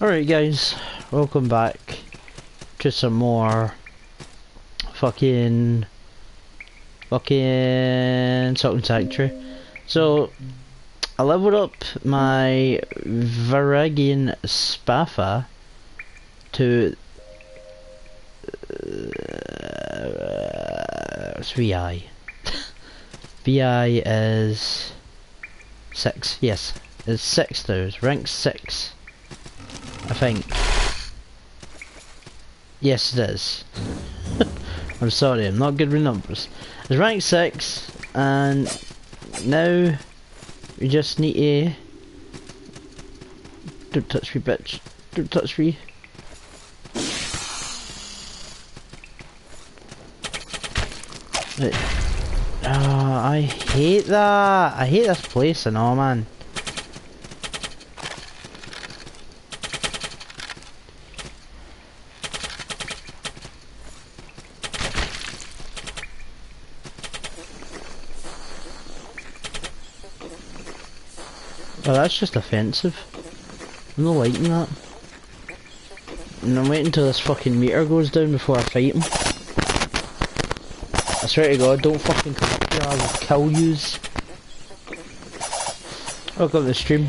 Alright guys, welcome back to some more fucking Salt and Sanctuary. So, I leveled up my Varagian Spaffa to what's VI? VI is 6, yes, it's 6 though, it's rank 6. I think. Yes, it is. I'm sorry, I'm not good with numbers. It's rank 6, and now we just need to... Don't touch me, bitch. Don't touch me. Right. Oh, I hate that. I hate this place and all, man. Oh, that's just offensive. I'm not liking that. And I'm waiting until this fucking meter goes down before I fight him. I swear to God, don't fucking come up here, I will kill yous. Welcome to the stream.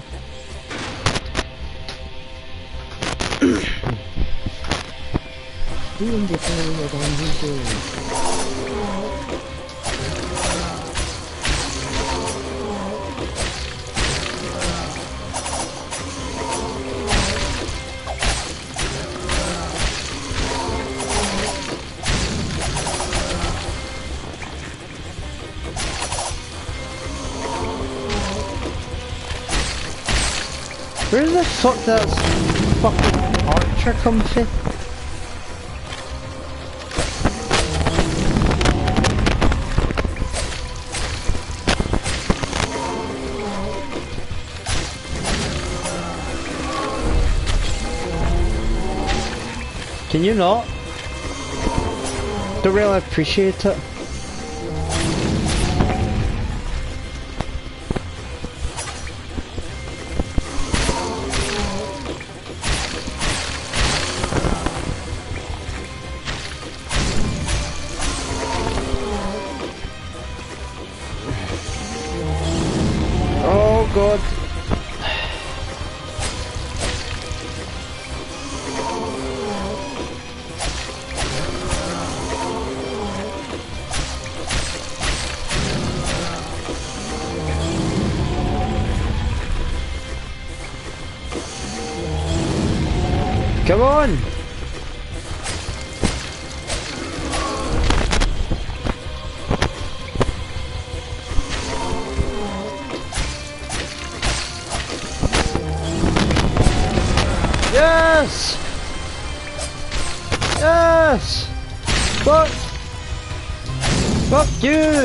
Where the fuck that fucking archer come from? Can you not? Don't really appreciate it. God. Come on. Yes! Yes! Fuck! Fuck you!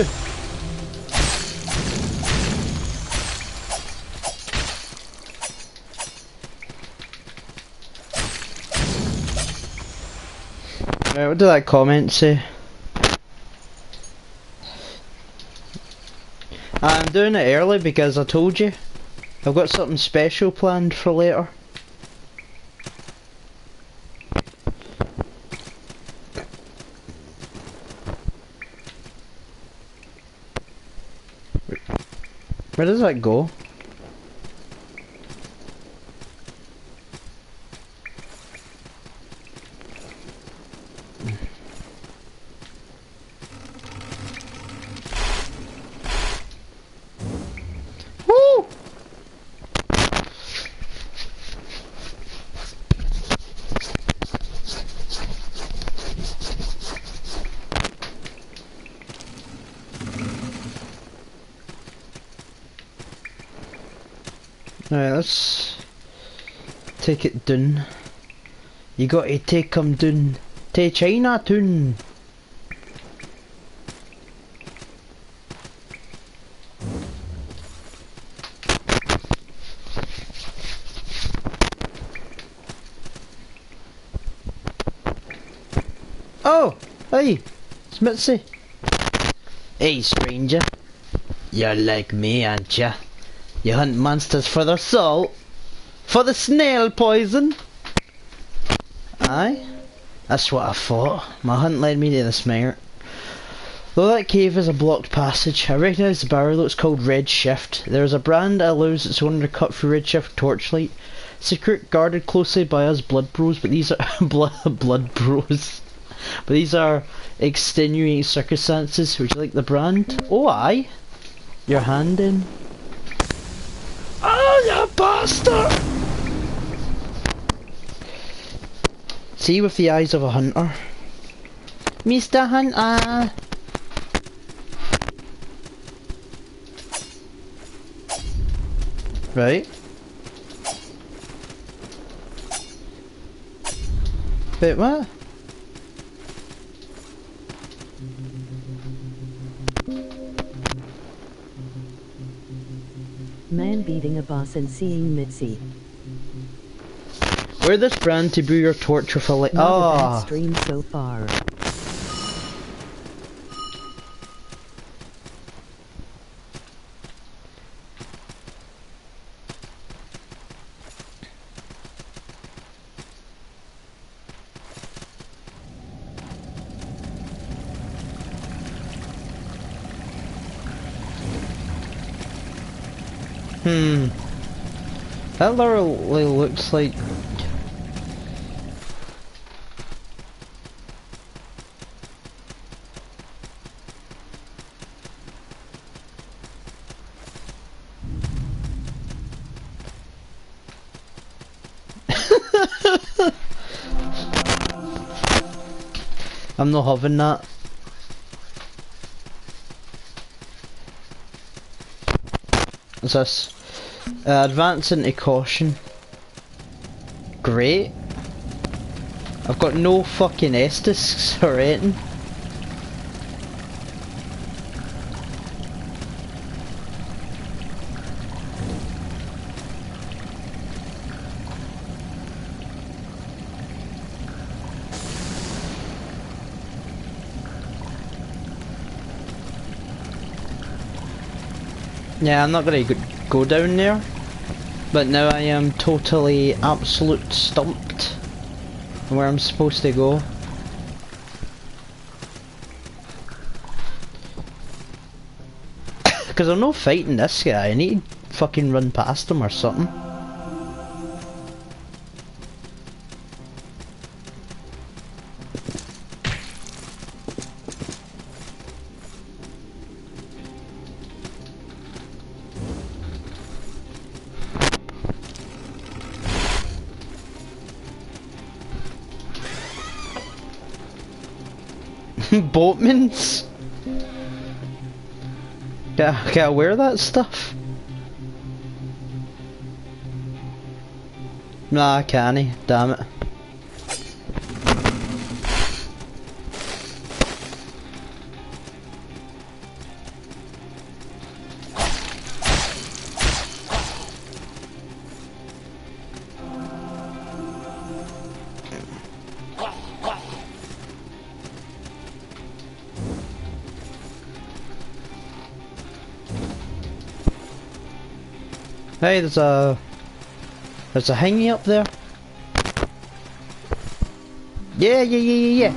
Right, what did that comment say? I'm doing it early because I told you. I've got something special planned for later. Where does that go? Woo! Alright, let's take it down. You gotta take 'em down to Chinatown. Oh! Hey! It's Mitzi. Hey, stranger. You're like me, aren't ya? You hunt monsters for their salt? For the snail poison? Aye. That's what I thought. My hunt led me to this mire. Though that cave is a blocked passage, I recognise the barrow. It's called Red Shift. There is a brand that allows its owner to cut through Red Shift torchlight. Secret, guarded closely by us blood bros, but these are blood bros. But these are extenuating circumstances. Would you like the brand? Oh, aye. Your hand in. Oh, you bastard! See with the eyes of a hunter. Mr. Hunter! Right. Wait, what? Man beating a boss and seeing Mitzi. Wear this brand to brew your torch with a light. Not a Ah! bad stream so far. That literally looks like... I'm not having that. What's this? Advance into caution. Great. I've got no fucking Estus or anything. Yeah, I'm not gonna go down there, but now I am totally absolute stumped where I'm supposed to go. Because I'm not fighting this guy, I need to fucking run past him or something. Boatmans? Can I wear that stuff? Nah, I can't. Damn it. Hey, there's a hanging up there. Yeah.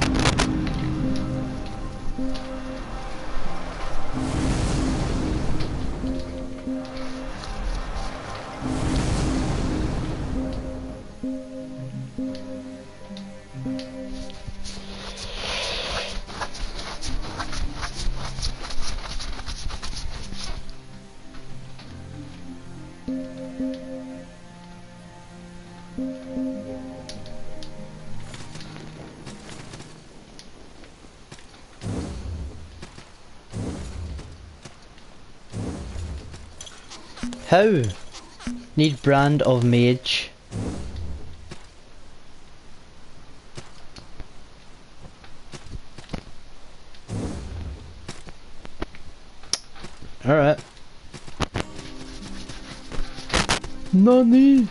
How? Need brand of mage. Alright. Nani?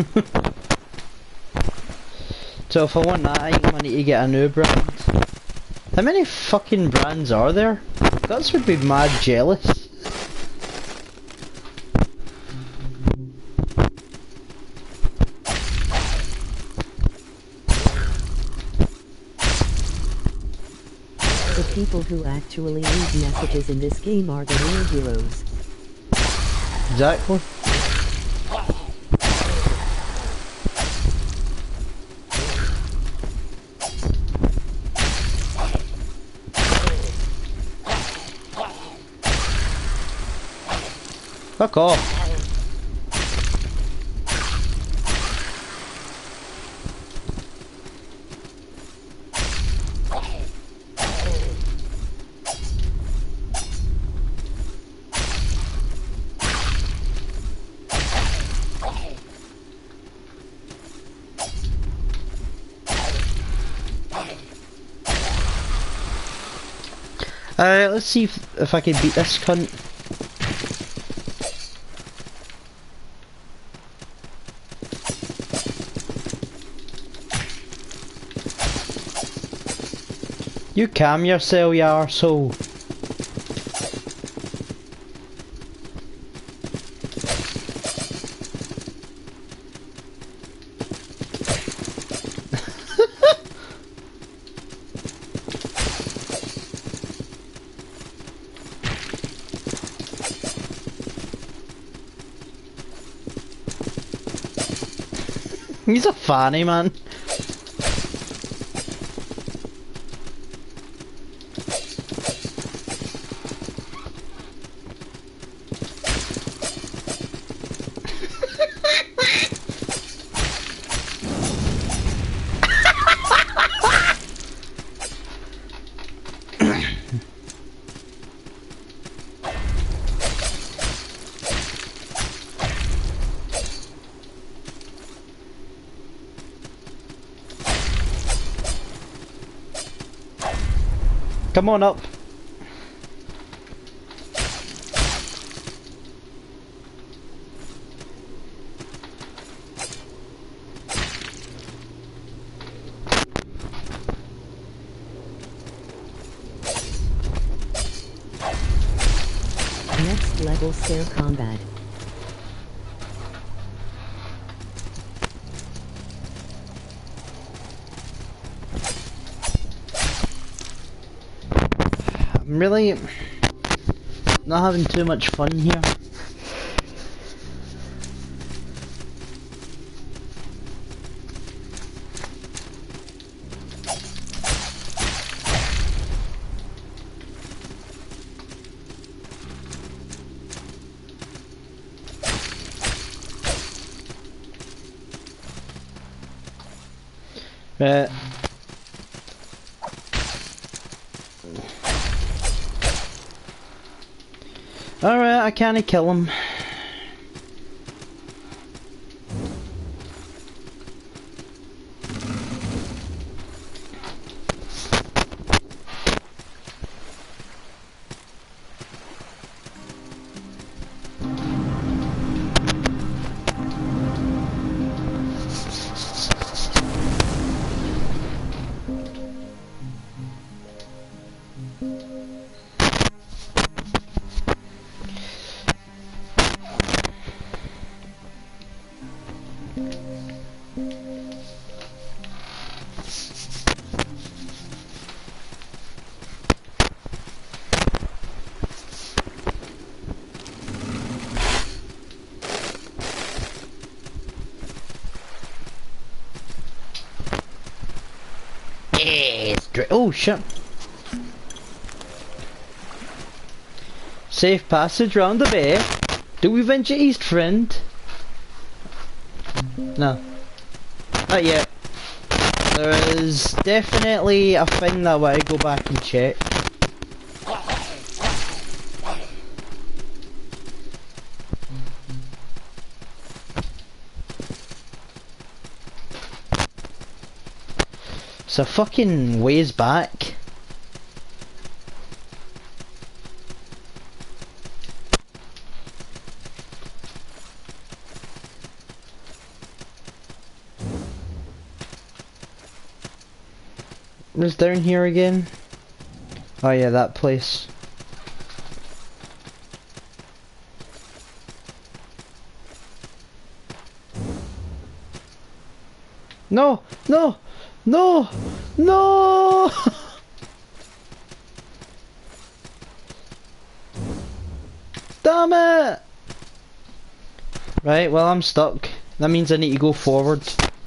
So if I want that item I need to get a new brand. How many fucking brands are there? Guts would be mad jealous. people who actually read messages in this game are the real heroes. Exactly. Fuck off. Alright, let's see if I can beat this cunt. You calm yourself, you arsehole. He's a fanny man. Come on up. Next level stair combat. I'm really not having too much fun here. Right. Alright, I can't kill him. Oh shit. Safe passage round the bay. Do we venture east, friend? No. Not yet. There is definitely a thing that I want to go back and check. It's a fucking ways back. What's down here again? Oh yeah, that place. No! No! No! No! Damn it! Right, well I'm stuck. That means I need to go forward.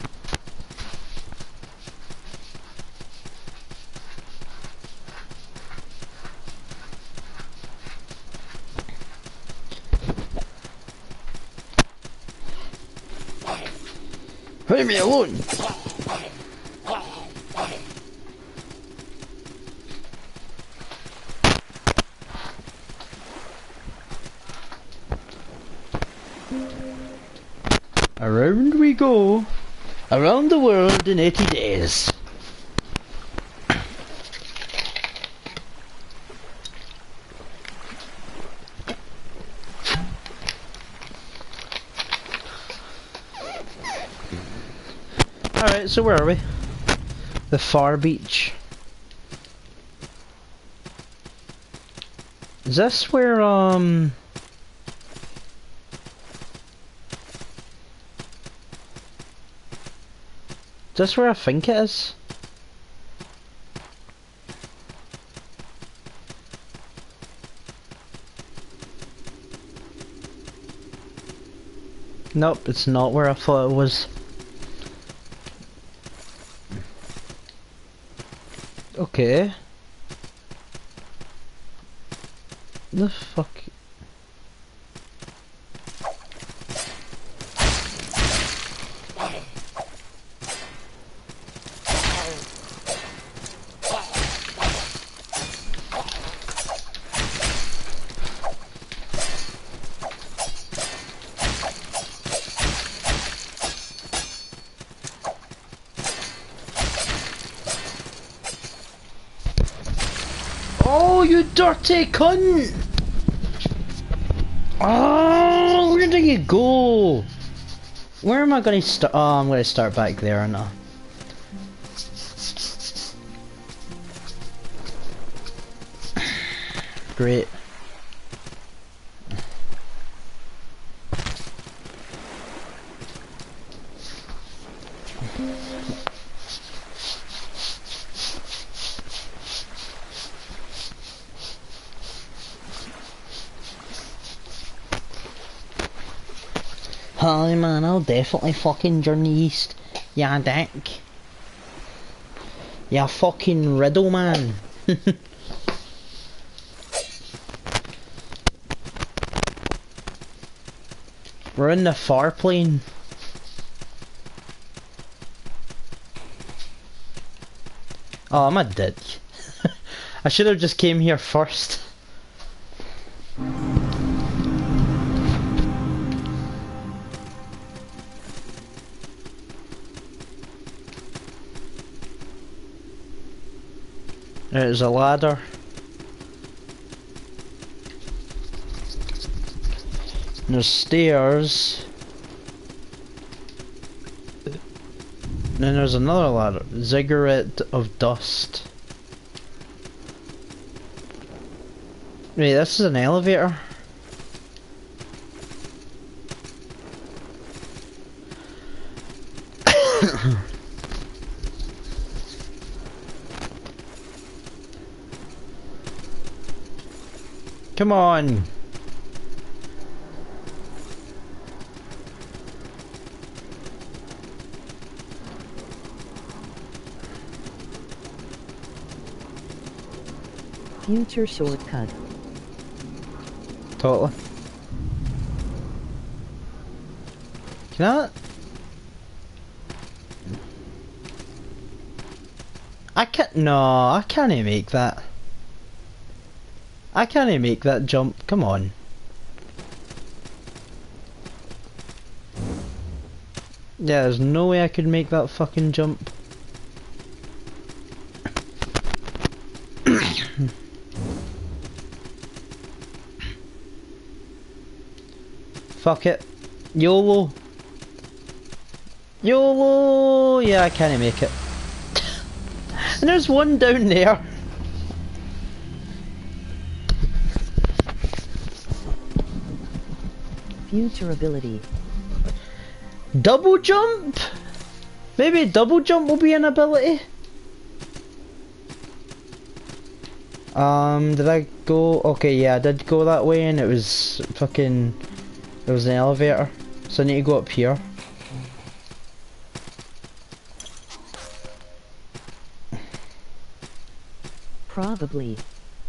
Leave me alone! Around we go, around the world in 80 days. Alright, so where are we? The far beach. Is this where, Is this where I think it is? Nope, it's not where I thought it was. Okay. The fuck? Oh, you dirty cunt! Oh, where do you go? Where am I gonna start? Oh, I'm gonna start back there, aren't I? Great. Hi man, I'll definitely fucking journey east. Yeah, dick. Yeah, fucking riddle man. We're in the far plane. Oh, I'm a dick. I should have just came here first. There's a ladder. And there's stairs. And then there's another ladder. Ziggurat of dust. Wait, this is an elevator. Come on. Future shortcut. Totally. Can I can't. No, I can't make that. I can't make that jump. Come on. Yeah, there's no way I could make that fucking jump. Fuck it. YOLO. YOLO! Yeah, I can't make it. And there's one down there. Future ability. Double jump? Maybe double jump will be an ability? Did I go? Okay, yeah, I did go that way, and it was fucking. There was an elevator, so I need to go up here. Probably.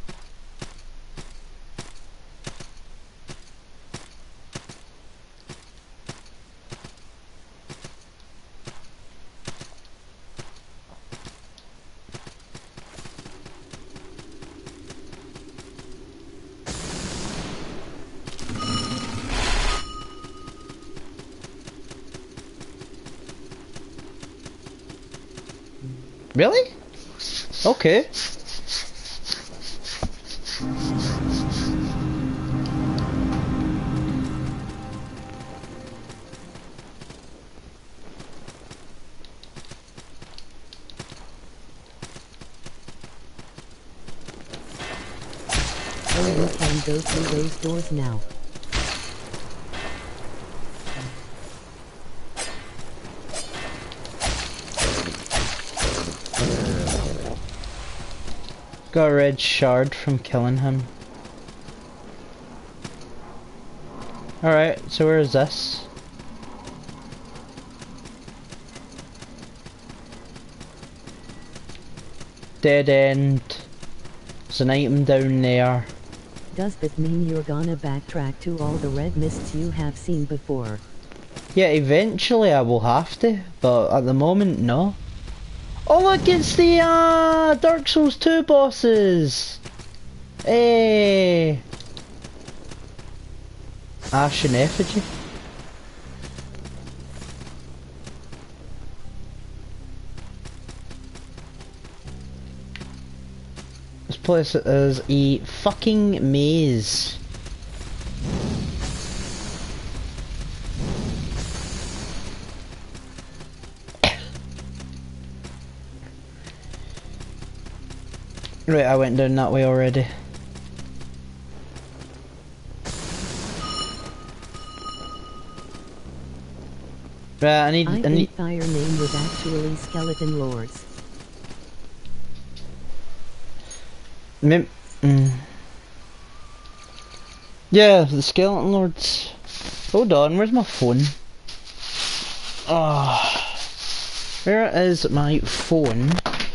Really? Okay. Oh, we can go through those doors now. Got a red shard from killing him. Alright, so where is this? Dead end. There's an item down there. Does this mean you're gonna backtrack to all the red mists you have seen before? Yeah, eventually I will have to, but at the moment, no. Oh look, it's the Dark Souls 2 bosses! Hey! Ash and Effigy. This place is a fucking maze. Right, I went down that way already. Right, I need fire name was actually Skeleton Lords. Yeah, the Skeleton Lords. Hold on, where's my phone? Ah, where is my phone?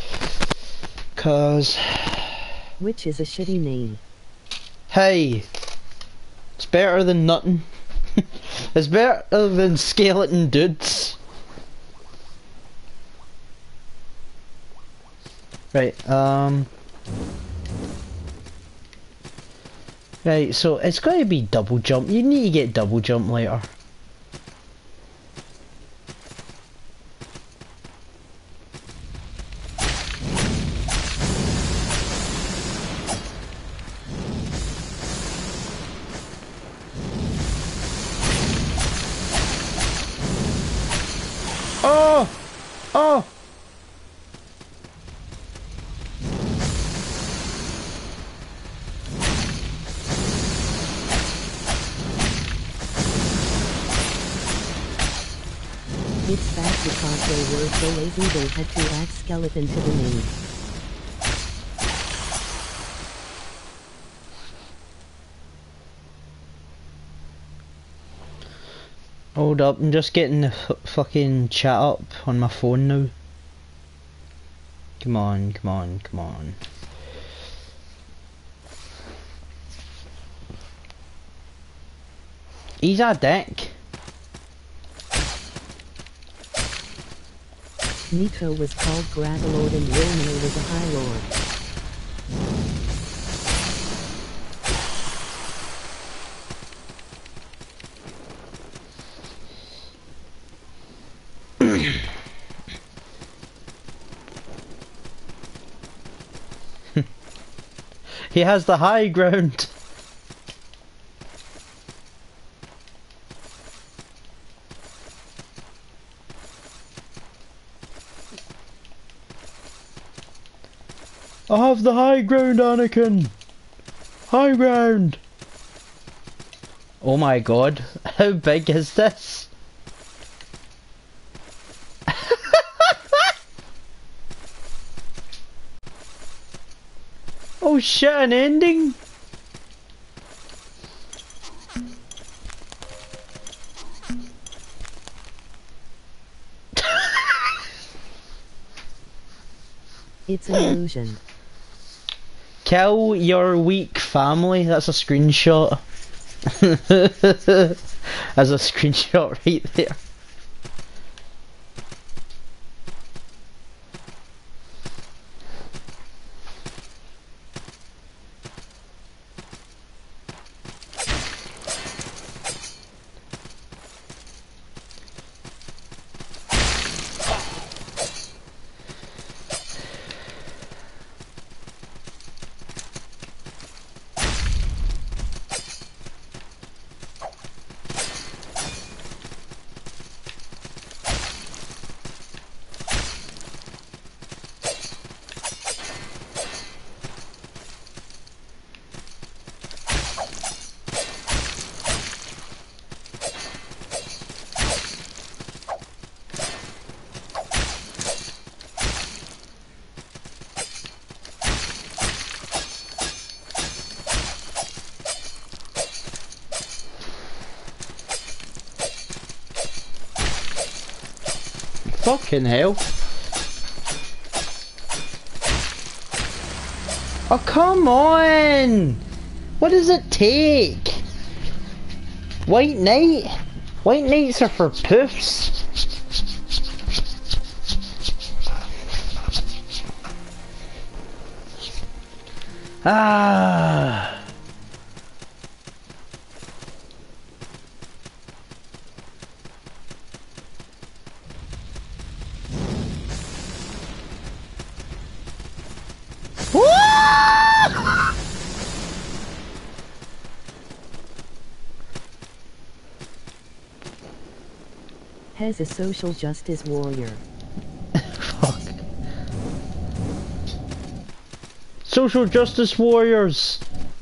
Cause Which is a shitty name. hey, it's better than nothing. It's better than skeleton dudes. Right, right, so it's gotta be double jump. You need to get double jump later. Oh! Oh! It's bad because they were so lazy they had to add skeleton to the name. Hold up, I'm just getting the fucking chat up on my phone now. Come on, come on, come on. He's a dick. Nitro was called Gravelord and Wilmir was a High Lord. He has the high ground. I have the high ground, Anakin. High ground. Oh my god, how big is this? Oh Oh shit, an ending? It's an illusion. Kill your weak family. That's a screenshot. That's a screenshot right there. Fucking hell. Oh, come on! What does it take? White Knight? White Knights are for poofs. Ah. Hez a social justice warrior. Fuck. Social justice warriors.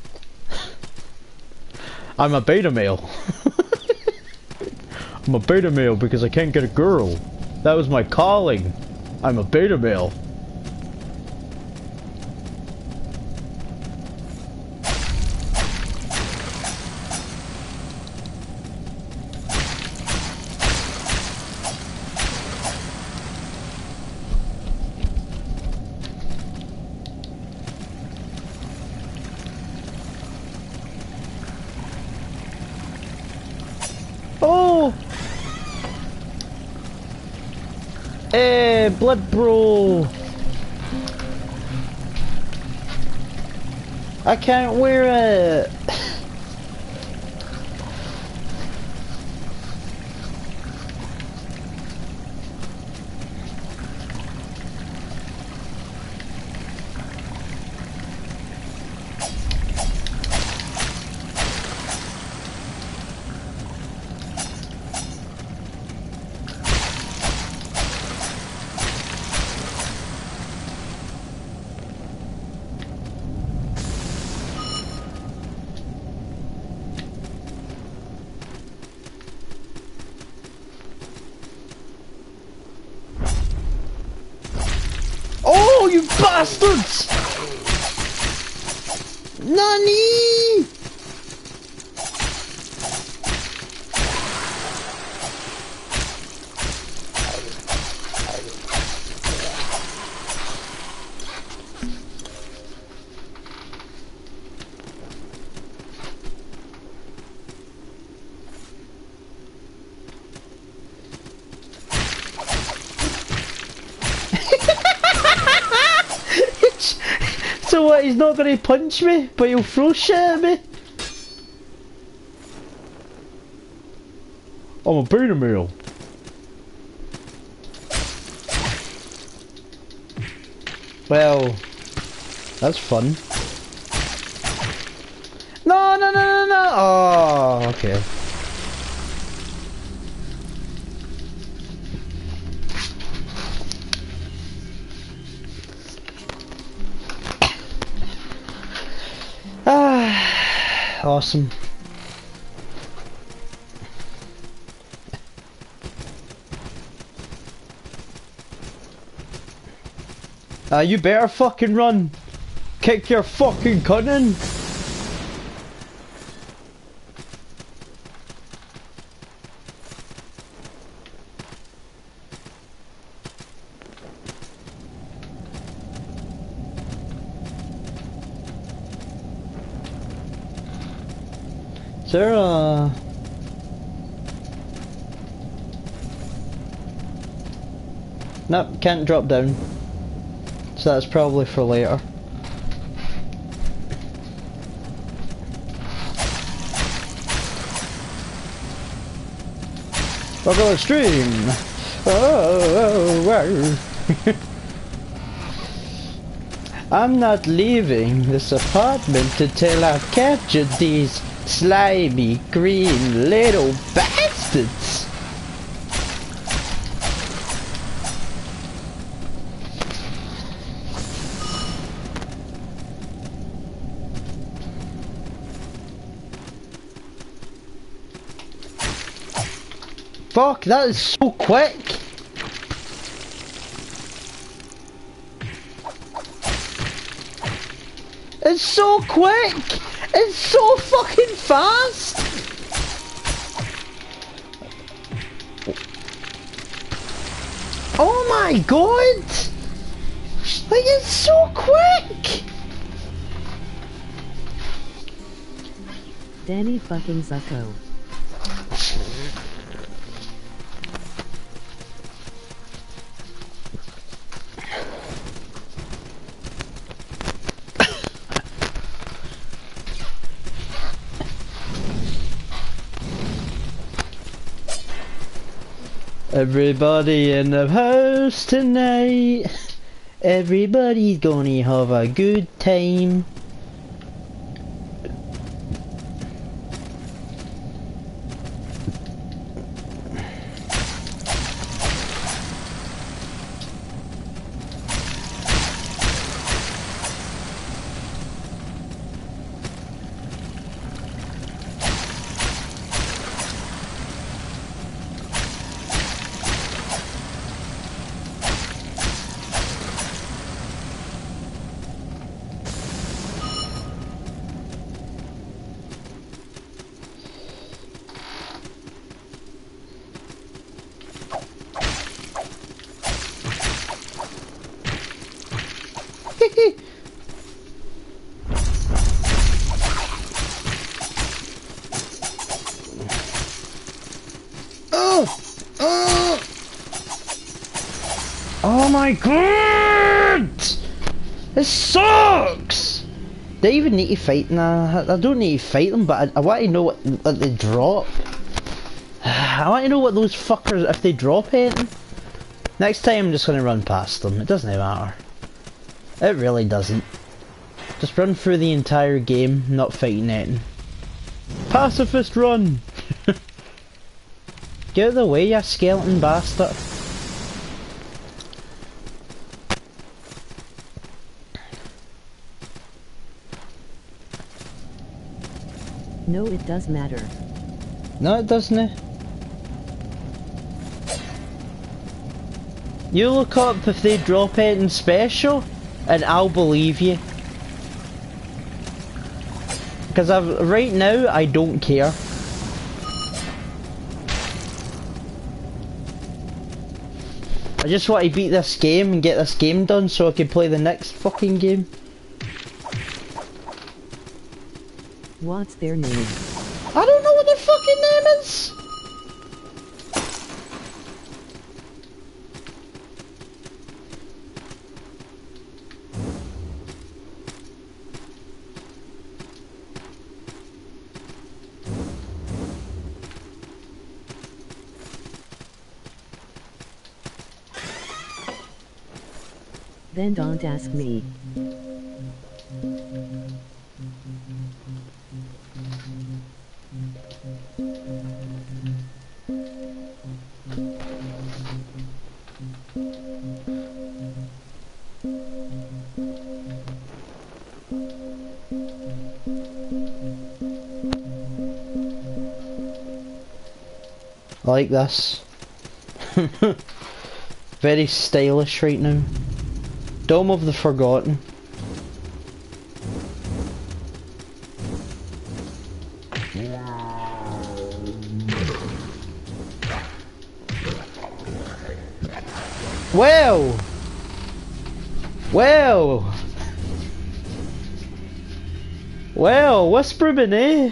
I'm a beta male. I'm a beta male because I can't get a girl. That was my calling. I'm a beta male. Oh! Hey, blood bro! I can't wear it! Oh, you bastards! Nani? So what, he's not gonna punch me, but he'll throw shit at me? I'm a beta male. Well, that's fun. No, no, no, no, no! Oh, okay. Ah, awesome. You better fucking run. Kick your fucking cunning! Is there a... Nope, can't drop down. So that's probably for later. Buckle stream! Oh. I'm not leaving this apartment until I've captured these slimy green little bastards! Fuck, that is so quick! It's so quick! It's so fucking fast! Oh my god! Like, it's so quick! Danny fucking Zucko. Everybody in the house tonight. Everybody's gonna have a good time. Oh my god! This sucks! Do I even need to fight? Nah, I don't need to fight them, but I want to know what they drop. I want to know what those fuckers, if they drop anything. Next time I'm just going to run past them. It doesn't matter. It really doesn't. Just run through the entire game, not fighting anything. Pacifist run! Get out of the way, you skeleton bastard. No, it does matter. No, it doesn't. You look up if they drop anything special, and I'll believe you. Because right now, I don't care. I just want to beat this game and get this game done so I can play the next fucking game. What's their name? I don't know what their fucking name is! Then don't ask me. I like this. Very stylish right now. Dome of the Forgotten. Well! Well! Well, Whisperman, eh?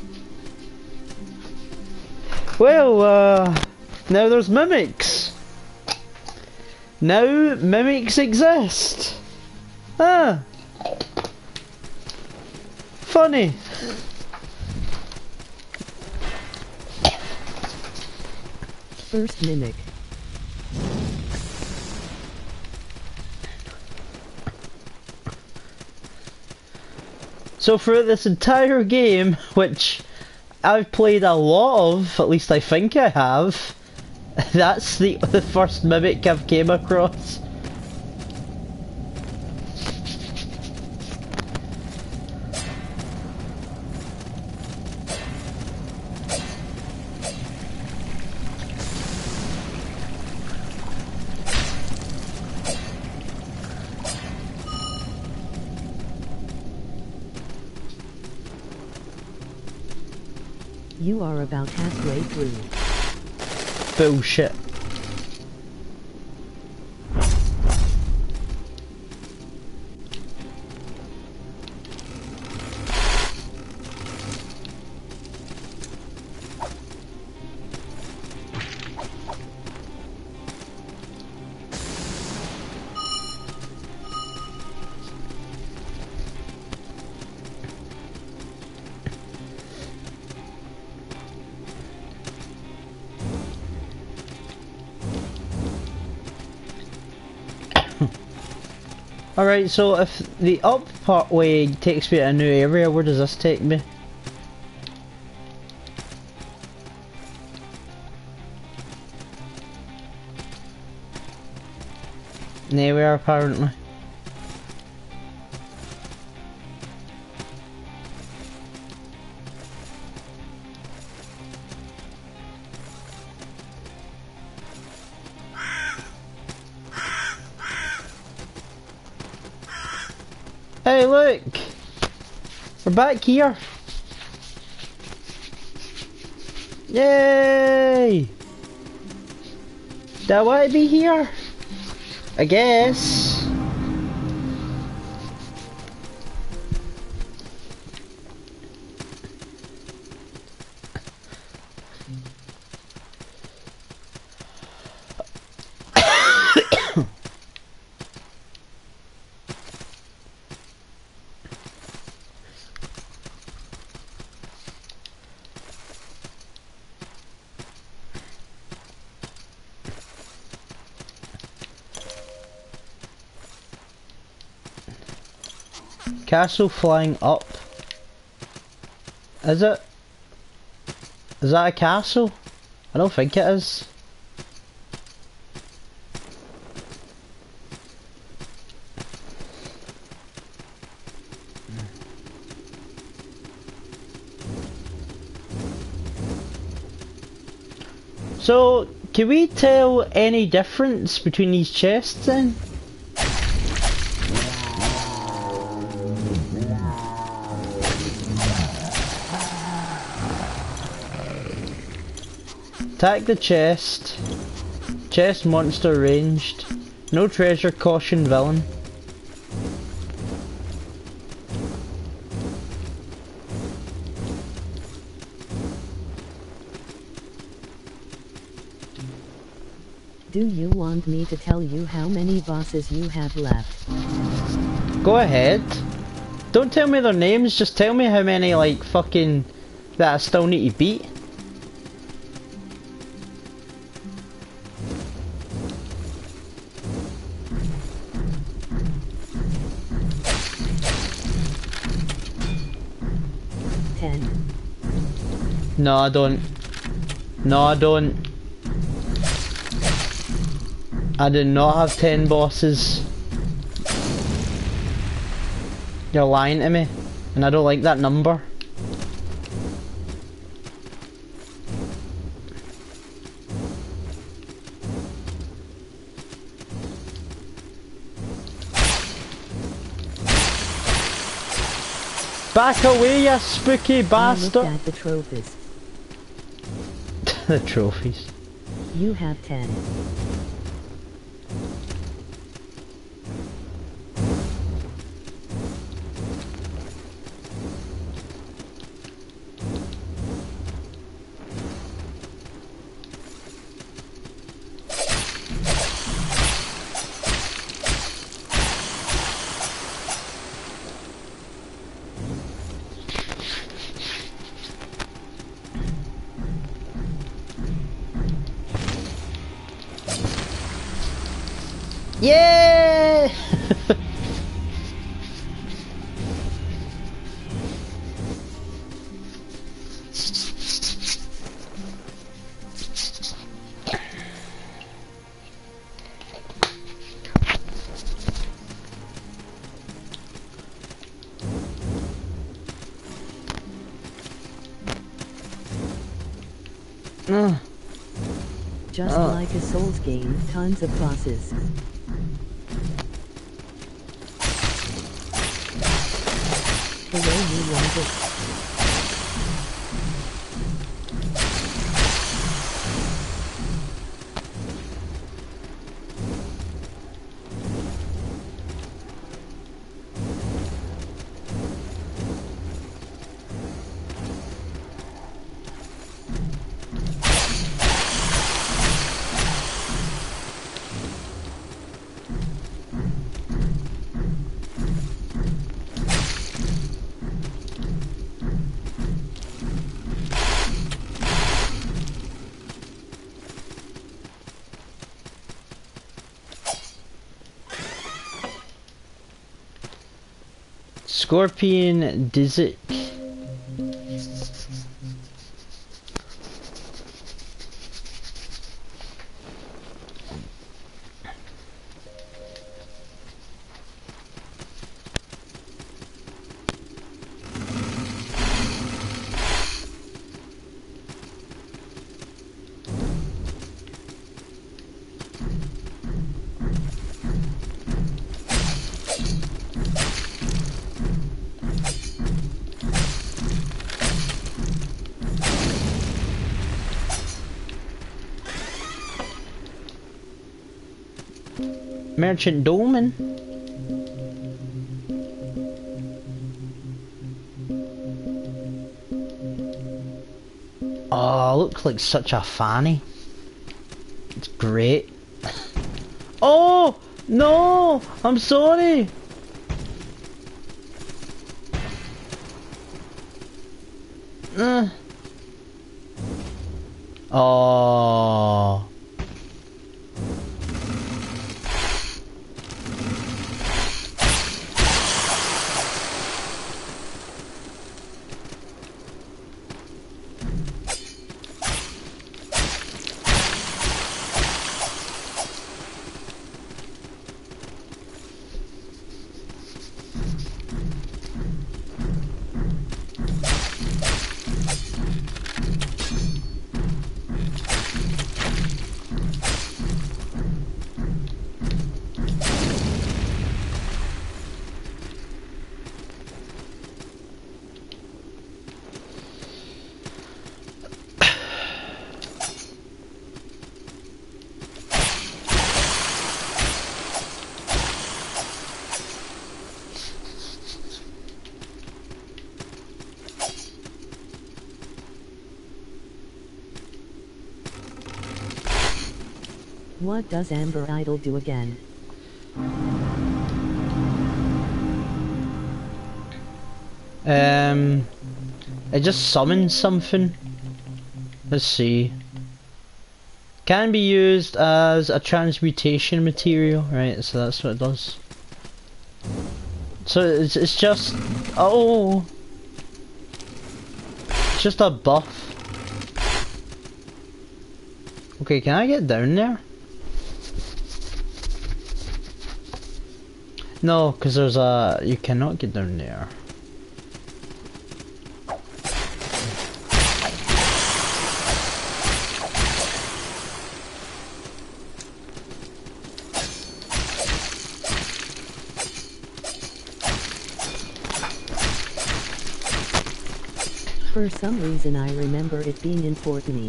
Well, now there's mimics. Now mimics exist. Ah. Funny. First mimic. So throughout this entire game, which I've played a lot of, at least I think I have, that's the first mimic I've came across. You are about halfway through. Bullshit. Alright, so if the up part way takes me to a new area, where does this take me? Nowhere, apparently. Hey, look! We're back here! Yay! Do I want to be here? I guess. Castle flying up. Is it? Is that a castle? I don't think it is. So, can we tell any difference between these chests then? Attack the chest. Chest monster ranged. No treasure, caution villain. Do you want me to tell you how many bosses you have left? Go ahead. Don't tell me their names, just tell me how many, like, fucking, that I still need to beat. No, I don't. No, I don't. I do not have 10 bosses. You're lying to me, and I don't like that number. Back away, you spooky bastard! Look at the trophies. The trophies. You have 10. Yeah! Just like a Souls game, tons of bosses. The way you want it. Scorpion Dizzy. Merchant Dolman. Oh, looks like such a fanny. It's great. Oh no! I'm sorry. Oh. What does Amber Idol do again? It just summons something. Let's see. Can be used as a transmutation material, right? So that's what it does. So it's just, oh, it's just a buff. Okay, can I get down there? No, because there's a, you cannot get down there. For some reason I remember it being important.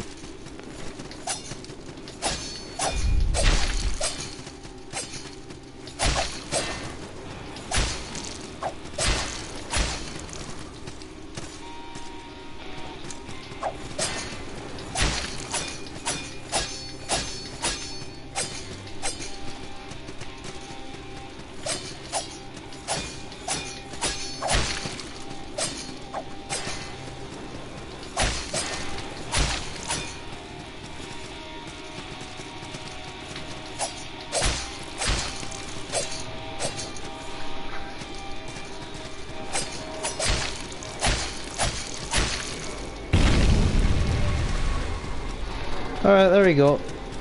Alright, there we go.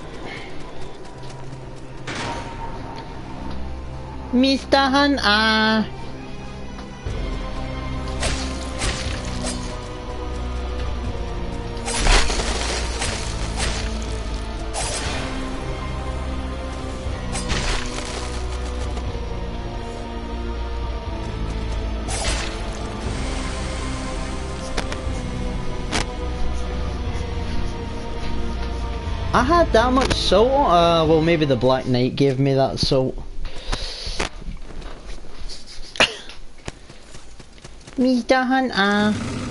Mr. Hunter! I had that much salt? Well maybe the Black Knight gave me that salt. Mr. Hunter.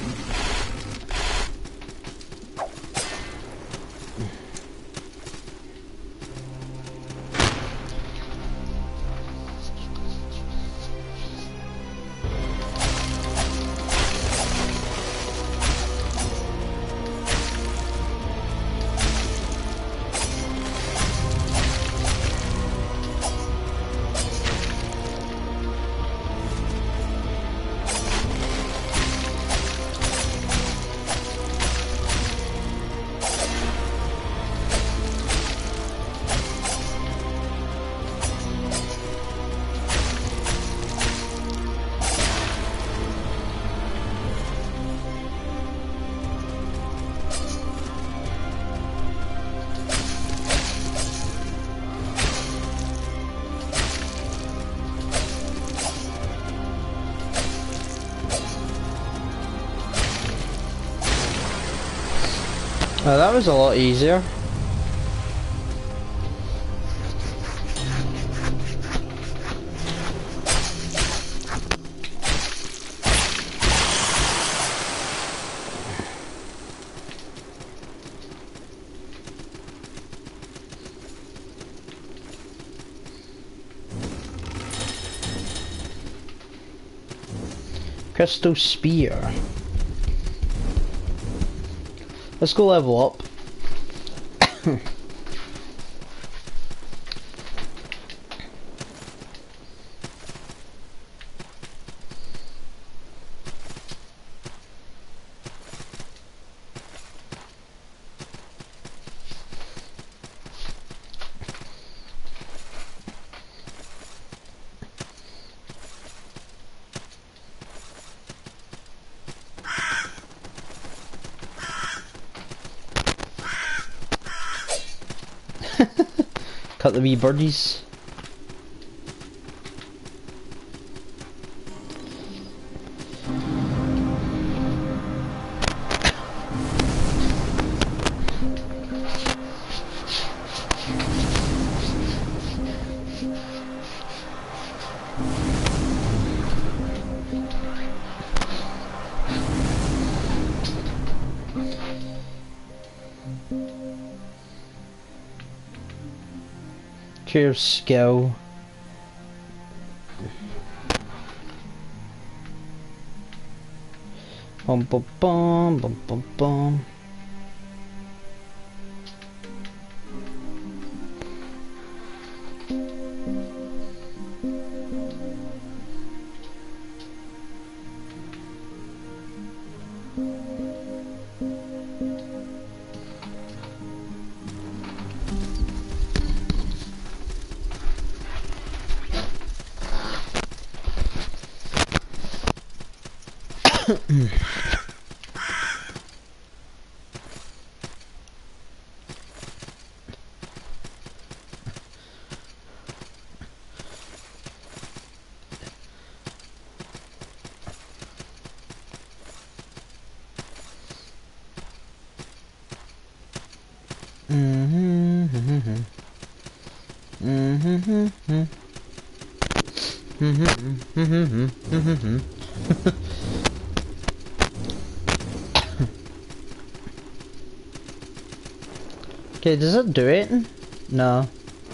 Oh, that was a lot easier. Crystal Spear. Let's go level up. Cut the wee birdies. Cheers, skill. Bum bum bum bum bum bum. Okay, does it do it? No.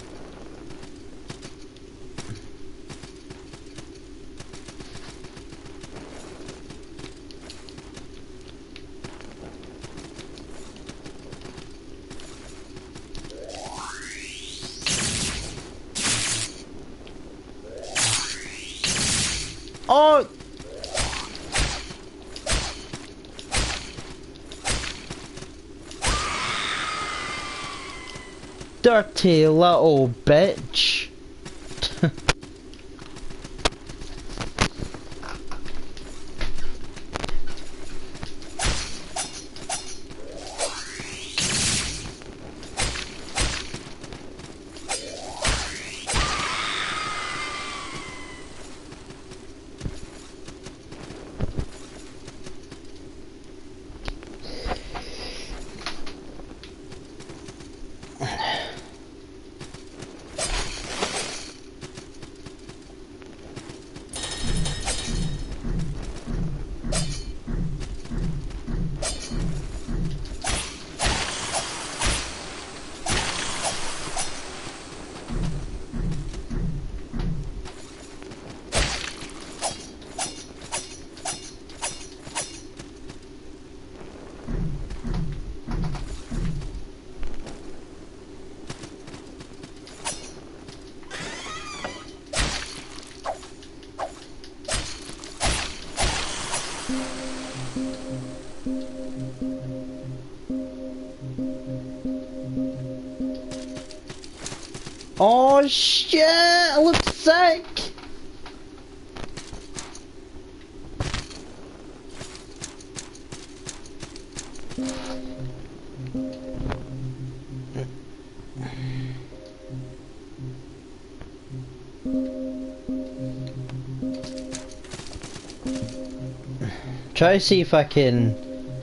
Oh! dirty little bitch. Oh shit, it looks sick! Try to see if I can...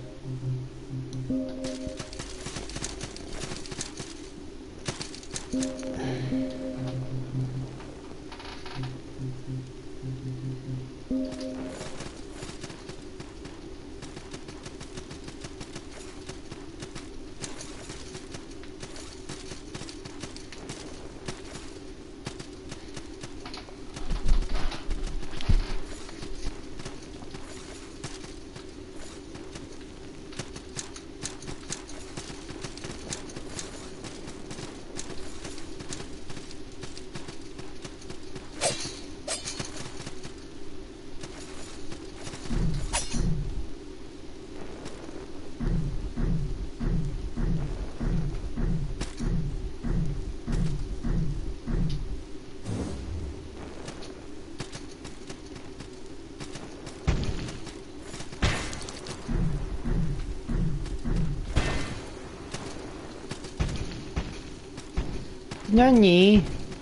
Nani?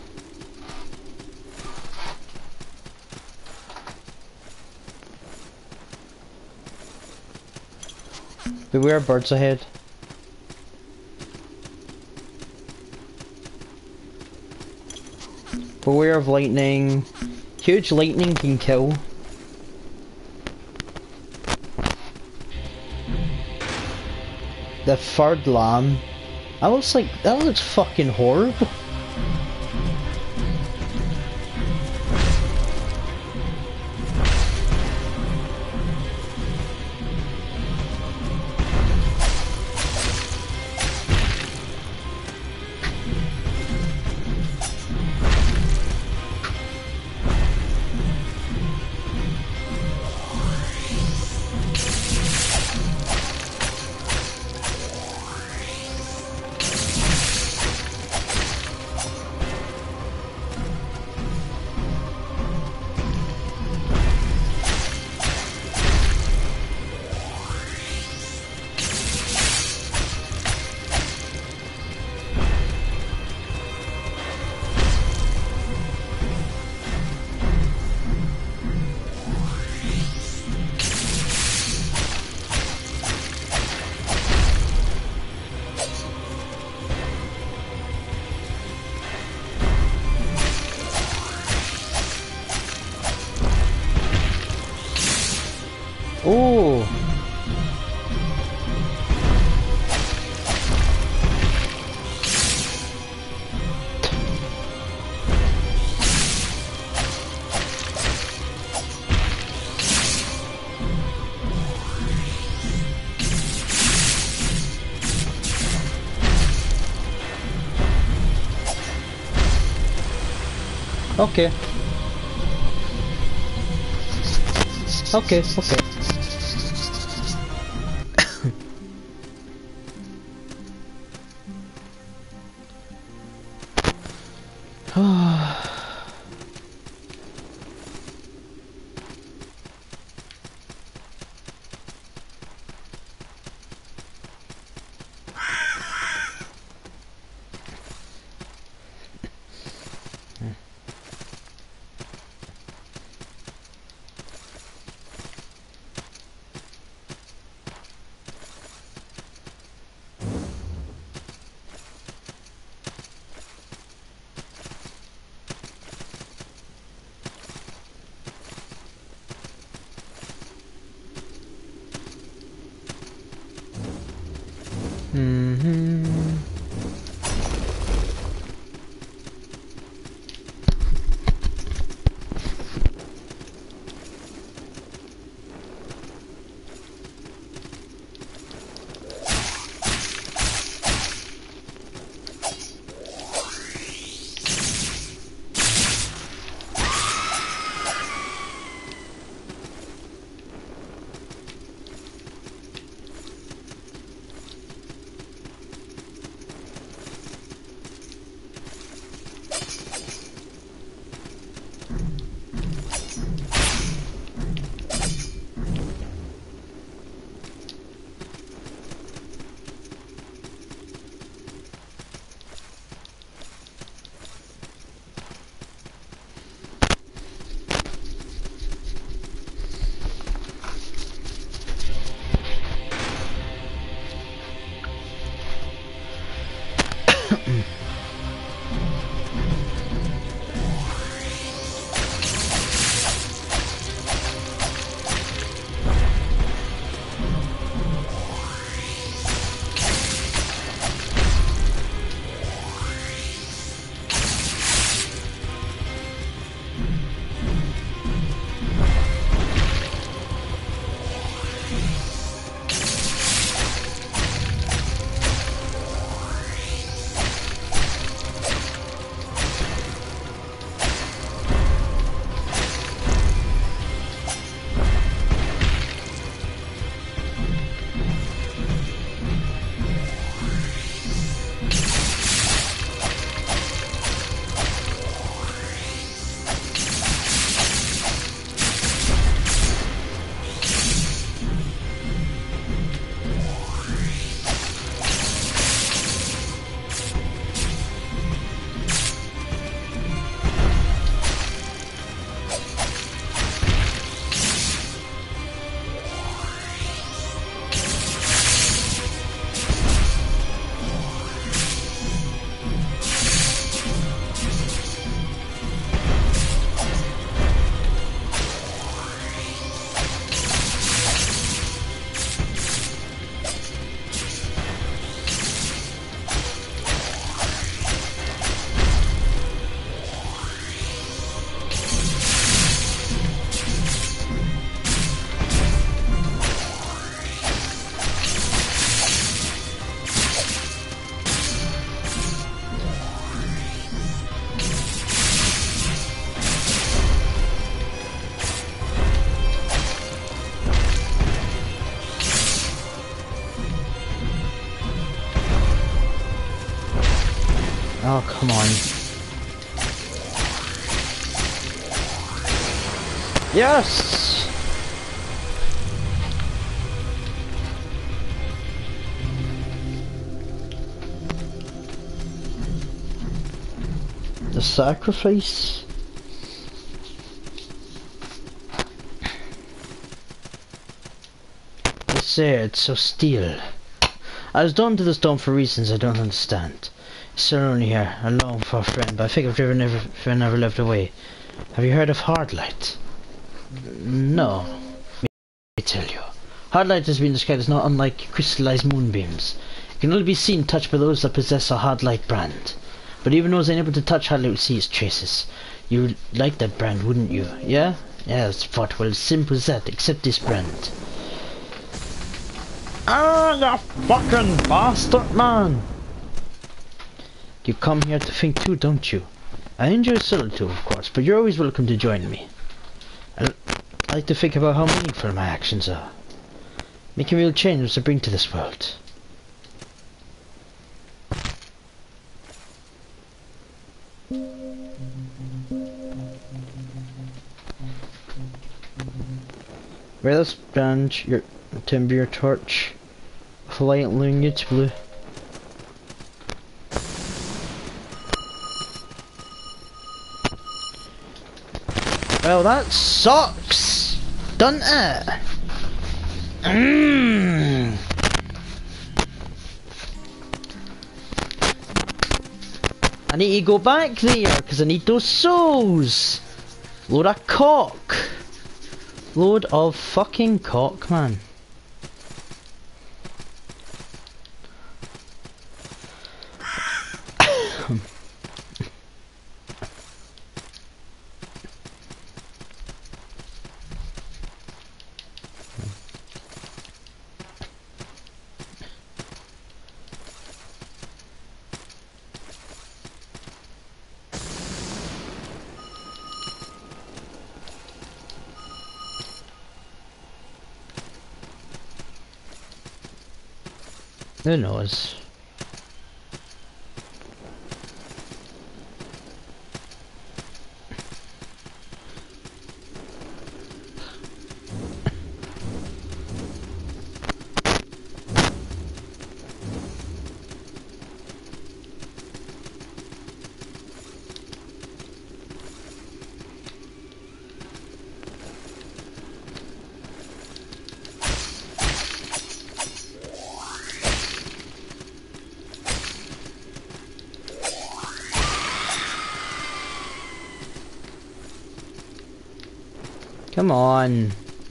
Beware birds ahead. Beware of lightning. Huge lightning can kill. The third lamb. That looks fucking horrible. Oh. Okay. Okay, okay. Oh, come on. Yes! The sacrifice? It's so still. I was drawn to the storm for reasons I don't understand. It's still only here, a long for a friend, but I think I've never lived away. Have you heard of Hardlight? No. Let me tell you. Hardlight has been described as not unlike crystallized moonbeams. It can only be seen and touched by those that possess a Hardlight brand. But even those unable to touch Hardlight will see its traces. You would like that brand, wouldn't you? Yeah? Yeah, that's what. Well, as simple as that. Accept this brand. Ah, you fucking bastard, man! You come here to think too, don't you? I enjoy solitude, of course, but you're always welcome to join me. I like to think about how meaningful my actions are. Making real changes to bring to this world. Wear this band, your timber, your torch, with a light luring you to blue. Well, that sucks, doesn't it? I need to go back there, because I need those souls. Load of cock. Load of fucking cock, man. Who knows? Come on.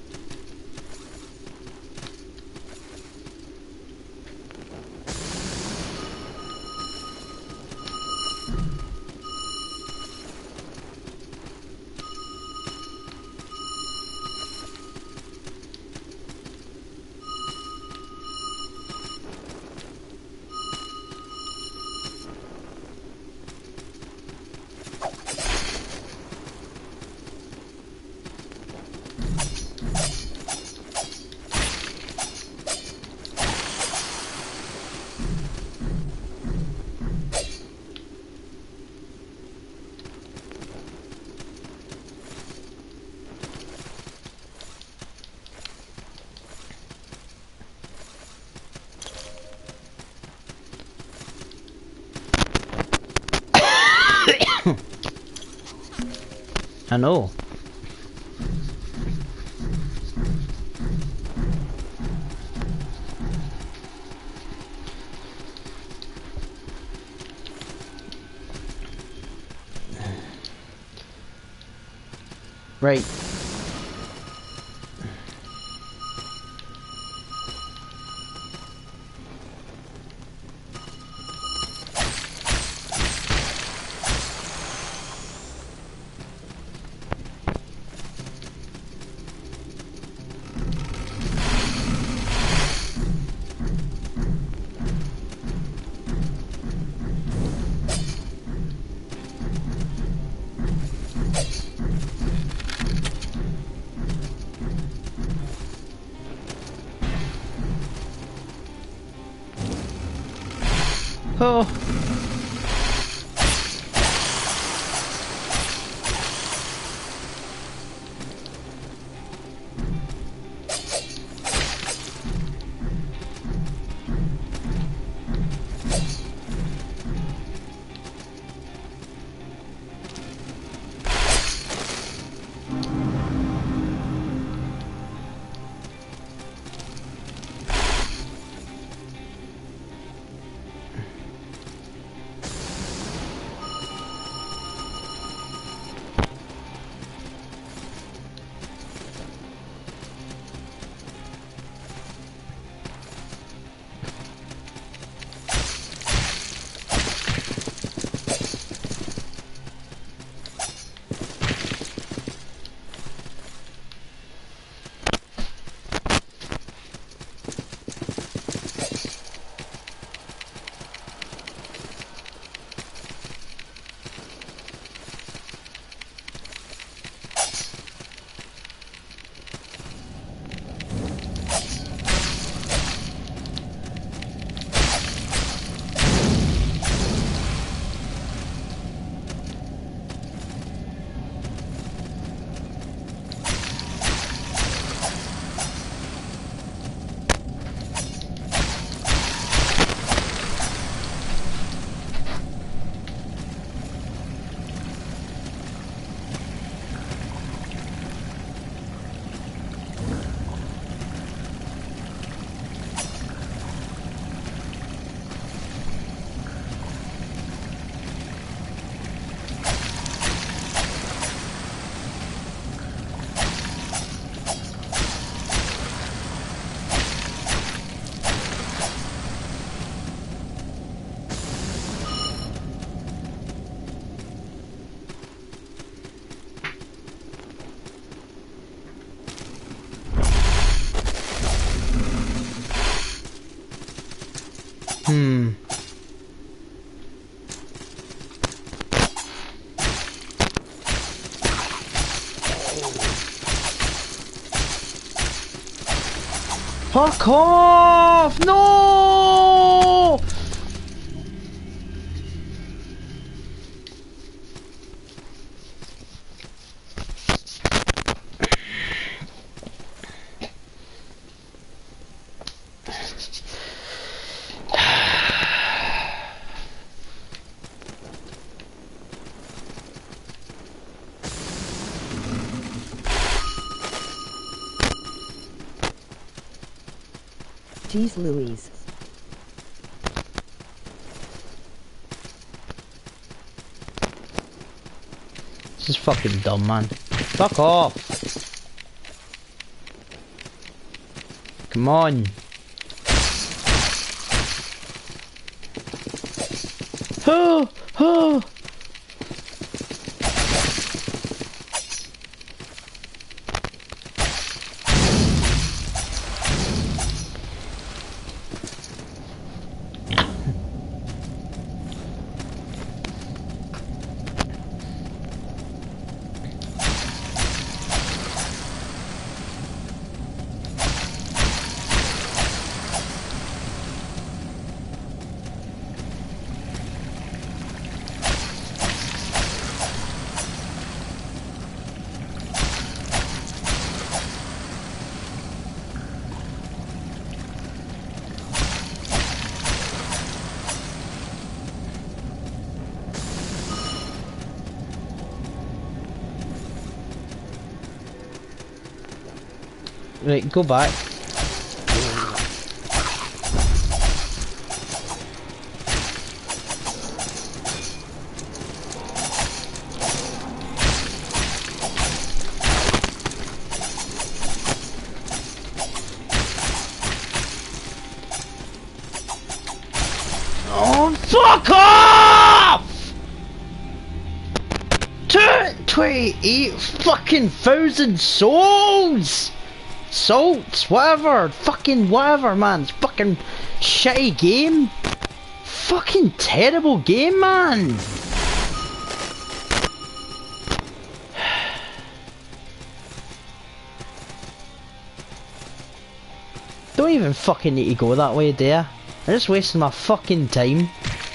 I know. Right. Oh. Fuck off! No! Jeez Louise. This is fucking dumb, man. Fuck off! Come on! Oh! Oh! Right, go back. Oh, fuck off! 28 fucking thousand souls! Salts, whatever, fucking whatever, man. It's fucking shitty game. Fucking terrible game, man. Don't even fucking need to go that way, do ya? I'm just wasting my fucking time.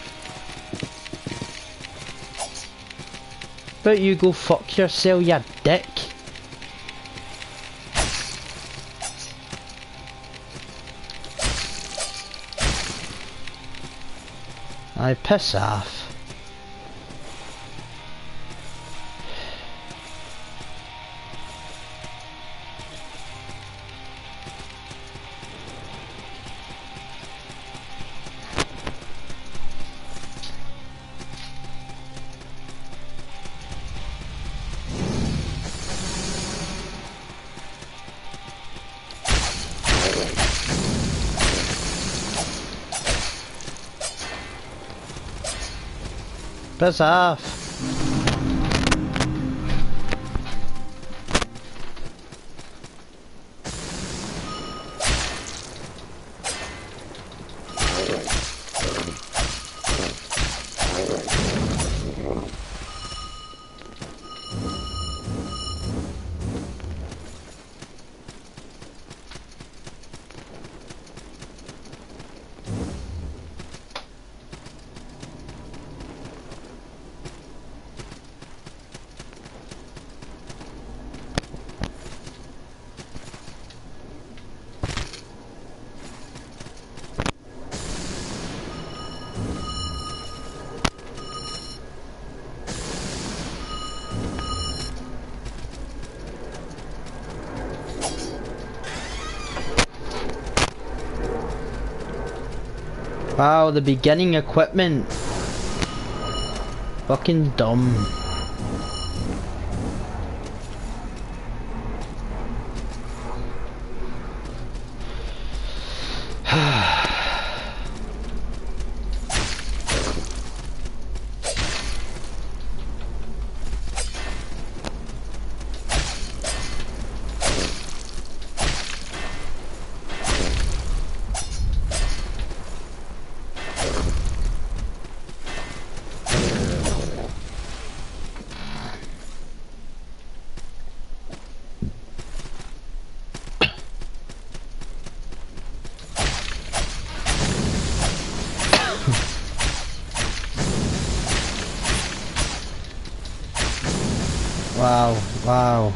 But you go fuck yourself, you dick. I piss off. Piss off. Wow, the beginning equipment. Fucking dumb. Wow, wow.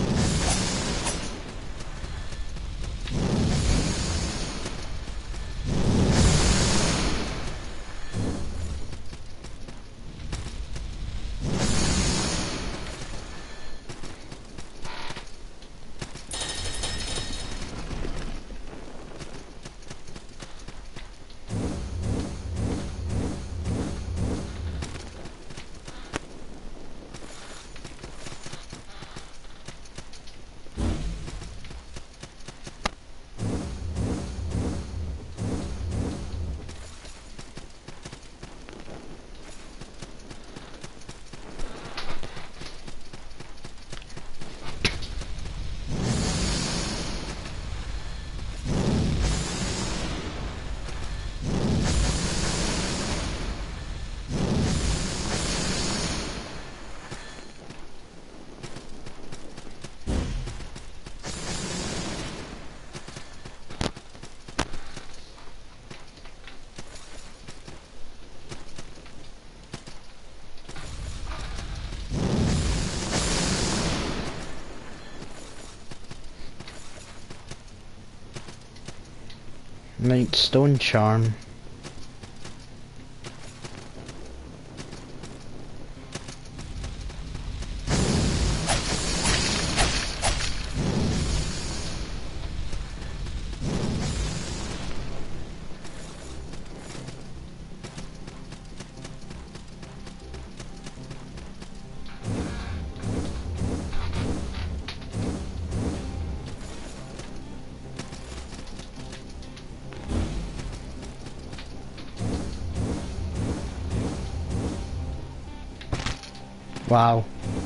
Mount Stone Charm. Wow.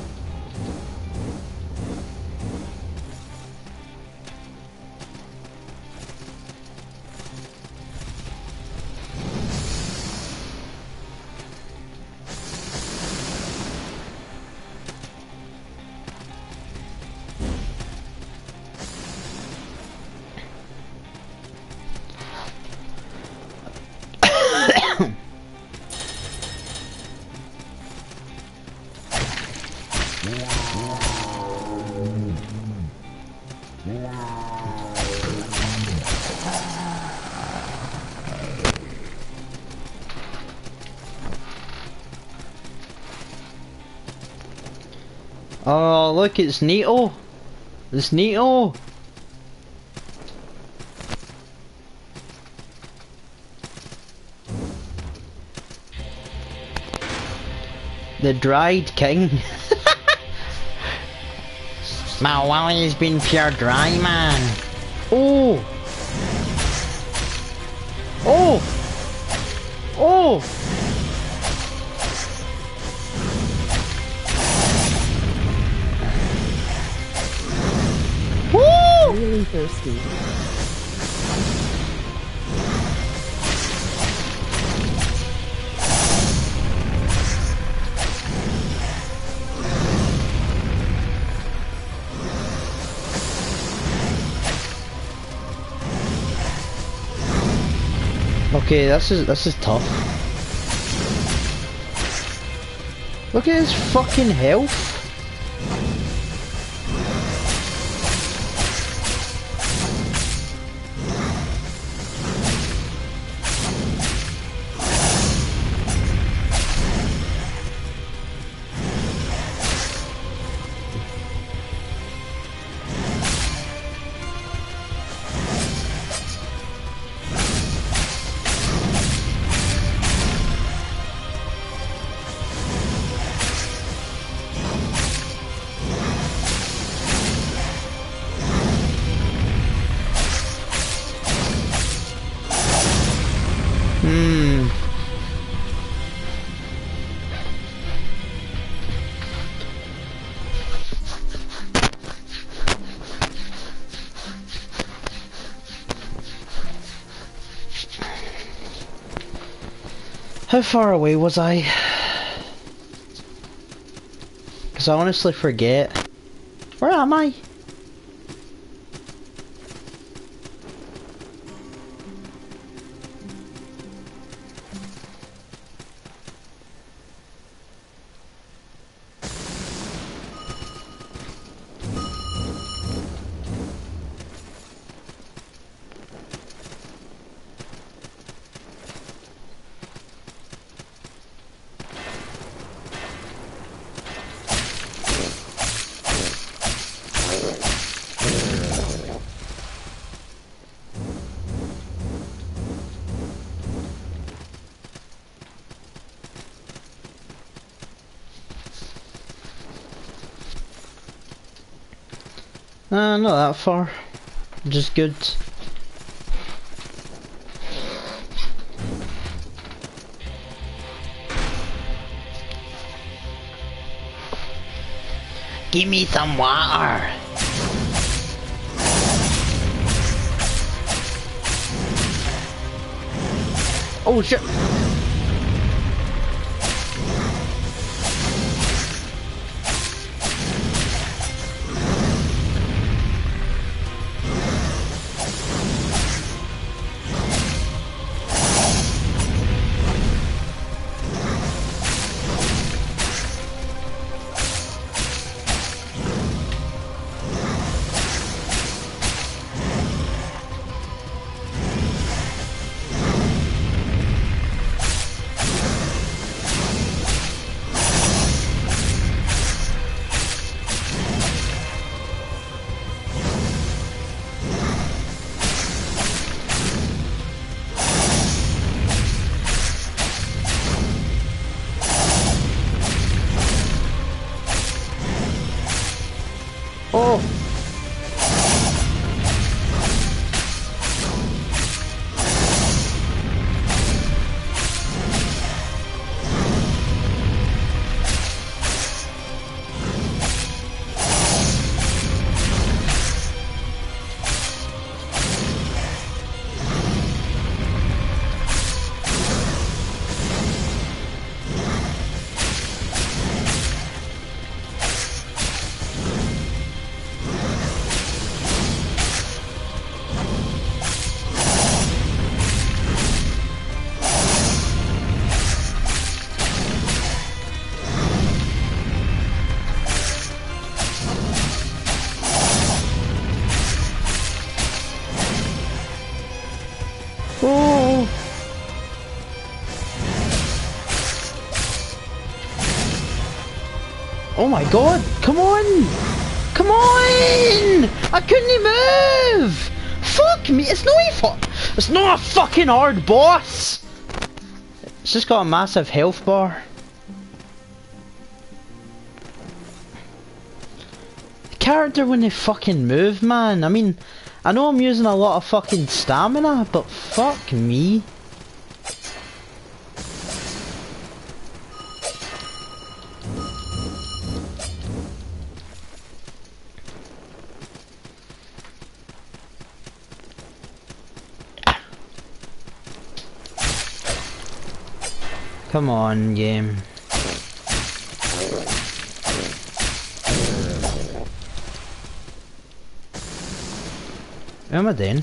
Oh, look, it's Neato. It's Neato. The dried king. My Wally's been pure dry, man. Oh! Oh! Oh! Woo! Really thirsty. Okay, this is tough. Look at his fucking health. How far away was I? Because I honestly forget. Where am I? Not that far. Just good. Give me some water. Oh shit. Oh! Oh! Oh my god! Come on! Come on! I couldn't move! Fuck me! It's not a fucking hard boss! It's just got a massive health bar. The character when they fucking move, man. I mean, I know I'm using a lot of fucking stamina, but fuck me. Come on, game. Where am I then?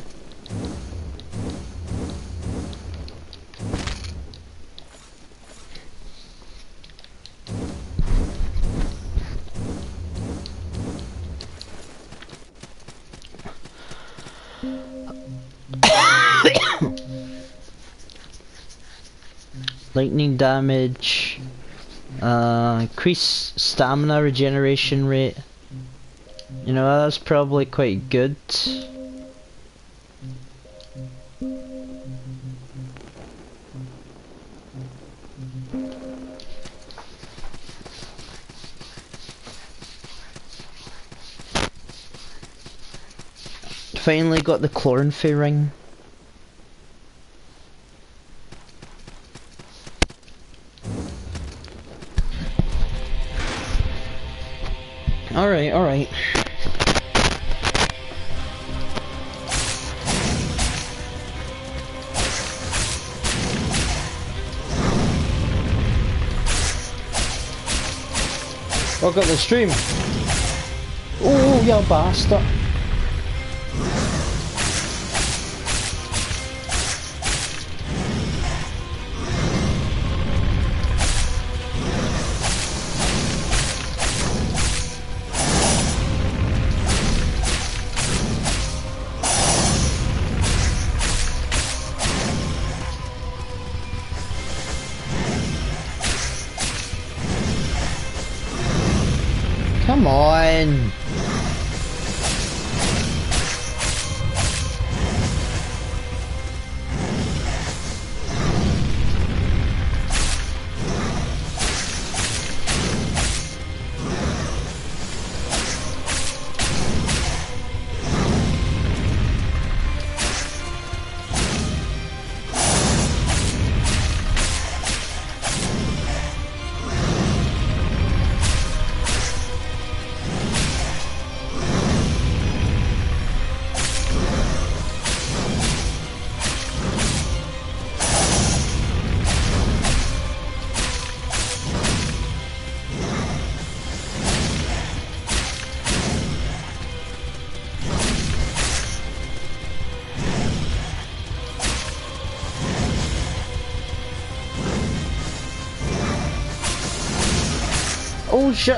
Lightning damage, increase stamina regeneration rate. You know, that's probably quite good. Finally got the Chlorophy ring. Alright, alright. I got the stream. Oh, you bastard. Come on. Oh shit!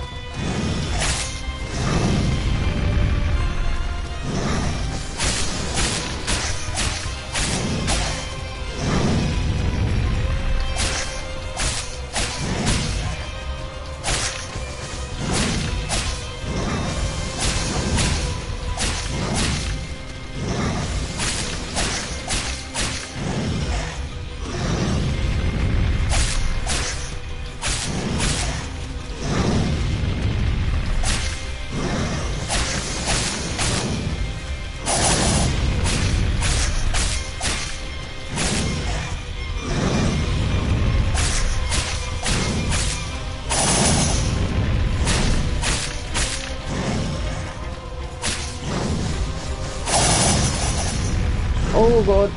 Oh god.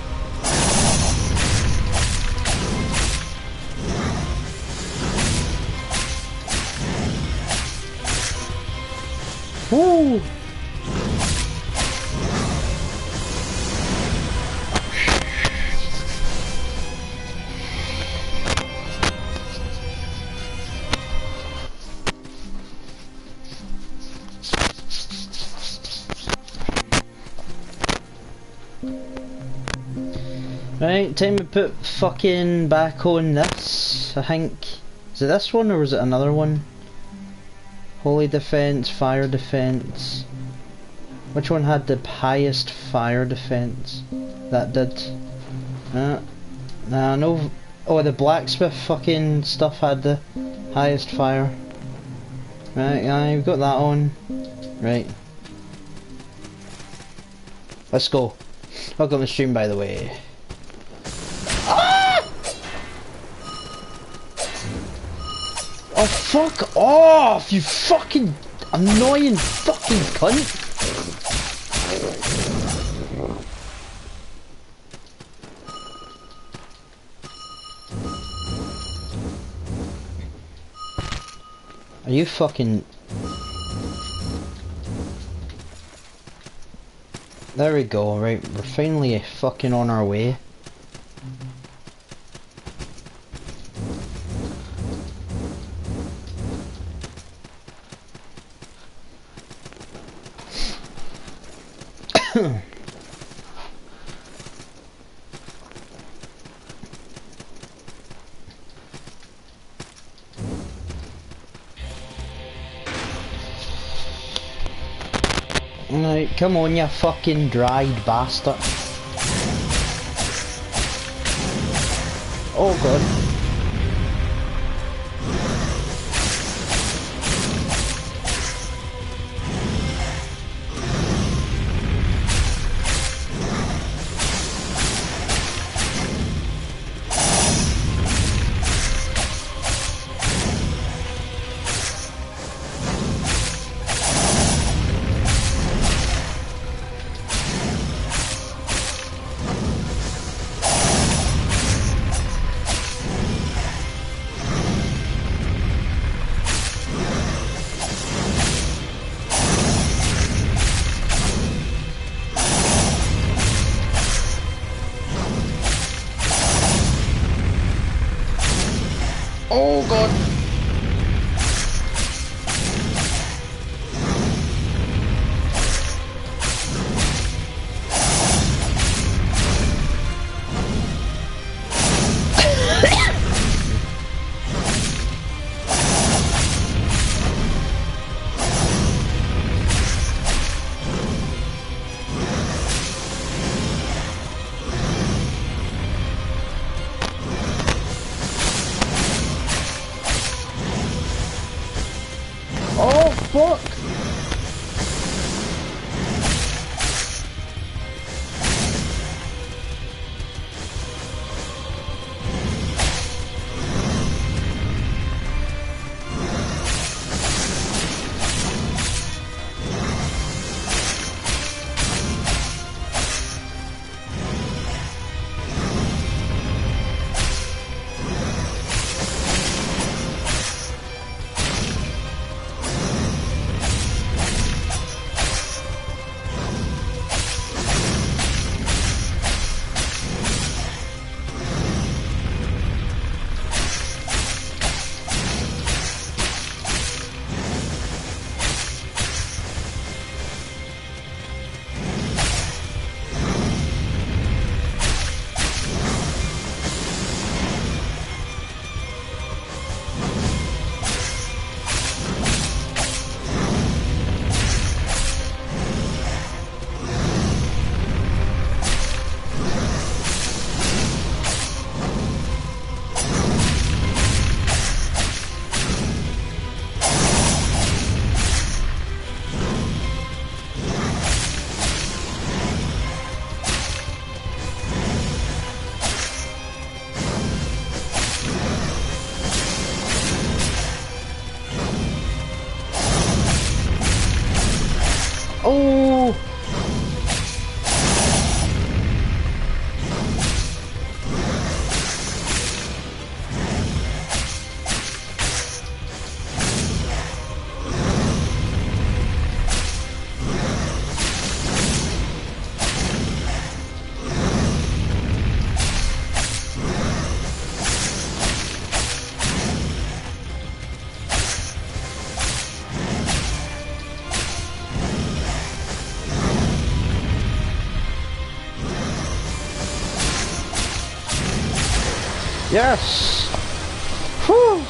Woo! Right, time to put fucking back on this, I think. Is it this one or was it another one? Holy defense, fire defense. Which one had the highest fire defense? That did. Nah, no. Oh, the blacksmith fucking stuff had the highest fire. Right, yeah, we've got that on. Right. Let's go. Welcome to the stream, by the way. Ah! Oh, fuck off, you fucking annoying fucking cunt. Are you fucking... There we go, right, we're finally fucking on our way. Right, come on, you fucking dried bastard. Oh god. Oh god. Oh fuck! Oh! Yes! Whew!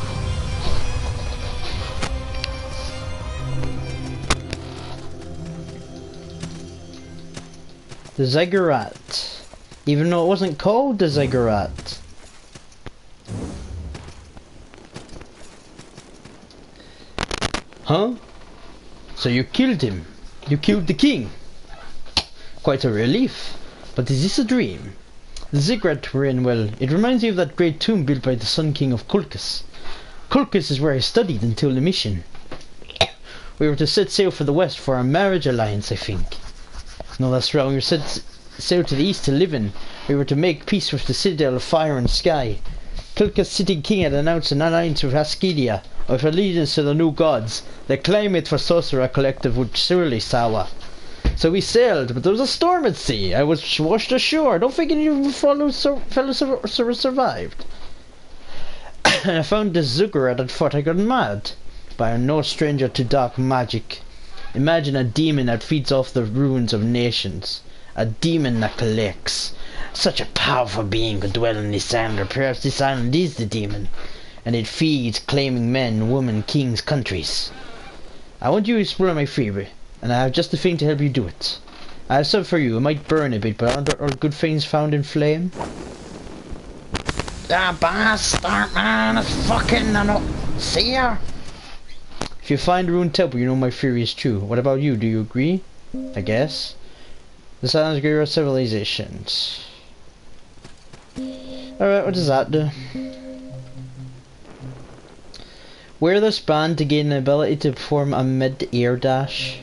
The ziggurat. Even though it wasn't called the ziggurat. Huh? So you killed him. You killed the king. Quite a relief. But is this a dream? The ziggurat we're in, well, it reminds me of that great tomb built by the Sun King of Kulkus. Kulkus is where I studied until the mission. We were to set sail for the west for our marriage alliance, I think. No, that's wrong. We were set sail to the east to live in. We were to make peace with the citadel of fire and sky. Kulkus' city king had announced an alliance with Askedia, with allegiance to the new gods. The climate for Sorcerer Collective would surely sour. So we sailed, but there was a storm at sea. I was washed ashore. Don't think any of the fellows survived. I found this ziggurat and thought I got mad. But I'm no stranger to dark magic. Imagine a demon that feeds off the ruins of nations. A demon that collects. Such a powerful being could dwell on this island, or perhaps this island is the demon. And it feeds, claiming men, women, kings, countries. I want you to explore my freebie. And I have just the thing to help you do it. I have something for you. It might burn a bit, but aren't there good things found in flame? Ah, bastard, man! It's fucking... I don't see ya! If you find the ruined temple, you know my theory is true. What about you? Do you agree? I guess. The silence grew our civilizations. Alright, what does that do? Wear this band to gain the ability to perform a mid-air dash.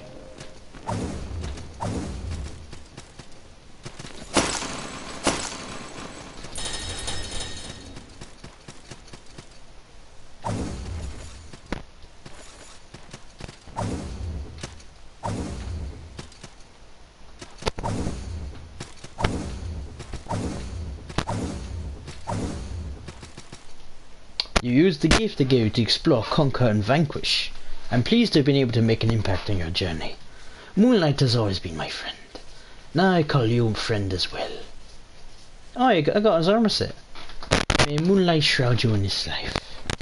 You used the gift I gave you to explore, conquer and vanquish. I'm pleased to have been able to make an impact on your journey. Moonlight has always been my friend. Now I call you friend as well. Oh, I got his armor set. May moonlight shroud you in this life.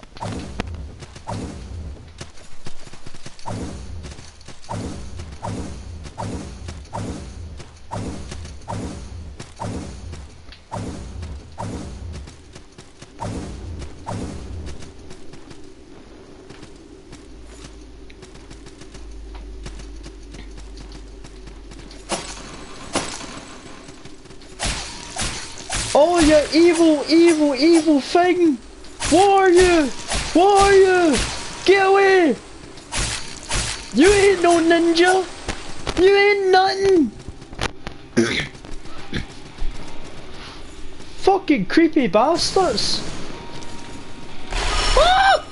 Oh, you evil thing! Warrior! Warrior! Get away! You ain't no ninja! You ain't nothing! Fucking creepy bastards! Ah!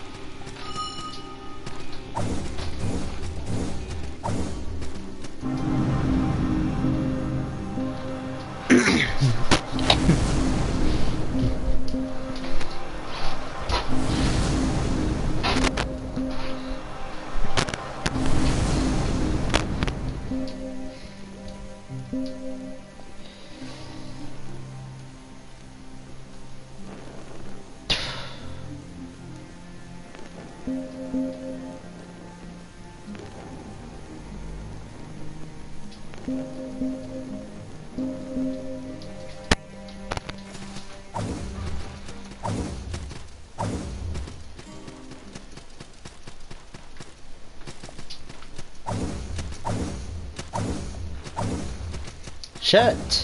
Shit!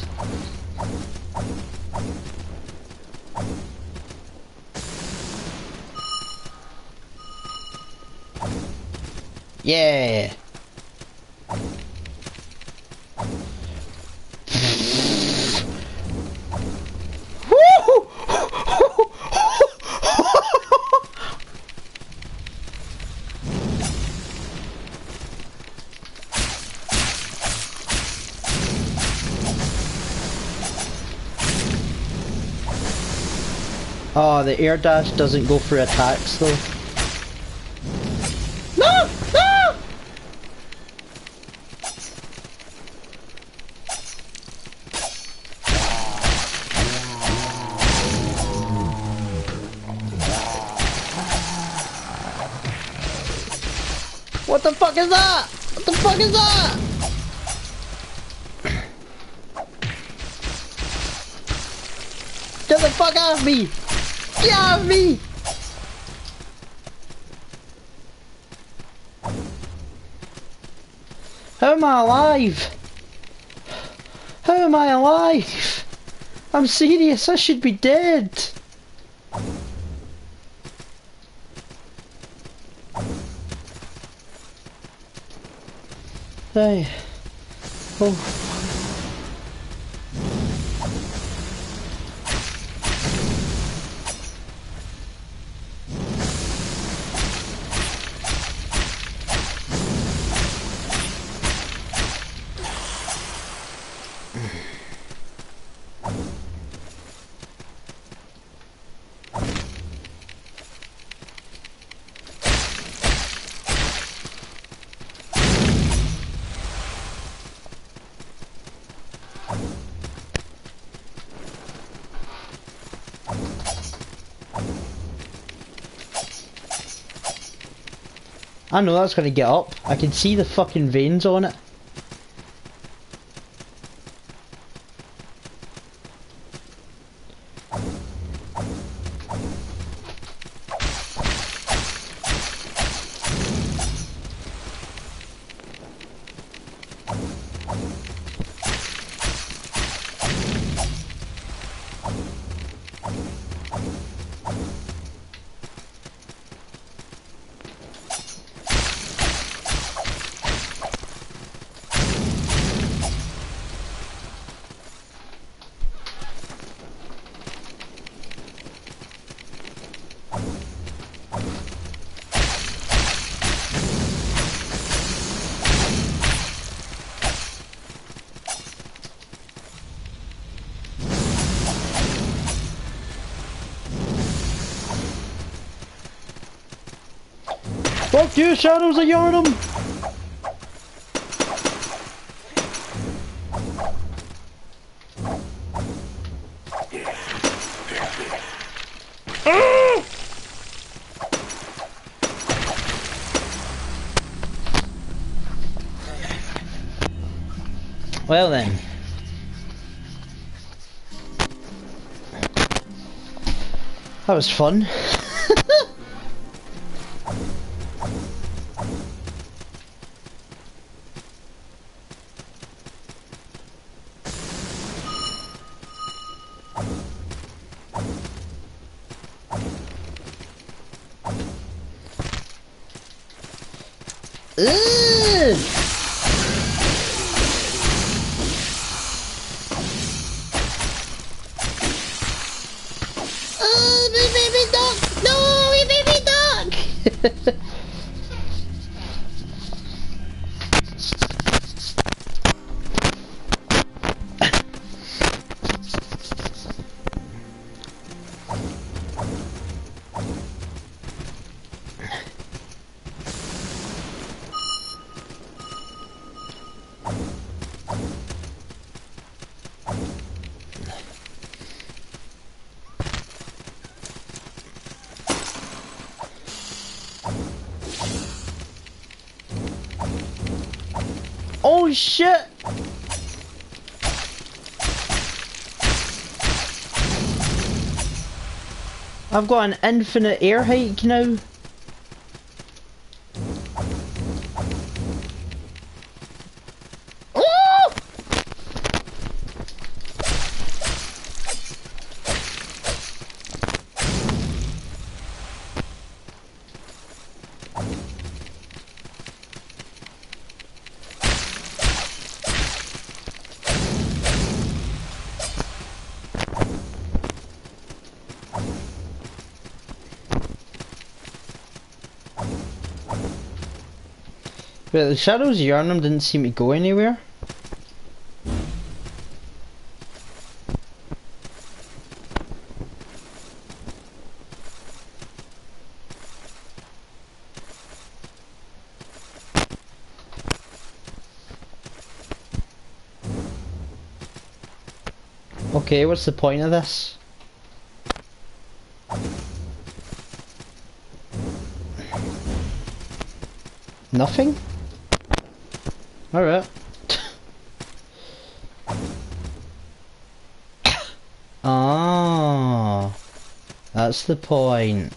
Yeah! Oh, the air dash doesn't go for attacks though. No! No! What the fuck is that? What the fuck is that? Get the fuck off me! Get off me! How am I alive? How am I alive? I'm serious, I should be dead. Hey. Oh. I know that's gonna get up. I can see the fucking veins on it. Fuck you, Shadows, I yarn him! Well then. That was fun. Ugh! Oh, my baby dog! No, my baby dog! Oh shit! I've got an infinite air hike now. But the Shadows Yarnum didn't seem to go anywhere. Okay, what's the point of this? Nothing? Alright. Ah, that's the point.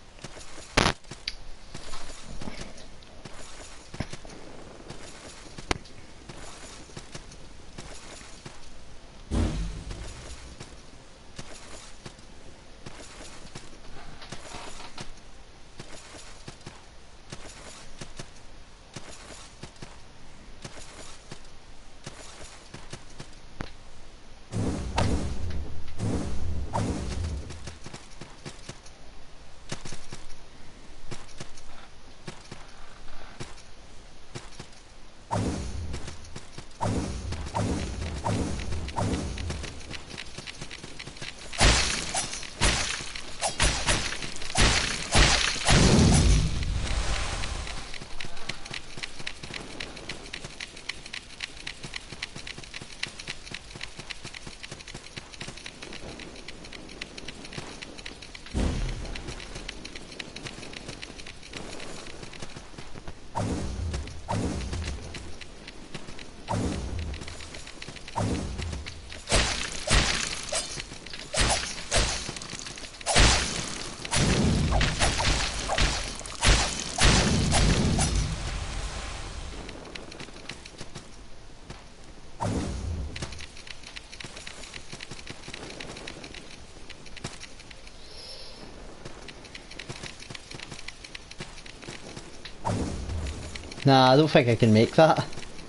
Nah, I don't think I can make that.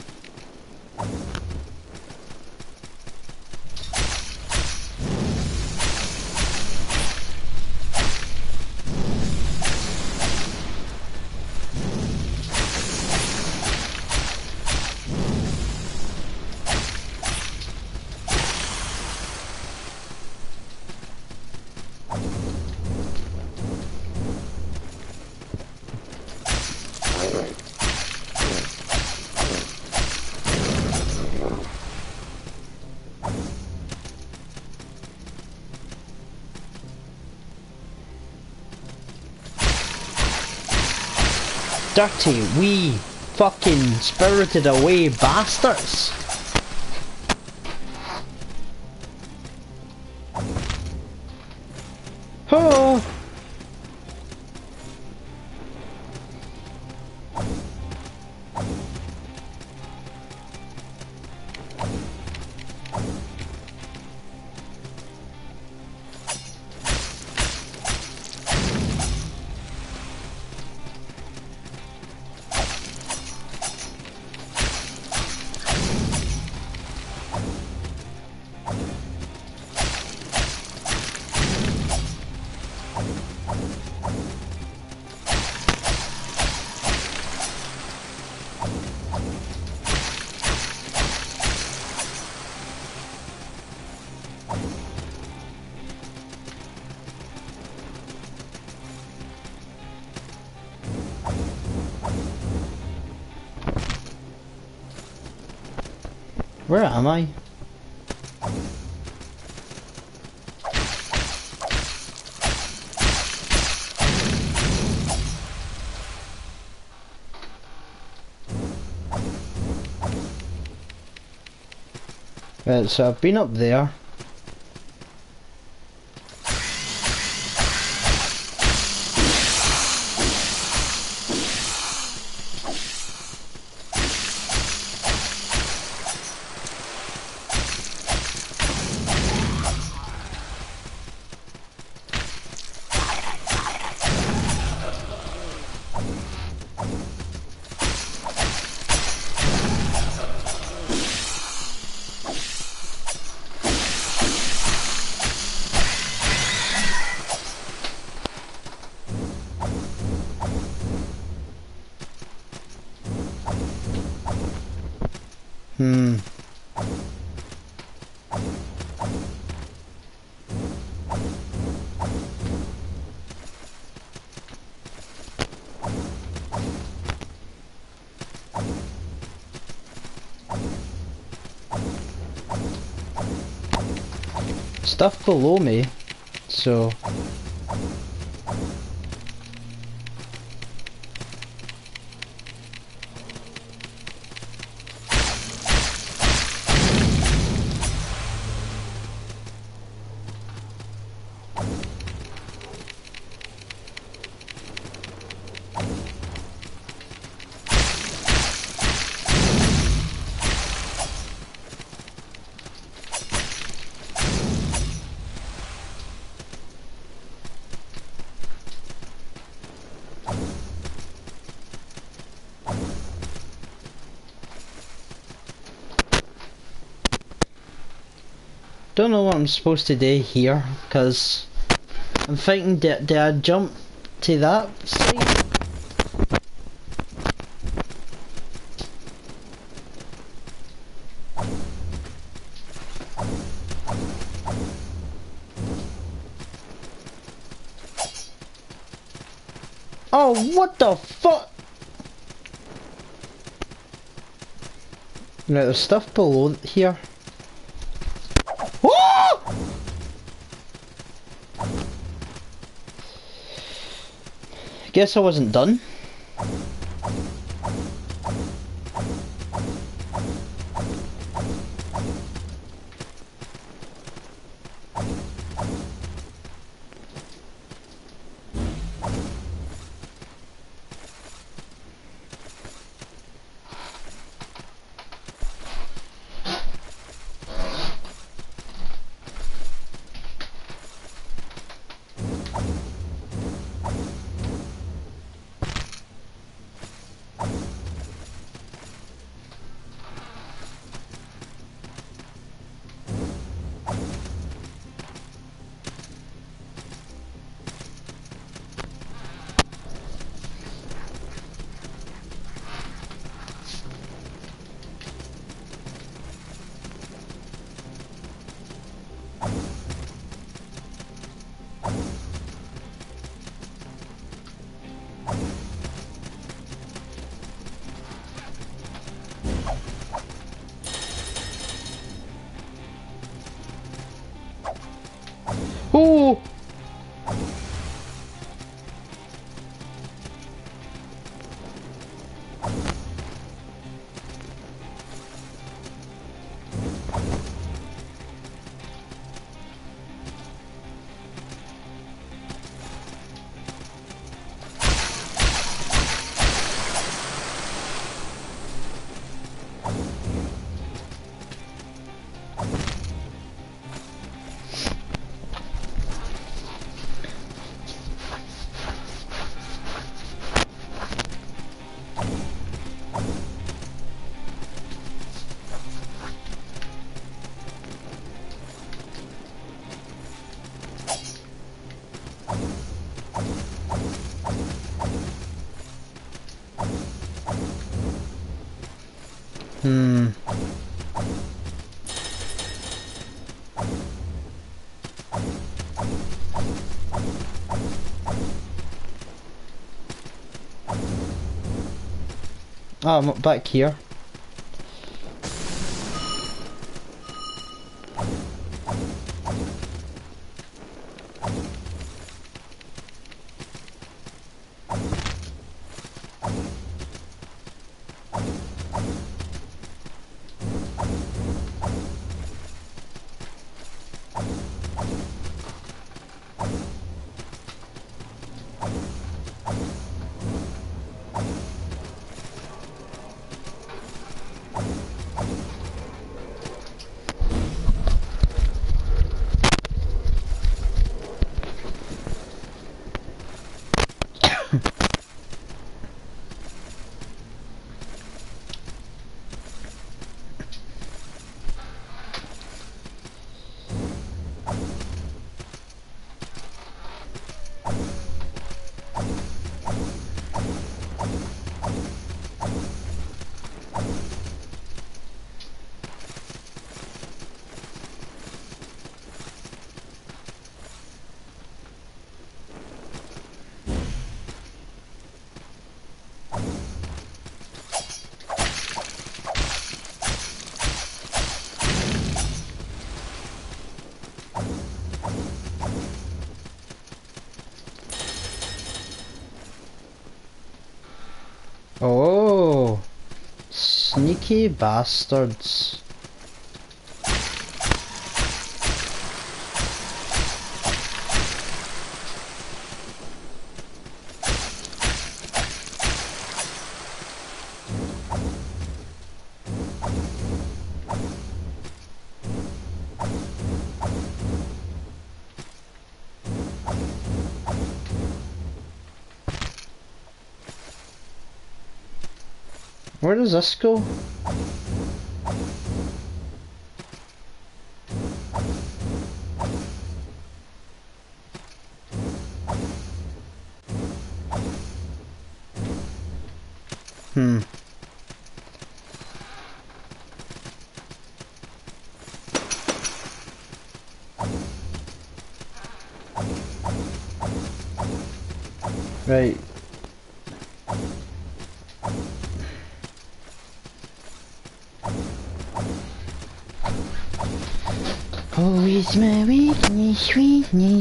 Dirty, wee, fucking spirited away bastards. Oh. Where am I? Right, so I've been up there. stuff below me, so... Don't know what I'm supposed to do here, because I'm thinking, did I jump to that side? Oh, what the fuck? Right, there's stuff below here. Oh! Guess I wasn't done. Oh! Oh, I'm back here. Cheeky bastards. Where does this go? Right. Oh, it's my weakness, sweetness,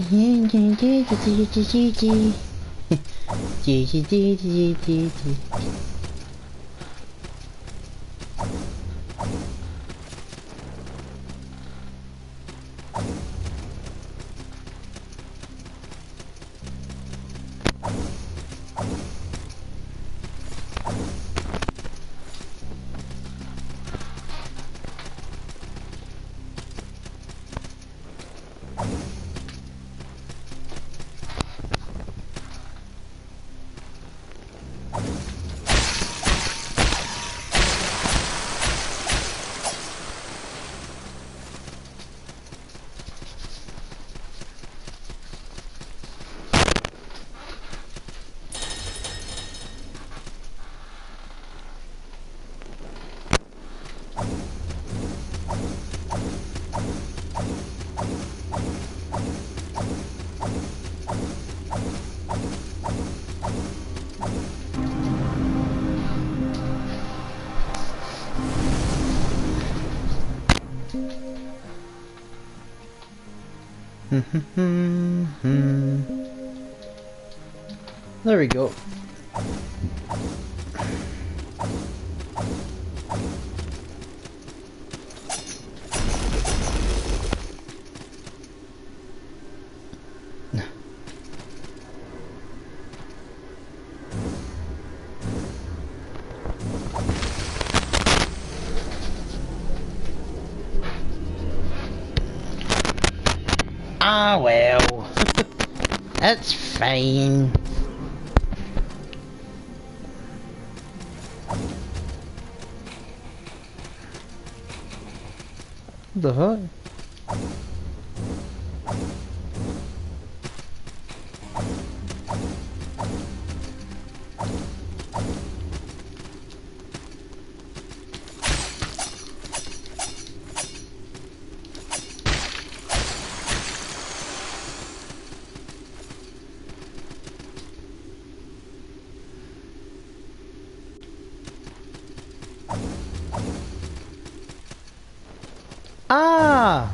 There we go. Ah well, it's fine. What the fuck? Ah!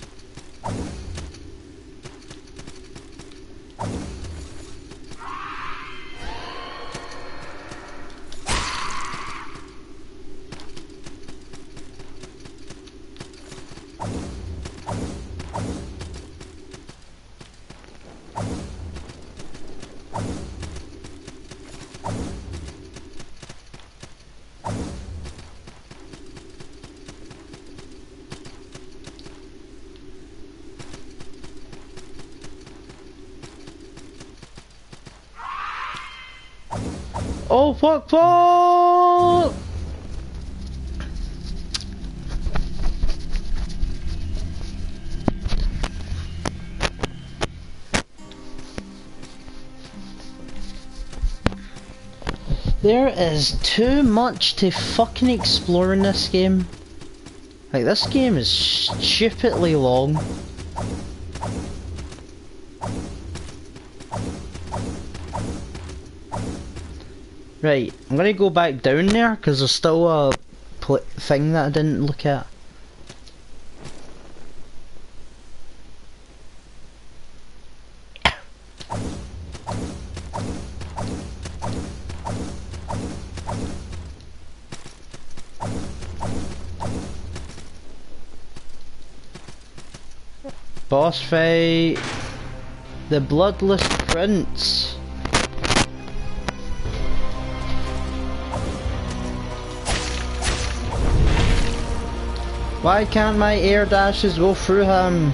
Oh fuck fuck! There is too much to fucking explore in this game. Like, this game is stupidly long. Right, I'm gonna go back down there because there's still a thing that I didn't look at. Boss fight. The Bloodless Prince. Why can't my air dashes go through him?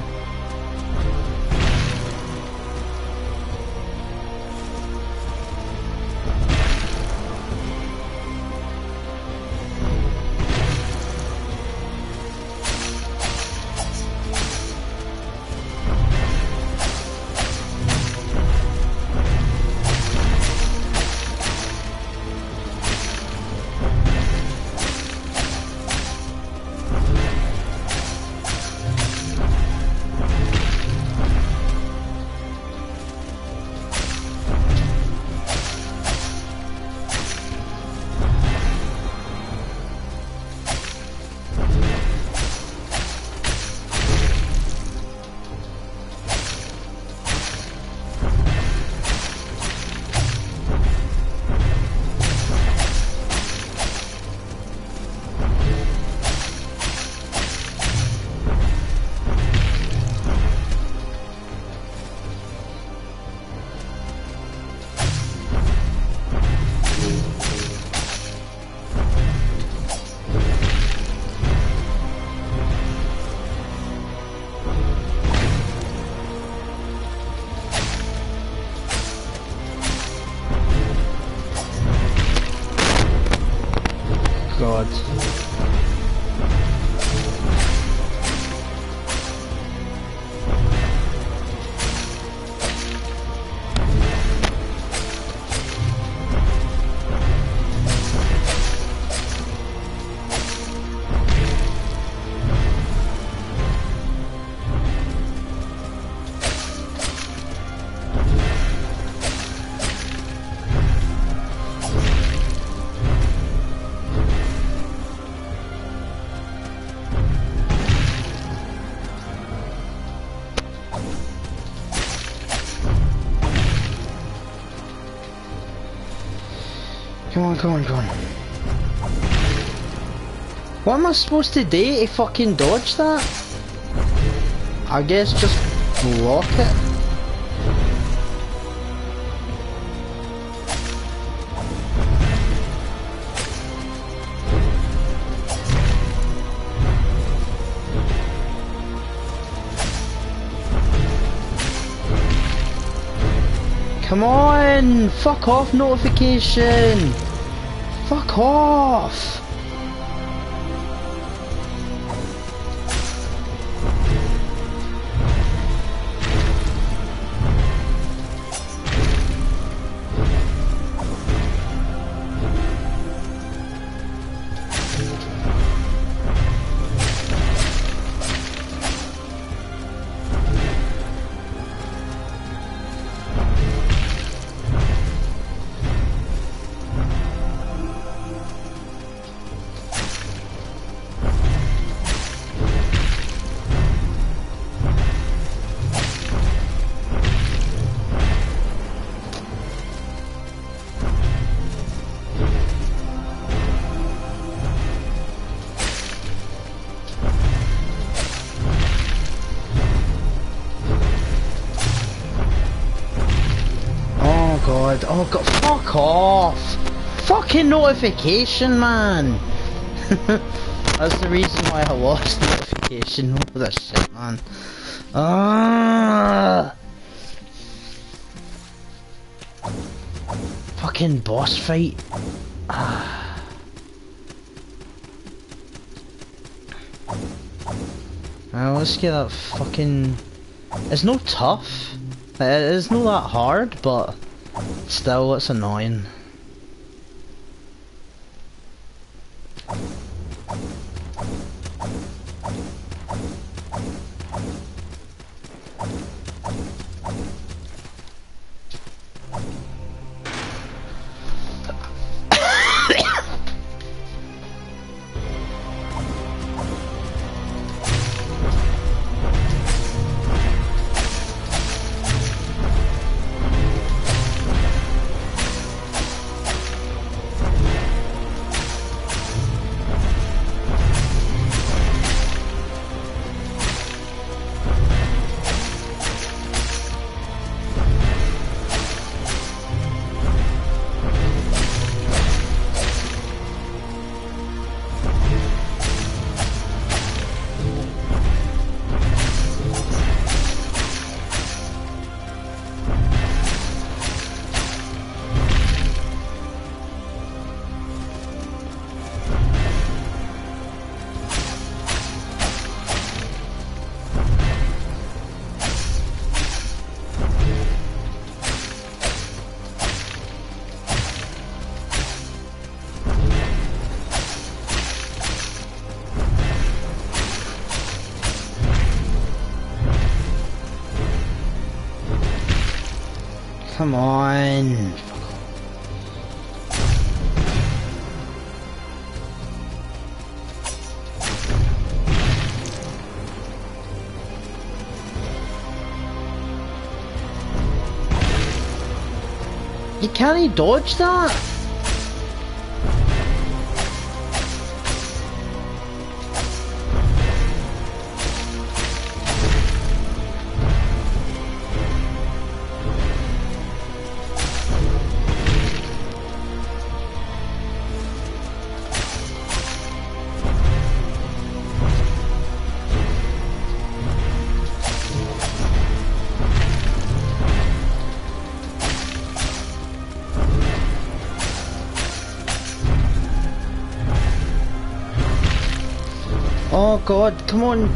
God. Come on, come on, come on. What am I supposed to do to fucking dodge that? I guess just block it. Come on! Fuck off notification! Fuck off! Oh god, fuck off! Fucking notification, man! That's the reason why I lost notification. Oh, this shit, man. Fucking boss fight. Now let's get that fucking... It's no tough. It's not that hard, but still it's annoying. Come on. You can't dodge that? Oh god, come on.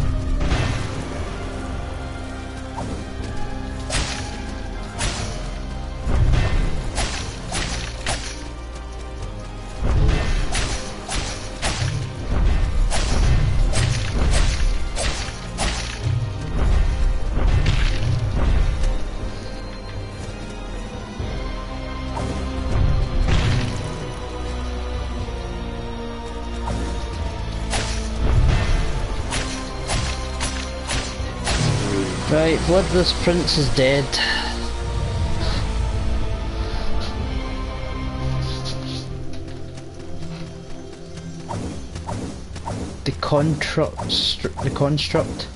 Right, Bloodless Prince is dead. The construct.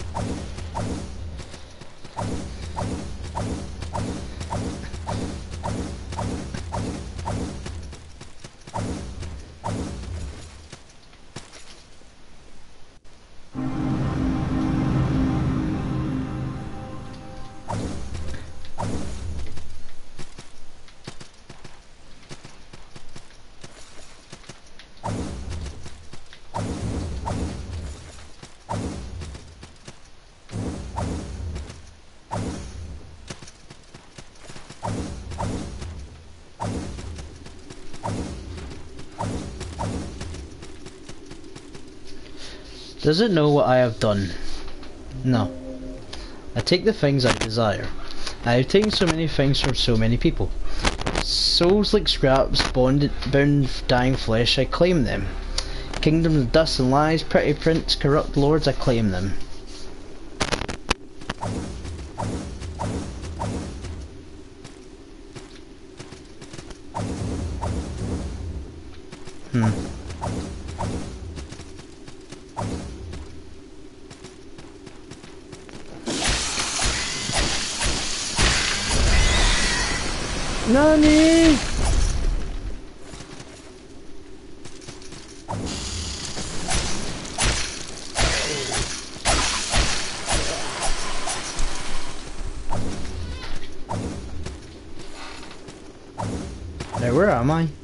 Does it know what I have done? No. I take the things I desire. I have taken so many things from so many people. Souls like scraps, bound dying flesh, I claim them. Kingdoms of dust and lies, pretty prince, corrupt lords, I claim them. Nani? Now where am I?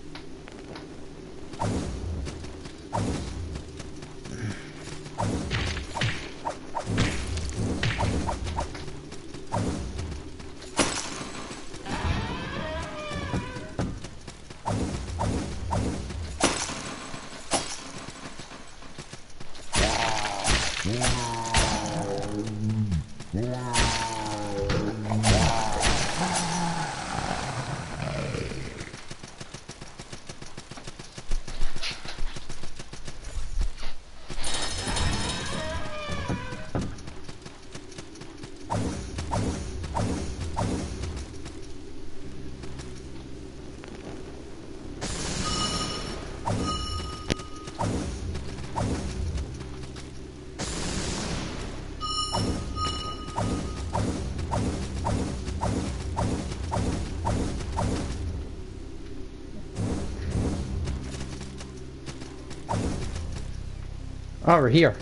Oh, we're here.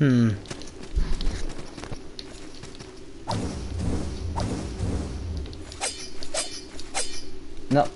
No.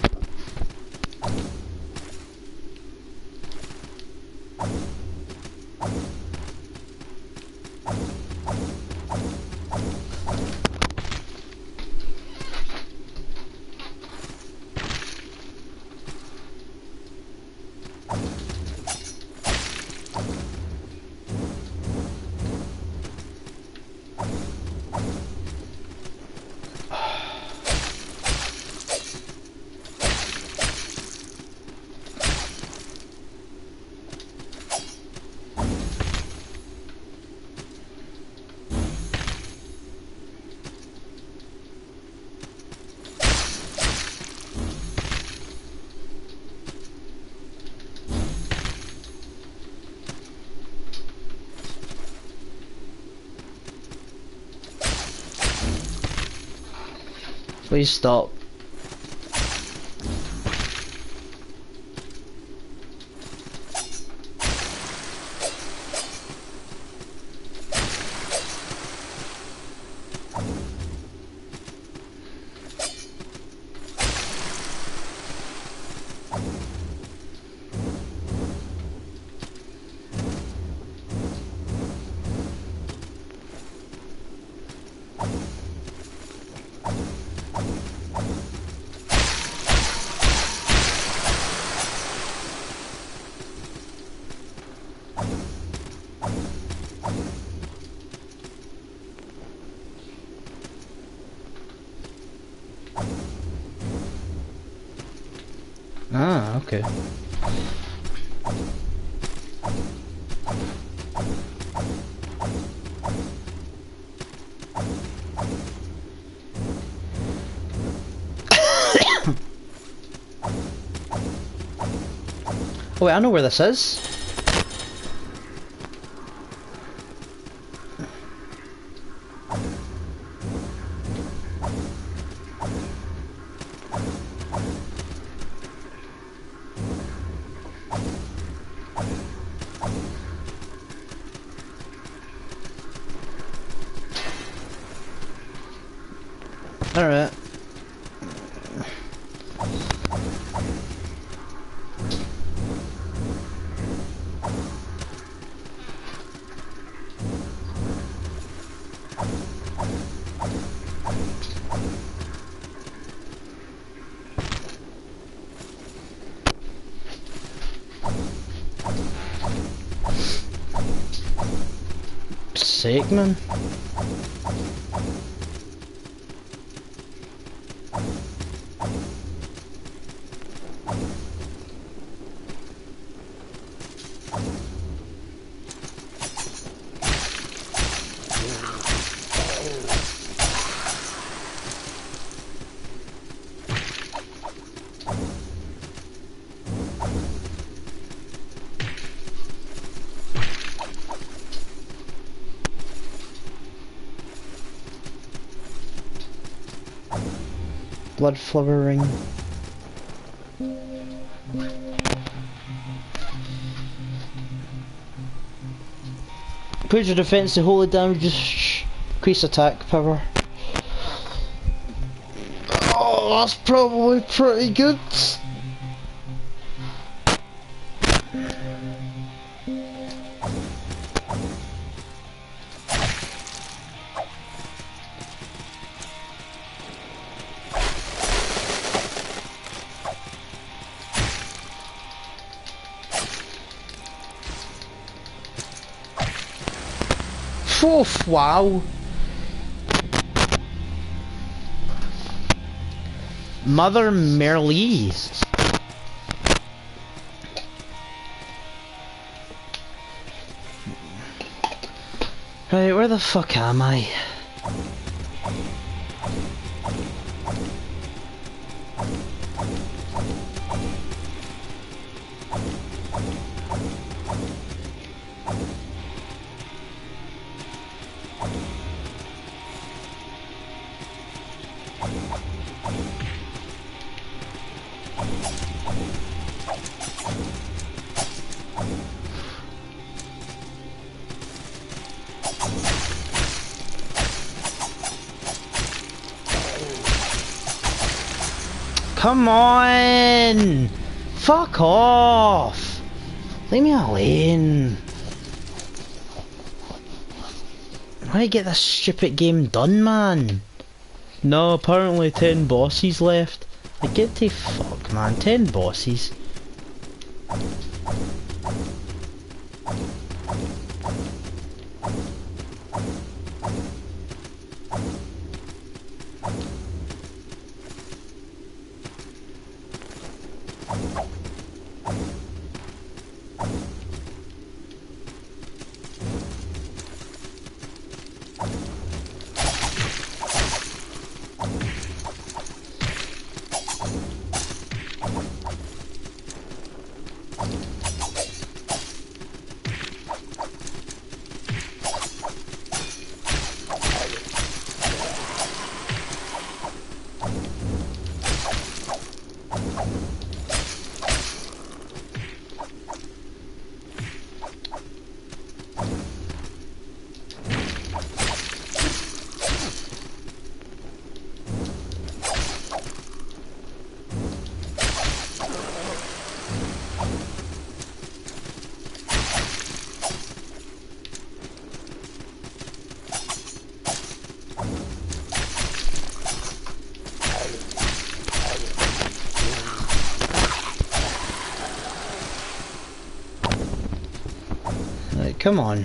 Please stop. Ah, okay. Oh wait, I know where this is. Alright. Sake, man. Blood flowering. Put your defense to holy damage, increase attack power. Oh, that's probably pretty good. Oof, wow. Mother Merlees. Right, where the fuck am I? Come on! Fuck off! Leave me alone. How do you get this stupid game done, man? No, apparently 10 bosses left. Like, get to fuck, man. 10 bosses. Like, come on.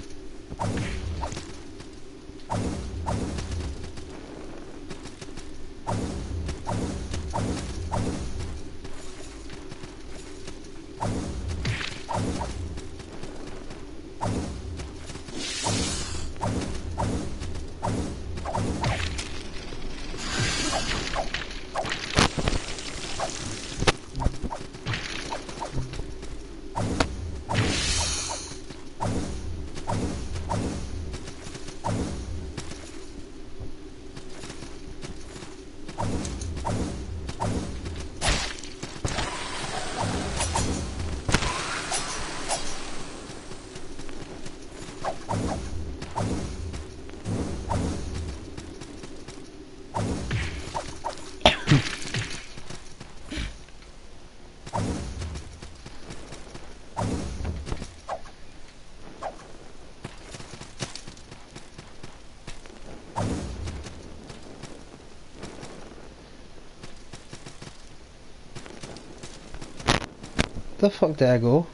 The fuck did I go?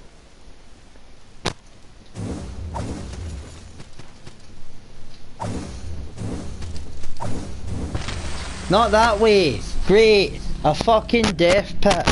Not that way! Great! A fucking death pit!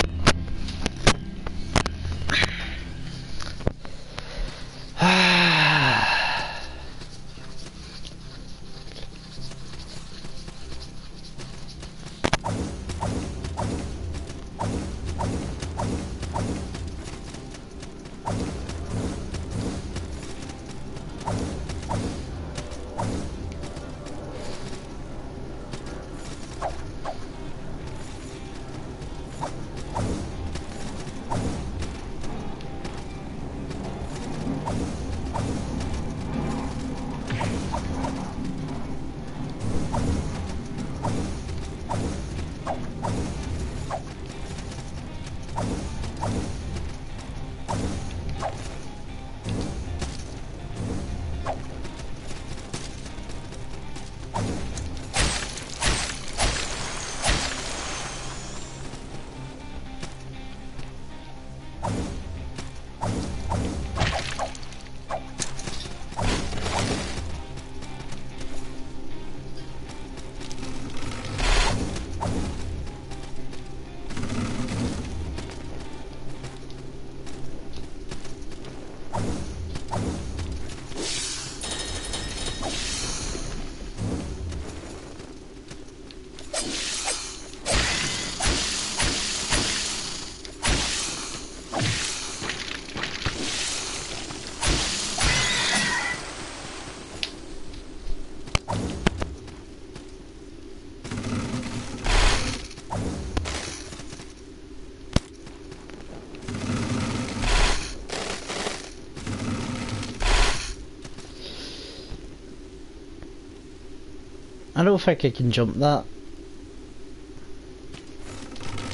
I don't think I can jump that.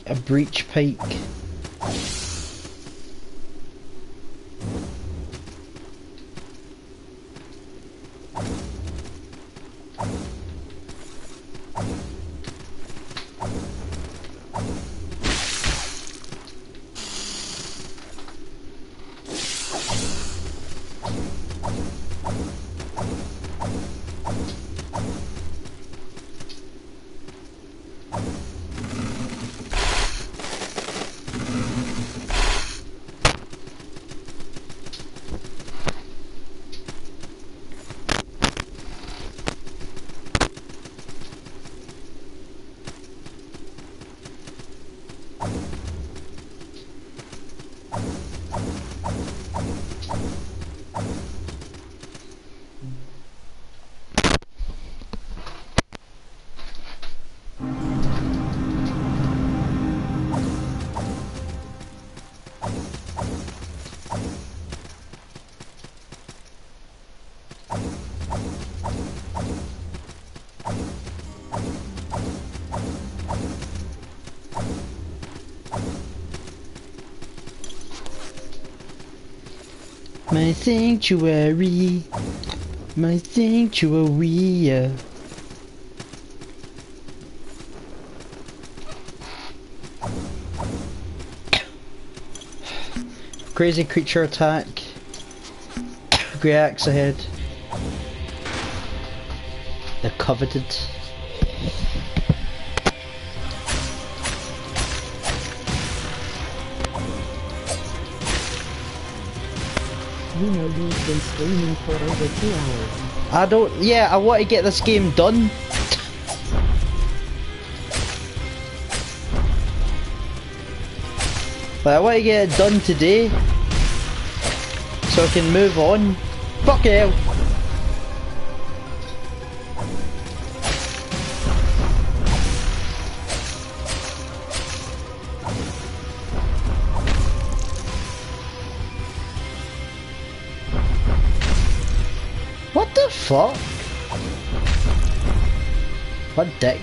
a breach pike. My sanctuary, my sanctuary, yeah. Crazy creature attack. Grey axe ahead. The coveted. You know you've been streaming for over 2 hours. I don't, yeah, I want to get this game done. But I want to get it done today. So I can move on. Fuck hell. What the fuck? What dick?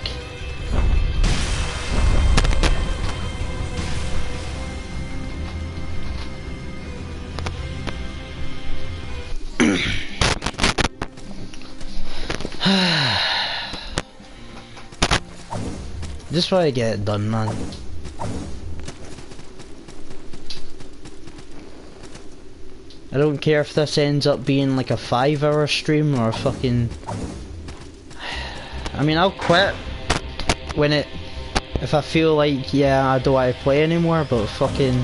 Just want to get it done, man. I don't care if this ends up being like a 5-hour stream or a fucking... I mean, I'll quit when if I feel like, yeah, I don't want to play anymore, but fucking...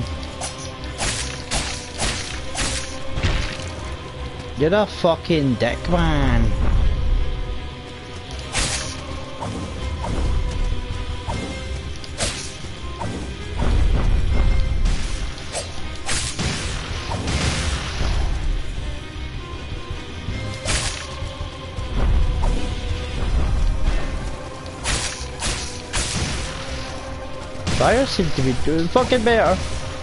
You're a fucking dick, man. Fire seems to be doing fucking better.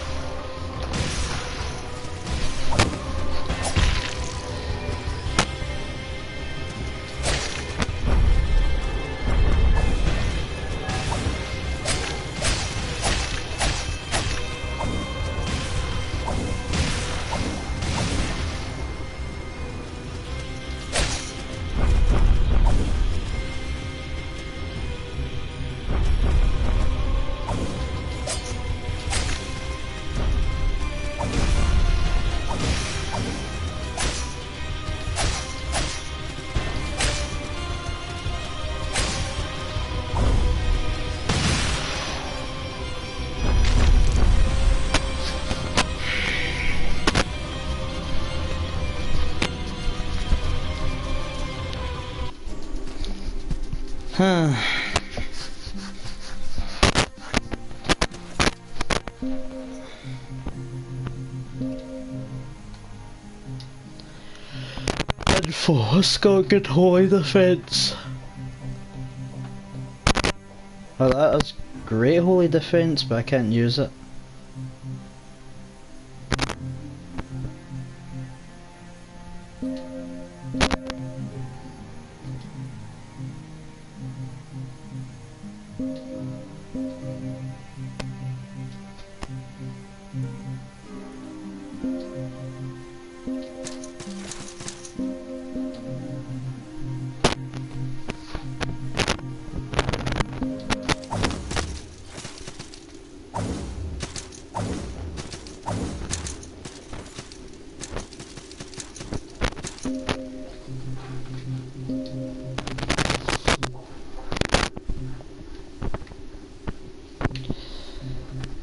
Huh. And for skunk and holy defense. Well, that is great holy defense, but I can't use it.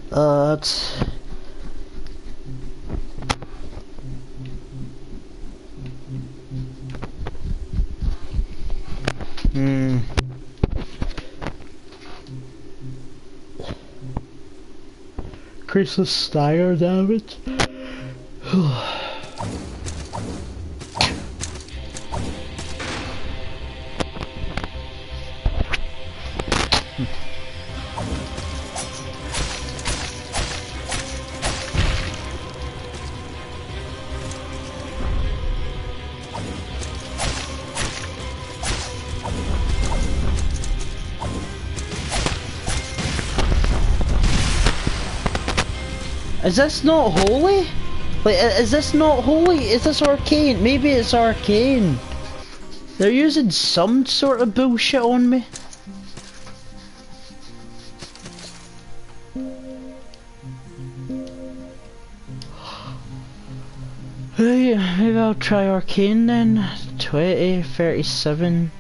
That's... Increase the stagger damage. Is this not holy? Like, is this not holy? Is this arcane? Maybe it's arcane. They're using some sort of bullshit on me. Right, maybe I'll try arcane then. 20, 37.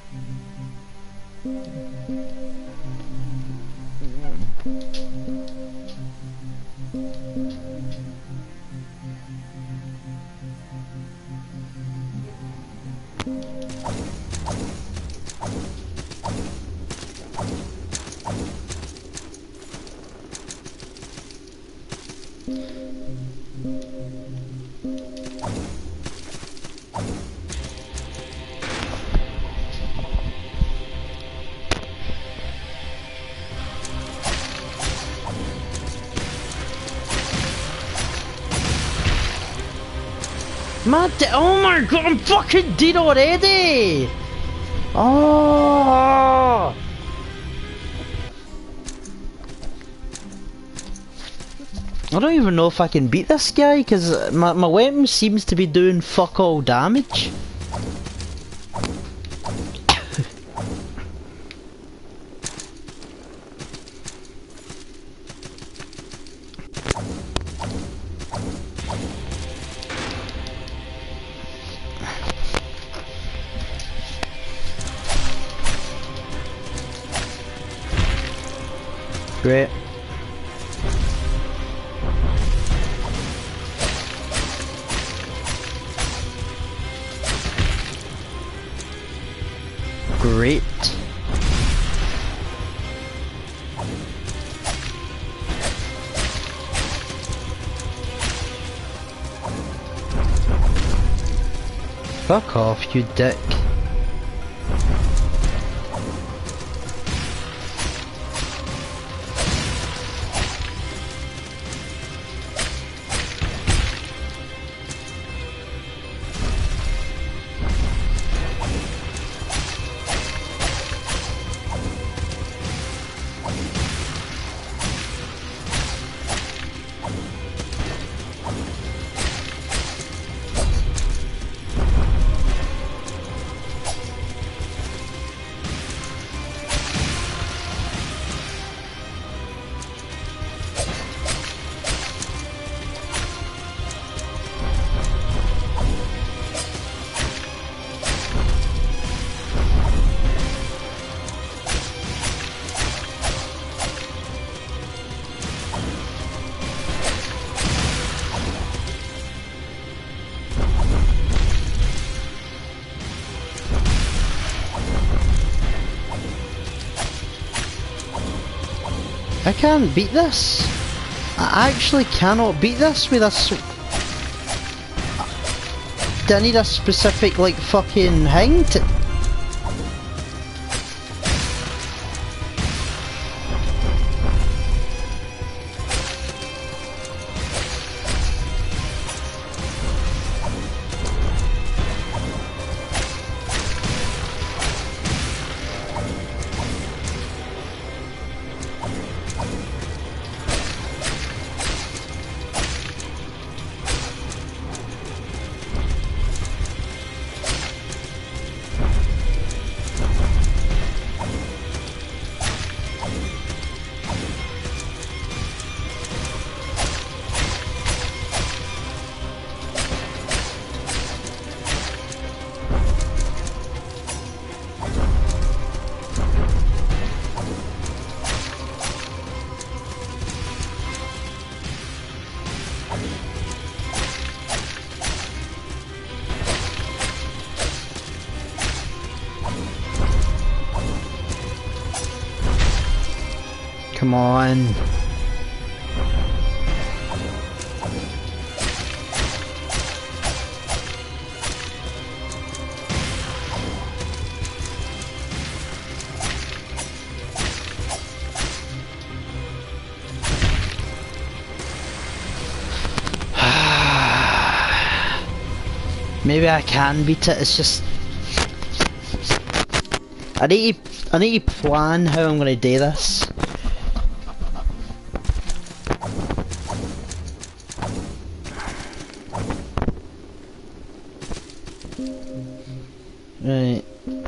Oh my god, I'm fucking dead already! Oh! I don't even know if I can beat this guy, because my weapon seems to be doing fuck all damage. Great. Great. Fuck off, you dick. I can't beat this. I actually cannot beat this with a do I need a specific like fucking thing to... Come on. Maybe I can beat it, it's just... I need to plan how I'm gonna do this. Right.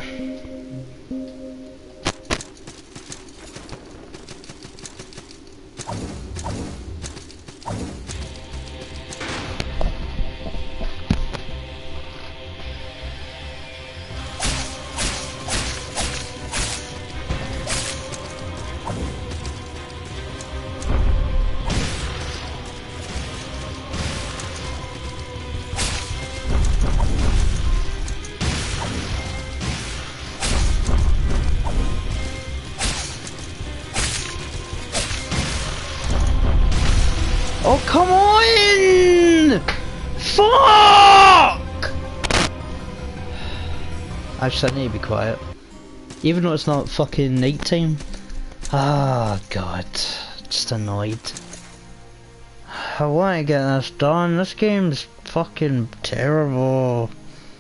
Oh, come on! Fuck! Actually, I need to be quiet. Even though it's not fucking night time. Ah, God. Just annoyed. I want to get this done. This game's fucking terrible.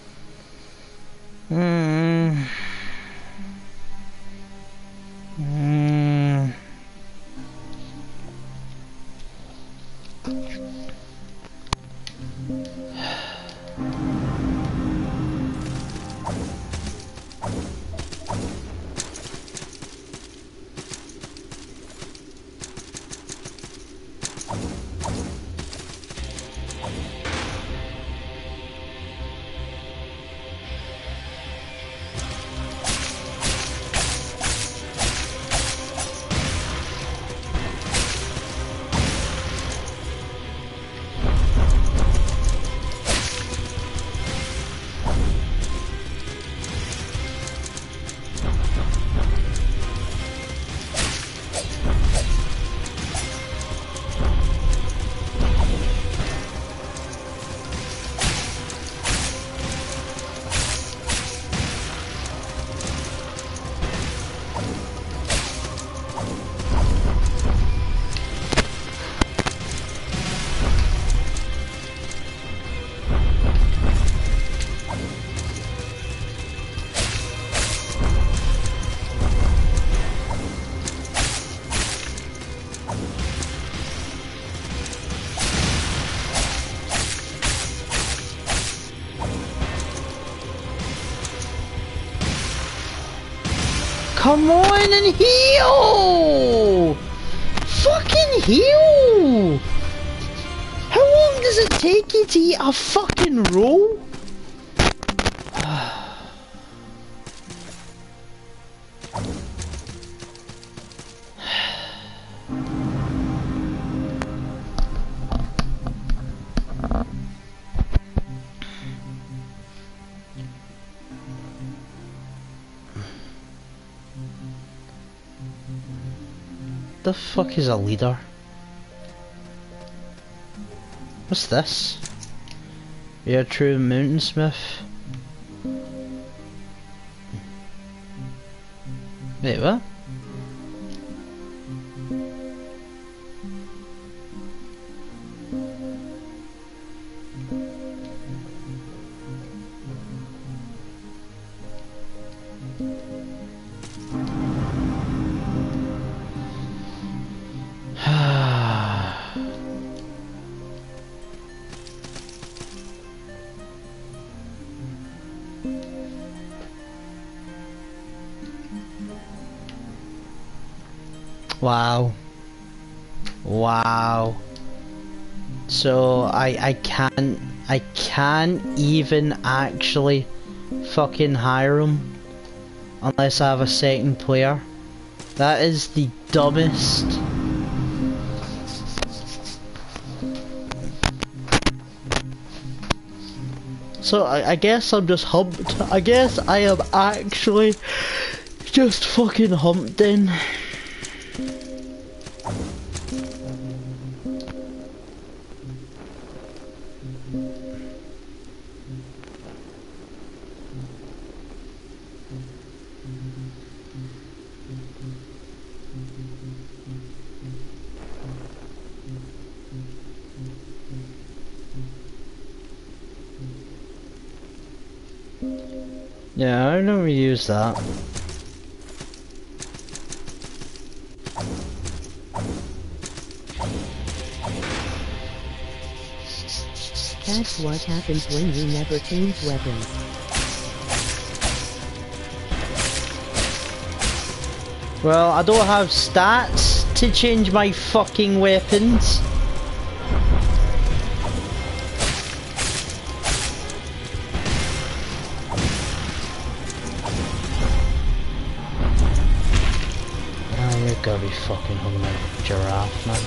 Come on and heal! Fucking heal! How long does it take you to eat a fucking roll? The fuck is a leader? What's this? You're a true mountainsmith. Wait, what? Wow. Wow. So I can't even actually fucking hire him unless I have a second player. That is the dumbest. So I guess I'm just humped. I guess I am actually just fucking humped then. Yeah, I don't really use that. That's what happens when you never change weapons. Well, I don't have stats to change my fucking weapons. Oh, you gotta be fucking hugging a giraffe, man.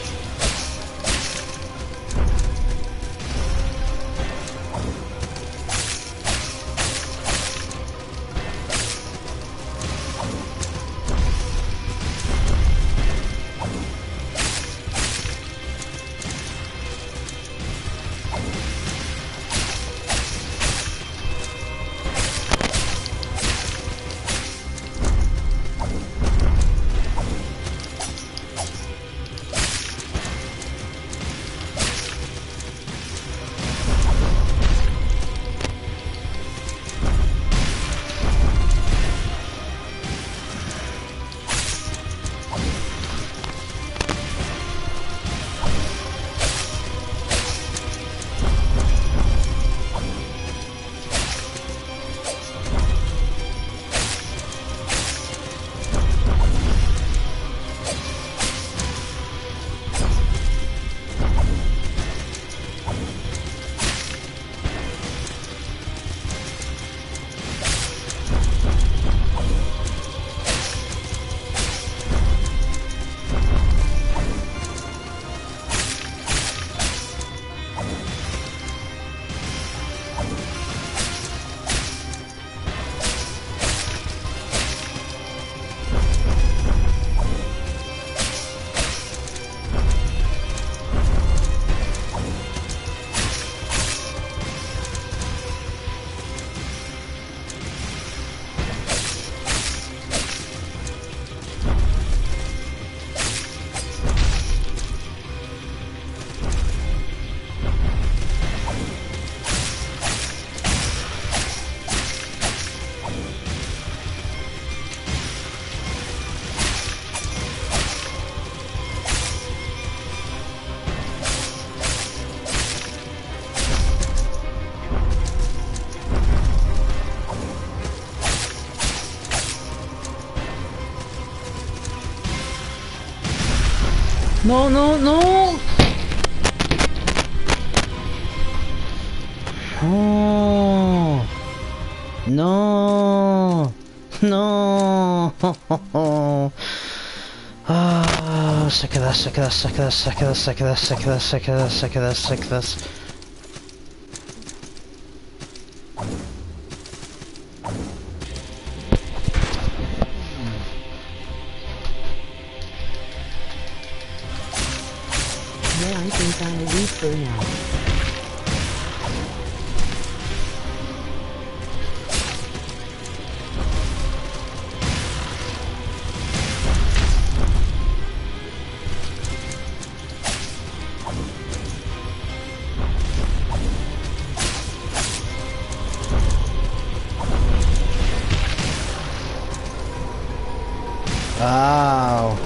No, no, no! Oh, no, no! Ah, sick of this, sick of this, sick of this, sick of this, sick of this, sick of this, sick of this, sick of this, sick of this. Yeah, I think I'll leave for now. Wow.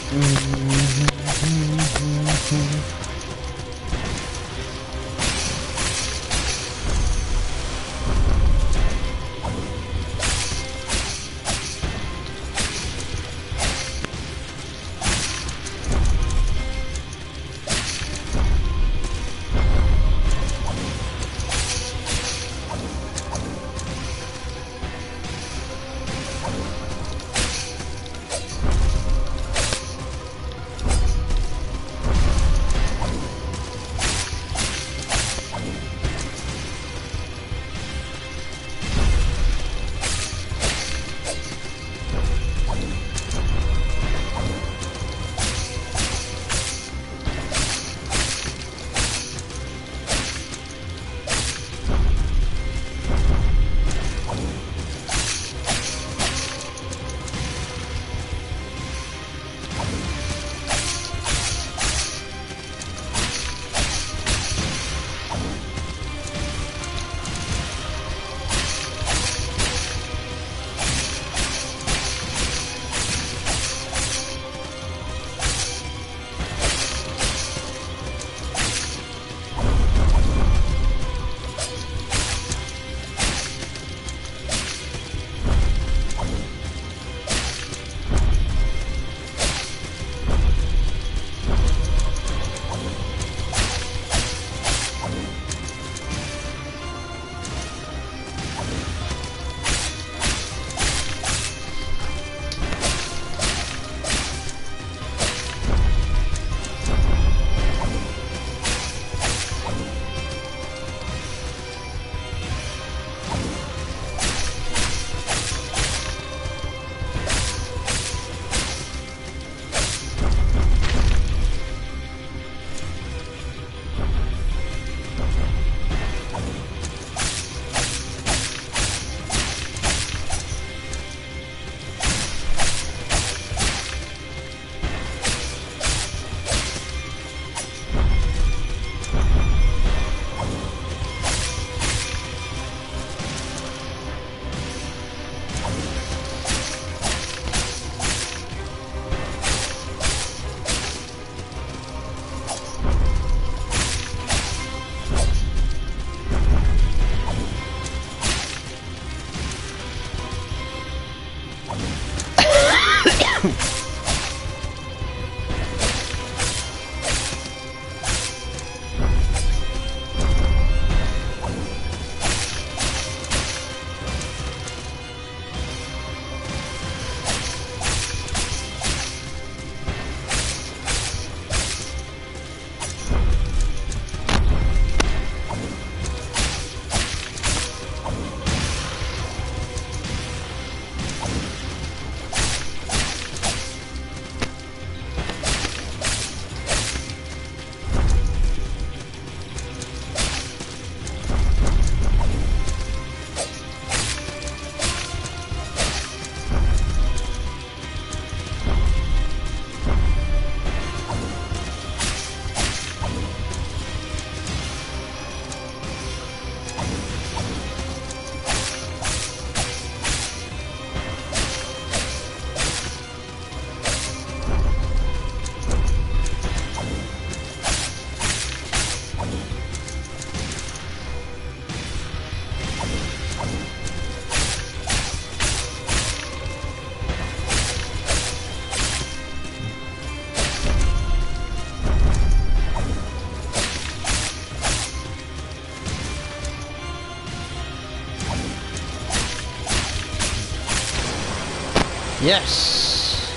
Yes!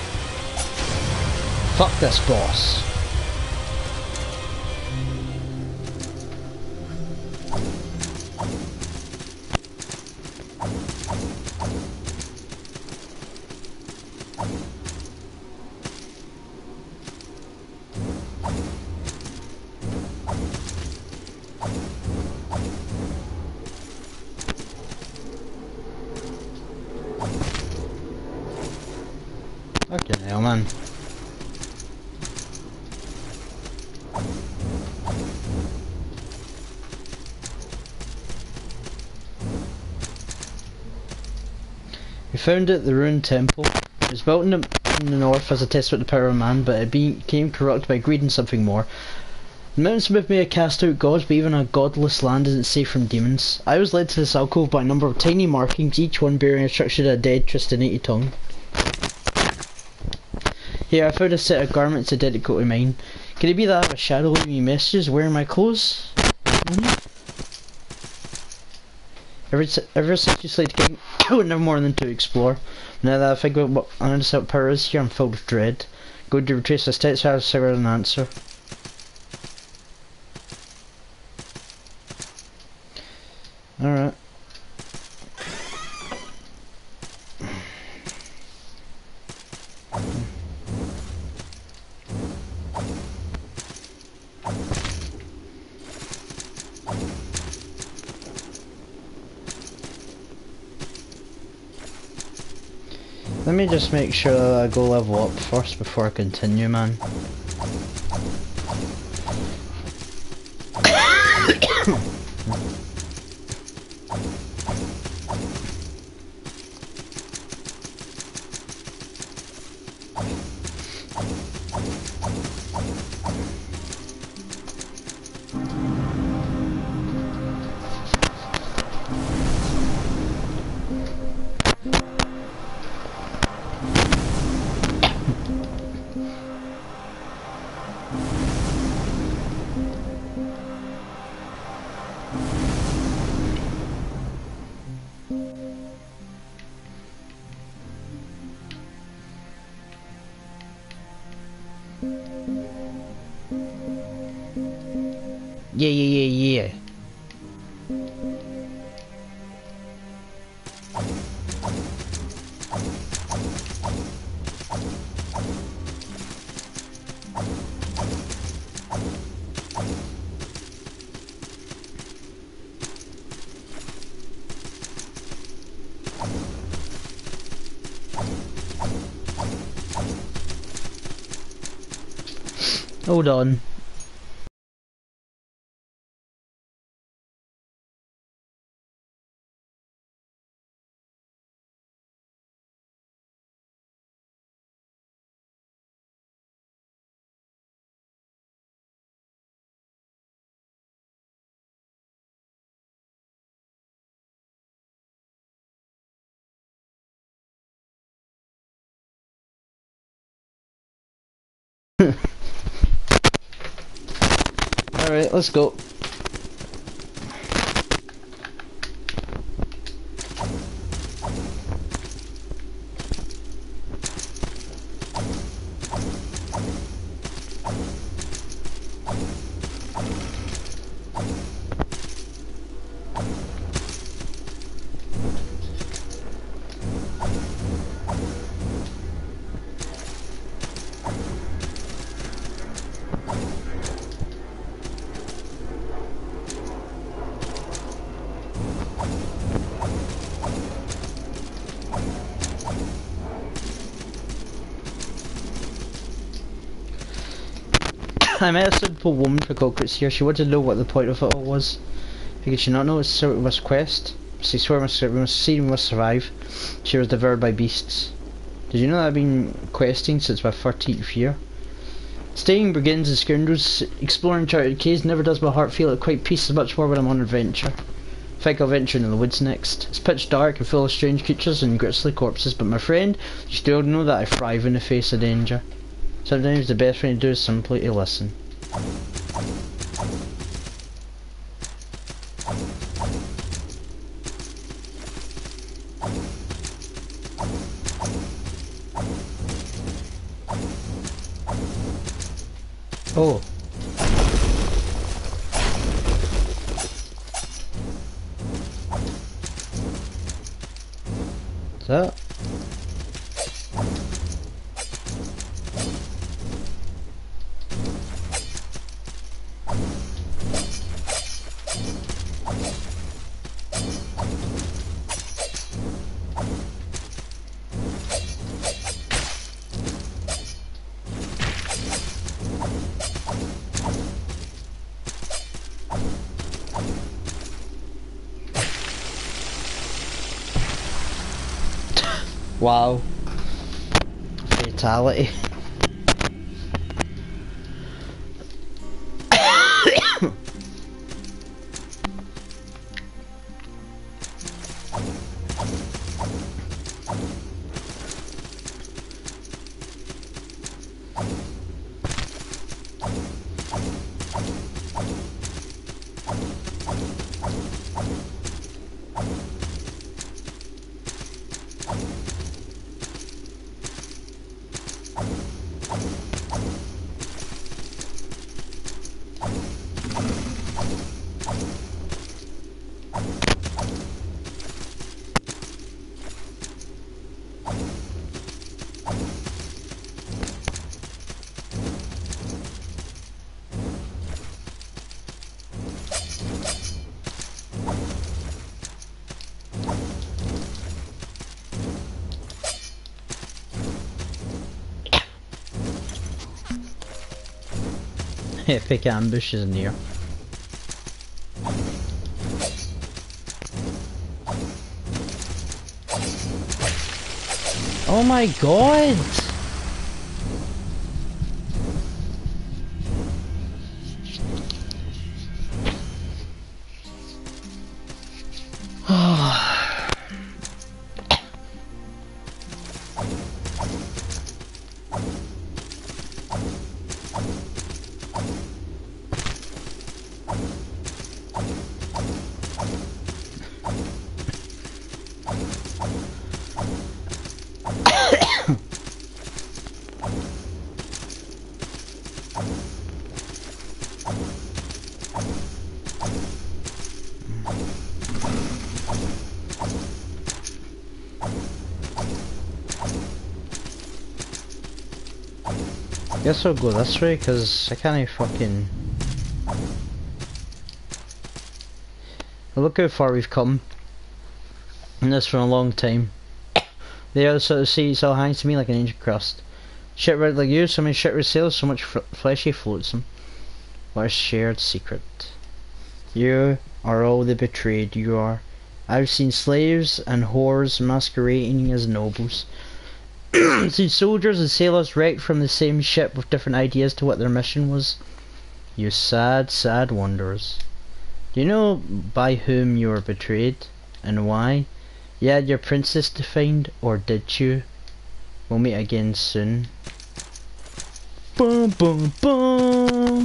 Fuck this boss. Fucking hell, man. We found it, the ruined temple. It was built in the in the north as a test with the power of man, but it became corrupted by greed and something more. The mountains above me cast out gods, but even a godless land isn't safe from demons. I was led to this alcove by a number of tiny markings, each one bearing instruction of a dead Tristanite tongue. Here I found a set of garments identical to mine. Could it be that I have a shadow leaving me messages wearing my clothes? Ever since you slayed the king, I would never more than to explore. Now that I think about what undecided power is here, I'm filled with dread. Going to retrace the steps, I have several an answer. Alright. Let me just make sure that I go level up first before I continue, man. Yeah. Hold on. Alright, let's go. I met a simple woman for culprits here. She wanted to know what the point of it all was. Because she not know it's sort of a quest. She swore we must survive. She was devoured by beasts. Did you know that I've been questing since my 13th year? Staying brigands and scoundrels, exploring charted caves never does my heart feel at quite peace as much more when I'm on adventure. I think I'll venture into the woods next. It's pitch dark and full of strange creatures and grisly corpses, but my friend, you still know that I thrive in the face of danger. Sometimes the best thing to do is simply to listen. Oh. What's that? Wow. mentality. Epic ambush is near. Oh my god! Guess I'll go this way, cause I can't fucking... Look how far we've come. And this for a long time. The other sort of sea all hangs to me like an ancient crust. Shit red like you, so many shit red sails, so much fleshy flotsam. What a shared secret. You are all the betrayed, you are. I've seen slaves and whores masquerading as nobles. Seen soldiers and sailors wrecked from the same ship with different ideas to what their mission was. You sad, sad wanderers. Do you know by whom you were betrayed? And why? You had your princess to find, or did you? We'll meet again soon. Boom, boom, boom!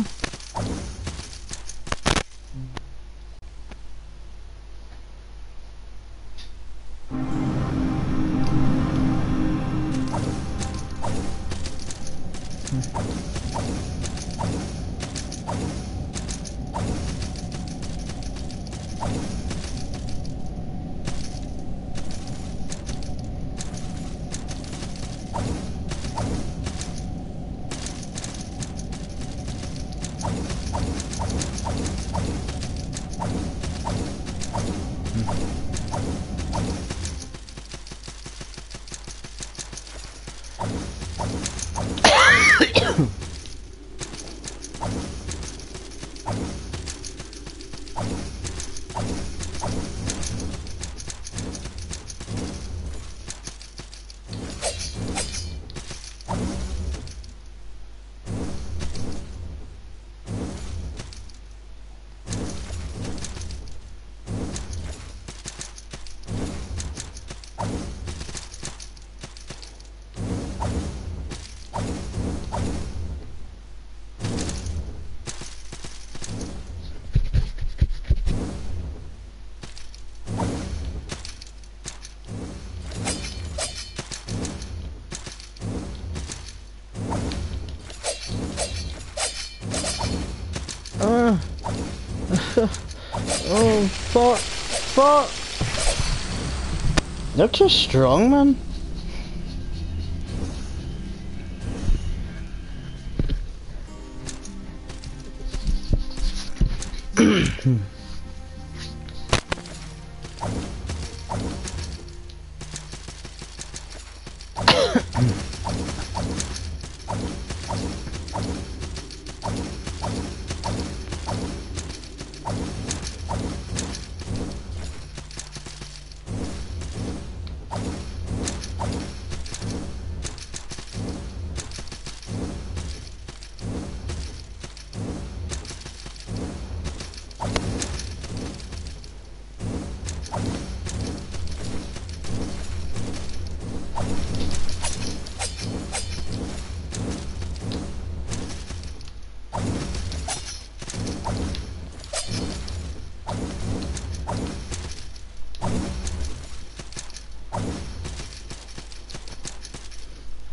Oh, fuck. Fuck. They're too strong, man.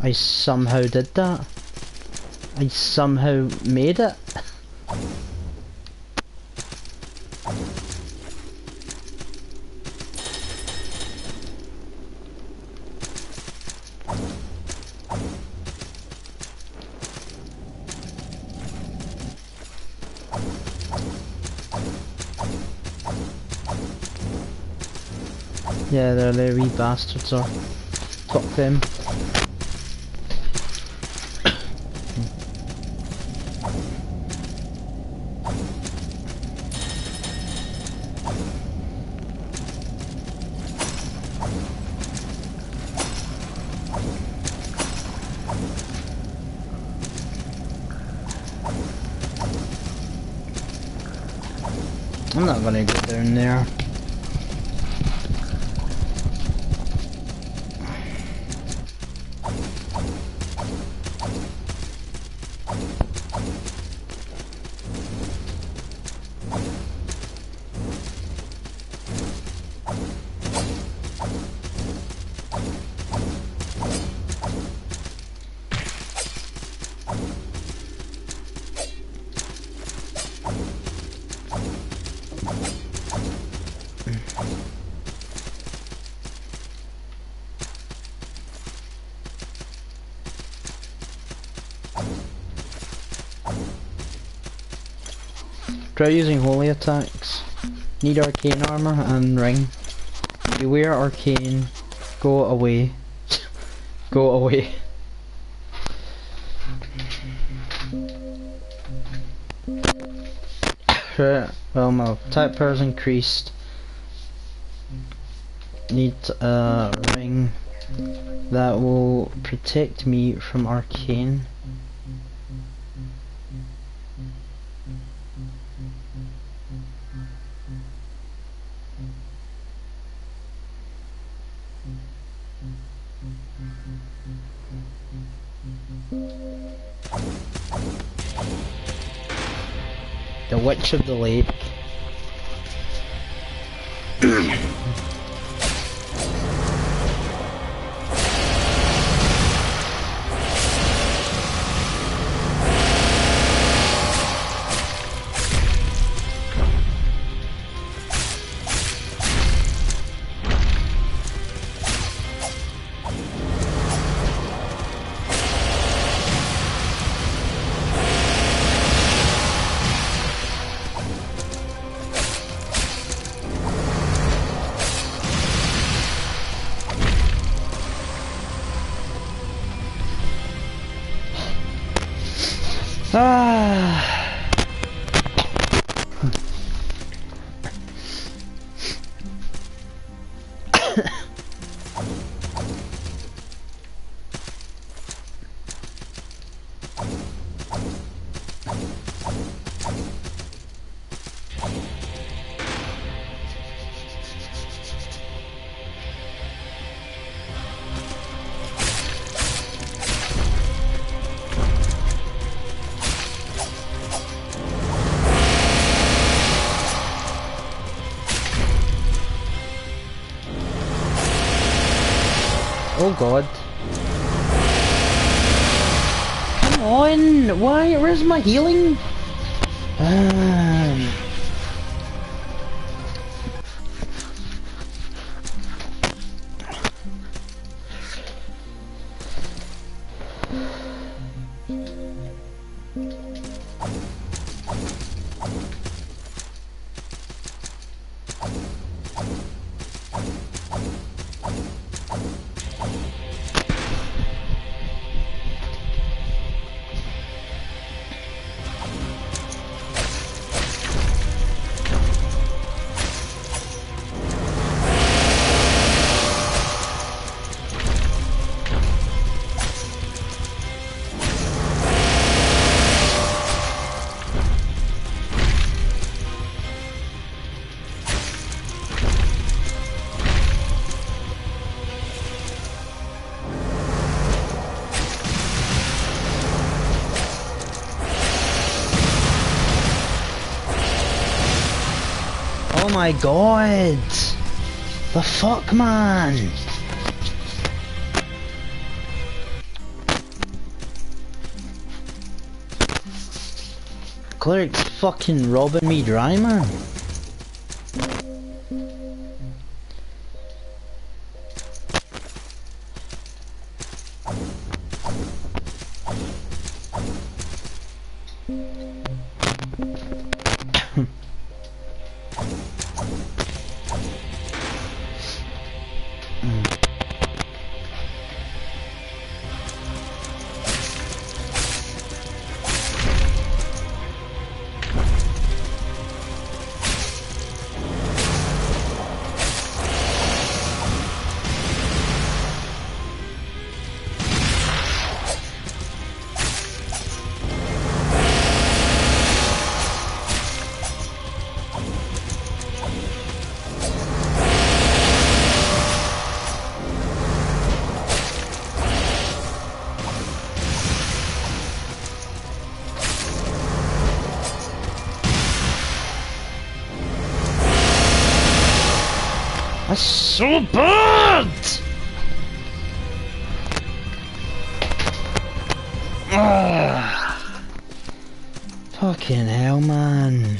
I somehow did that. I somehow made it. Yeah, they're the wee bastards are. Fuck them. I'm not gonna go down there. Try using holy attacks. Need arcane armor and ring. Beware arcane. Go away. Go away. Right, well my attack power's increased. Need a ring that will protect me from arcane. The Witch of the Lake. Oh god. Come on! Why? Where's my healing? Oh my god! The fuck, man! cleric's fucking robbing me dry, man. That's so bad! Ah, fucking hell, man.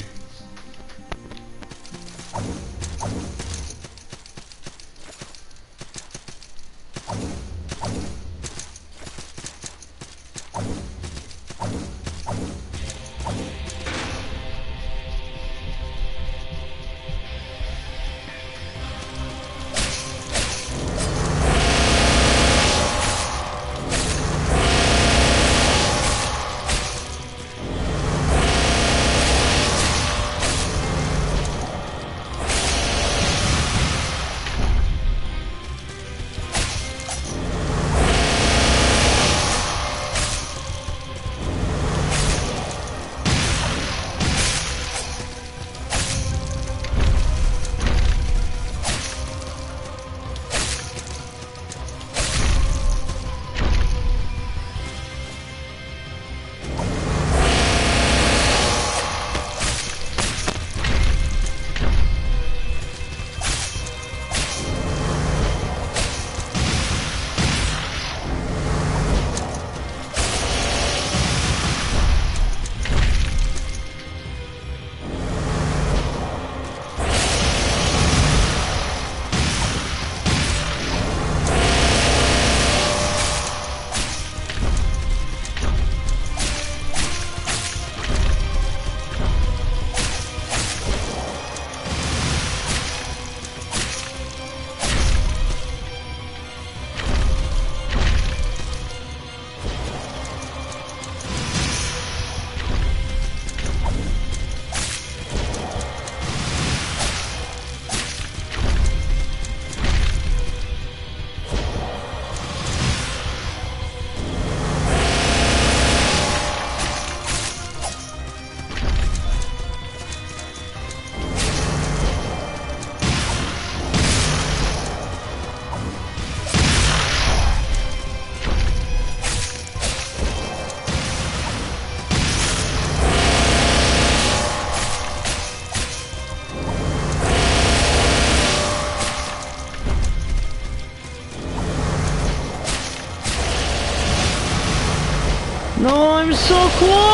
No, I'm so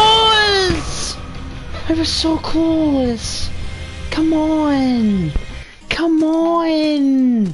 close! I was so close! Come on! Come on!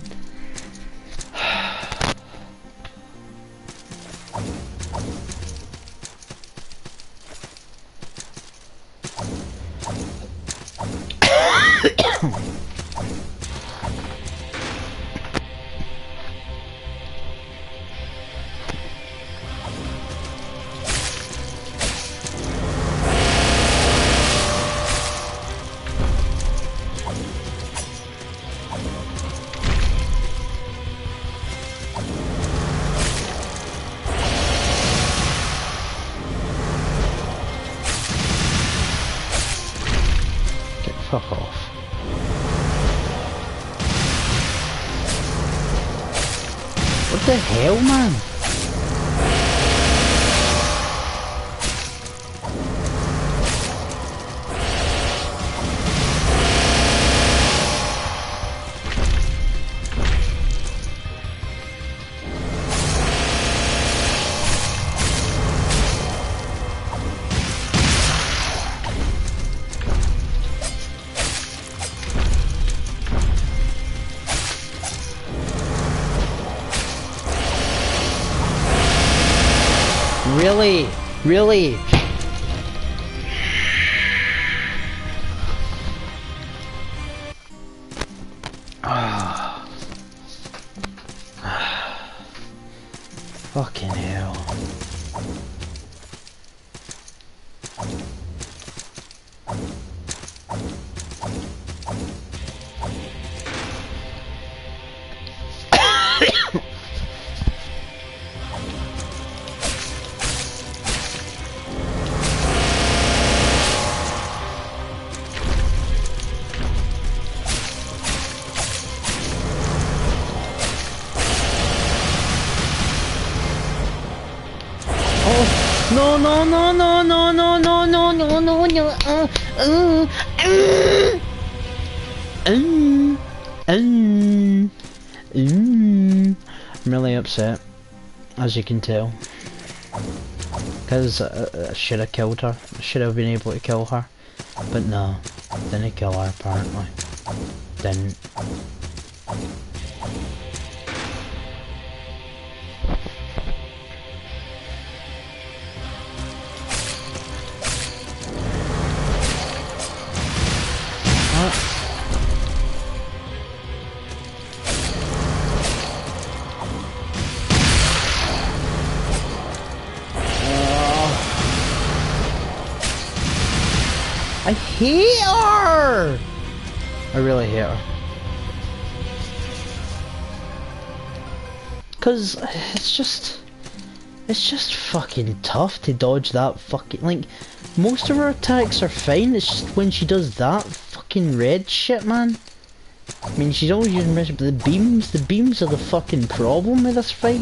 Fuck off. What the hell, man? Really? Really? Fucking hell. No, no, no, no, no, no, no, no, no, no, no, I'm really upset, as you can tell, because I should have killed her. I should have been able to kill her, but no, didn't kill her apparently. Didn't. I hate her! I really hate her. Cause it's just fucking tough to dodge that fucking, like, most of her attacks are fine, it's just when she does that fucking red shit, man. I mean, she's always using the beams are the fucking problem with this fight.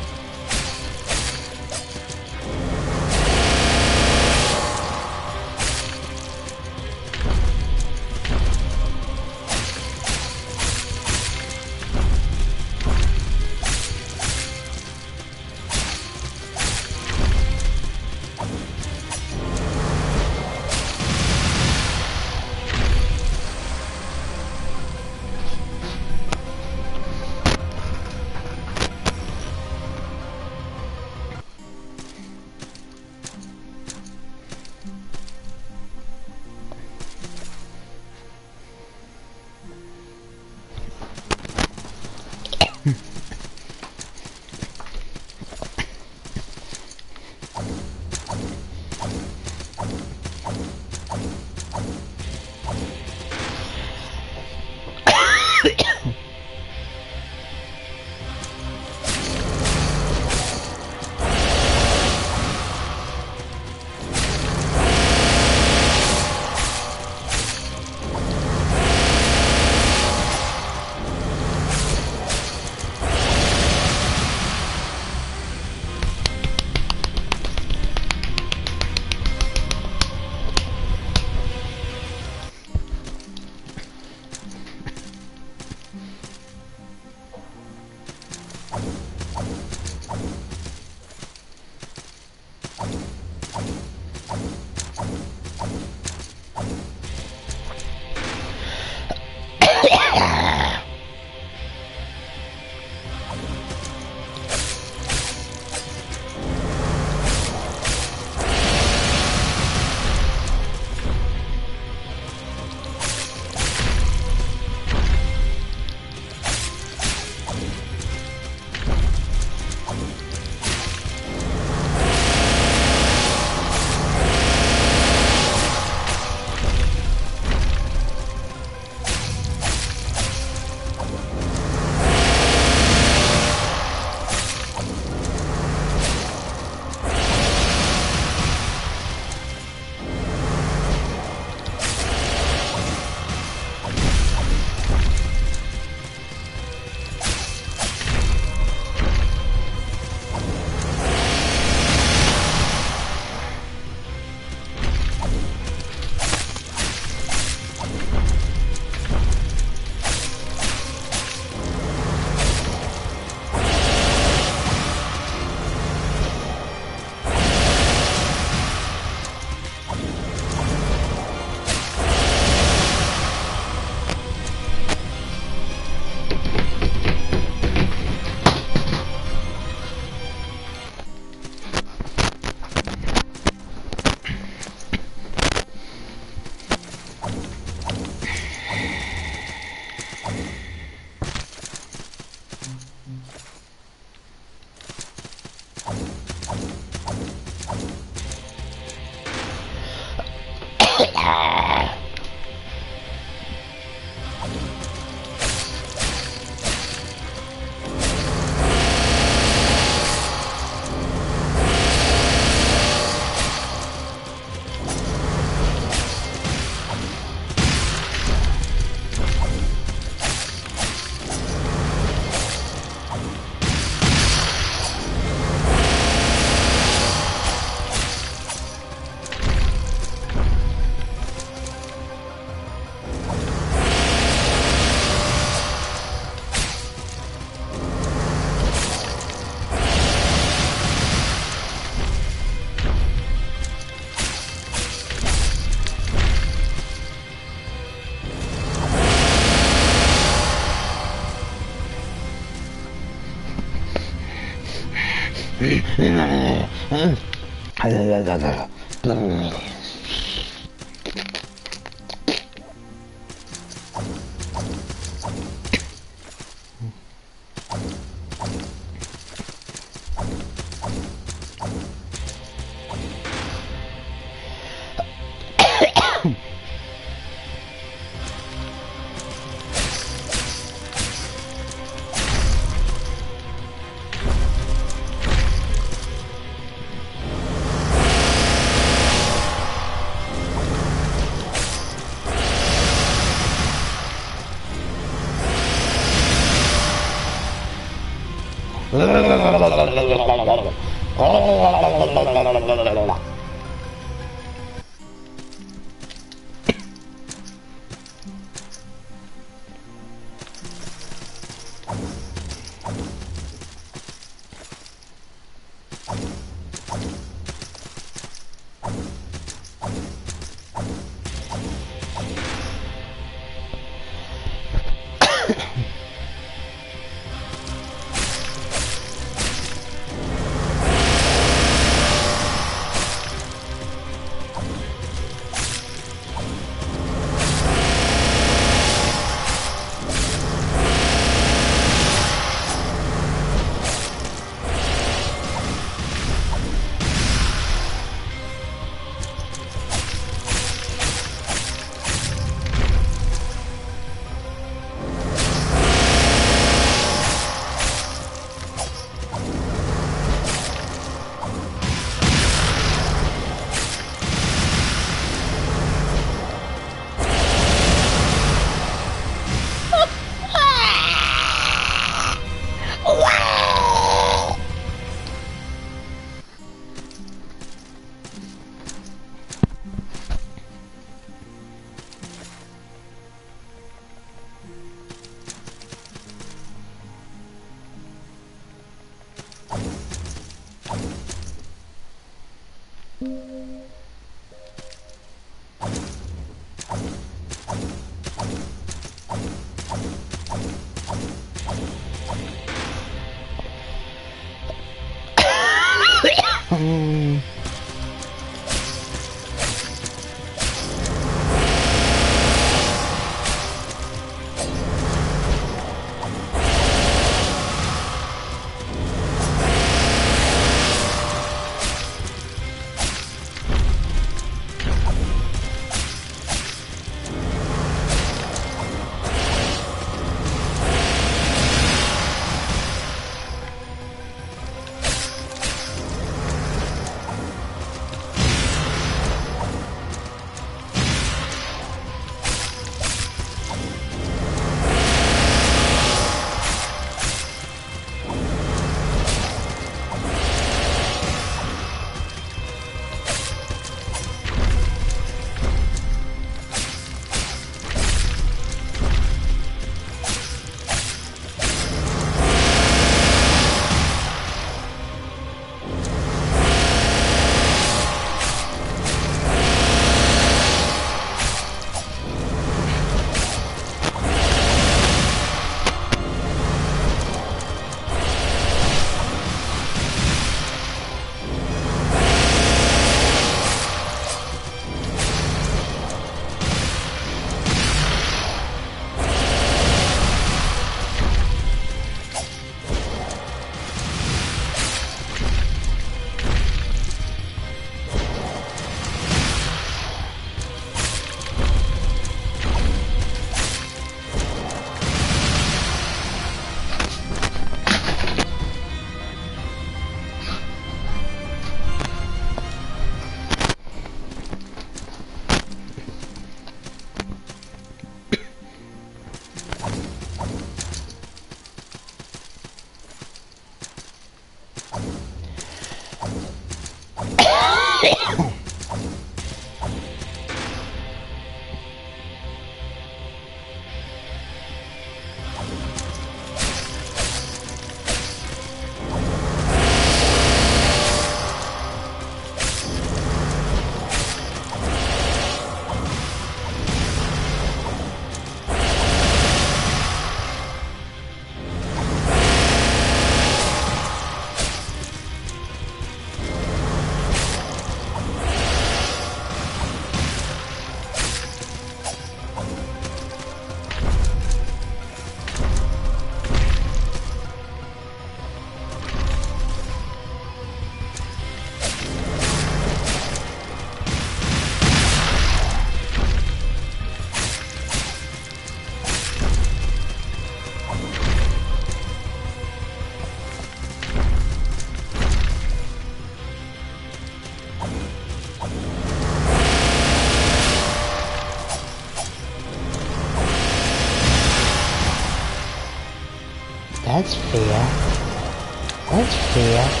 That's fair. That's fair.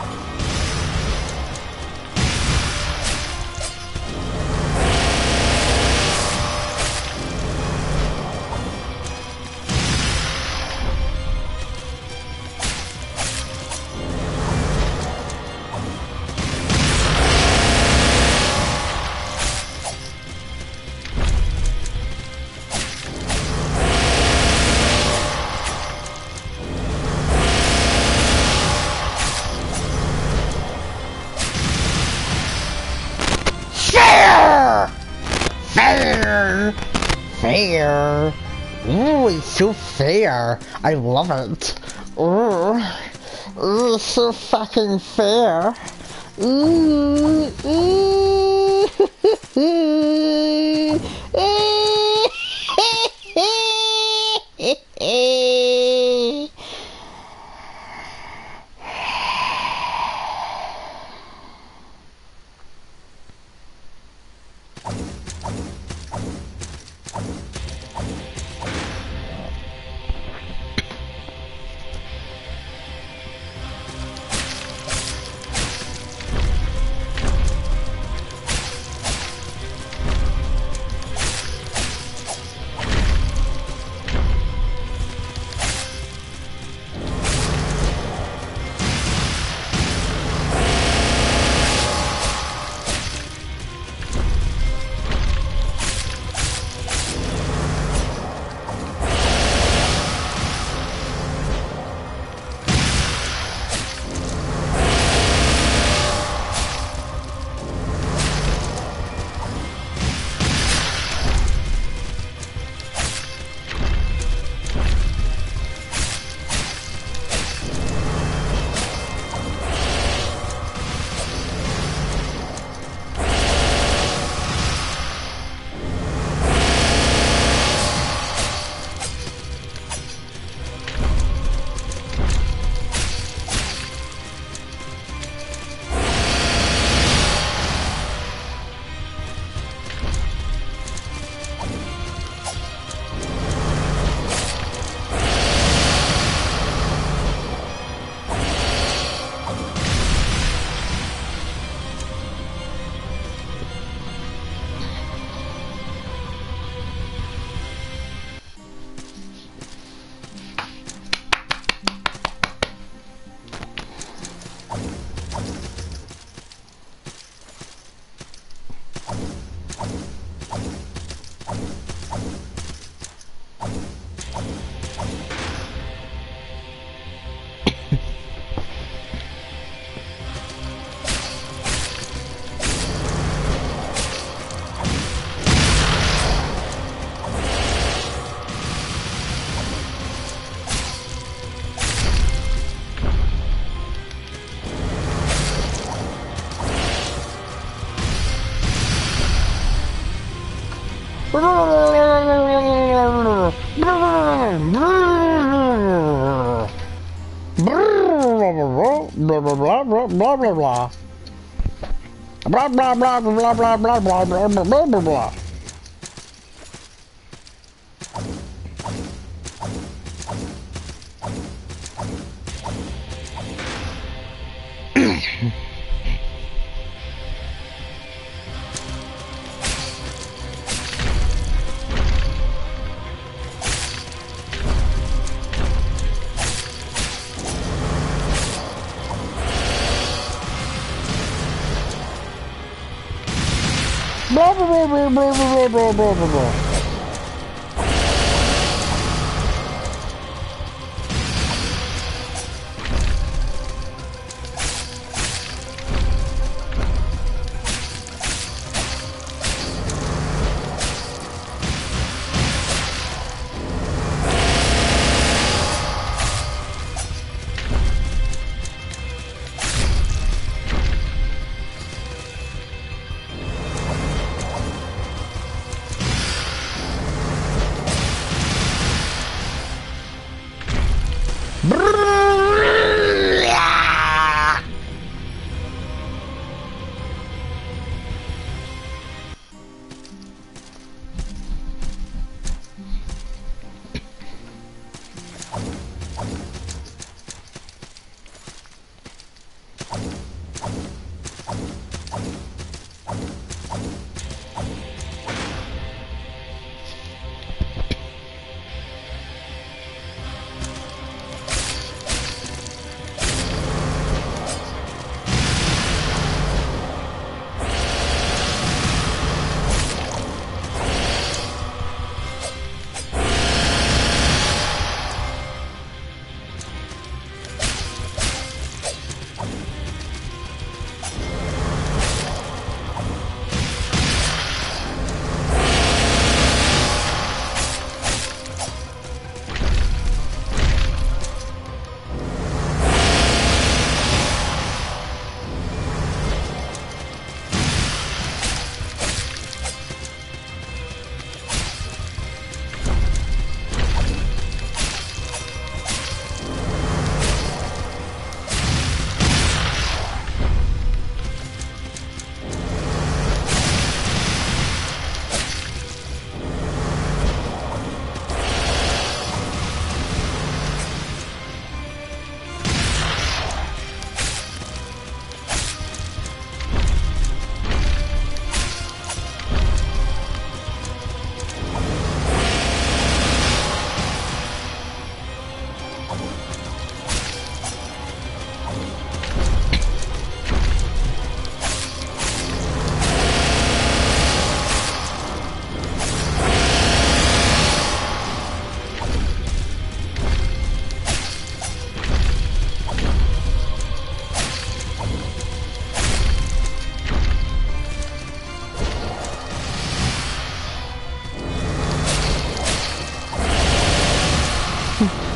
Fair! Fair! Ooh, it's so fair. I love it. Ooh, ooh, it's so fucking fair. Ooh, ooh. Blah blah blah blah blah blah blah. Blah blah blah blah blah blah blah blah blah blah blah blah. Blah blah blah blah blah blah blah blah blah blah.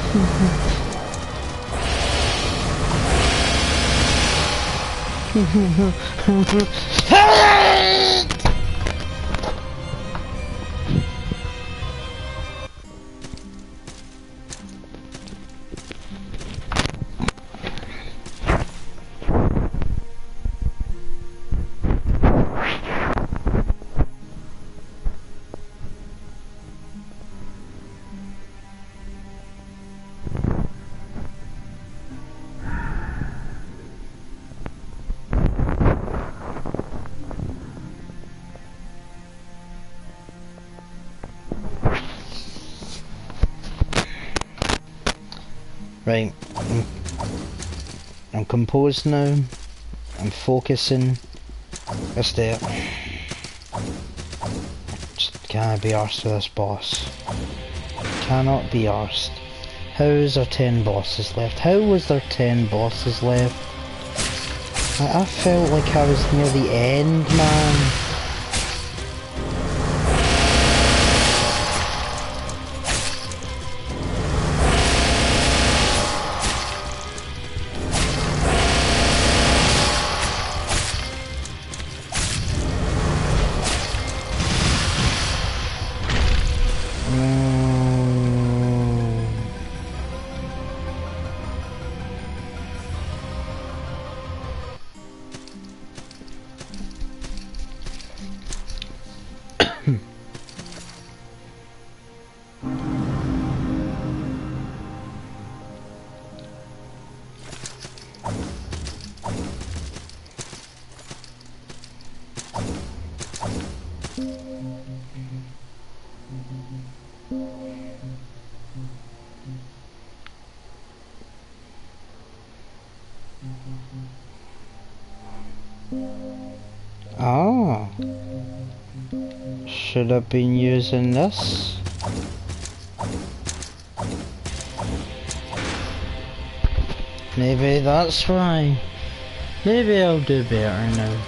Right, I'm composed now. I'm focusing. Let's do it. Just can't be arsed with this boss. Cannot be arsed. How is there 10 bosses left? How was there 10 bosses left? I felt like I was near the end, man. Ah, should have been using this. Maybe that's why. Maybe I'll do better now.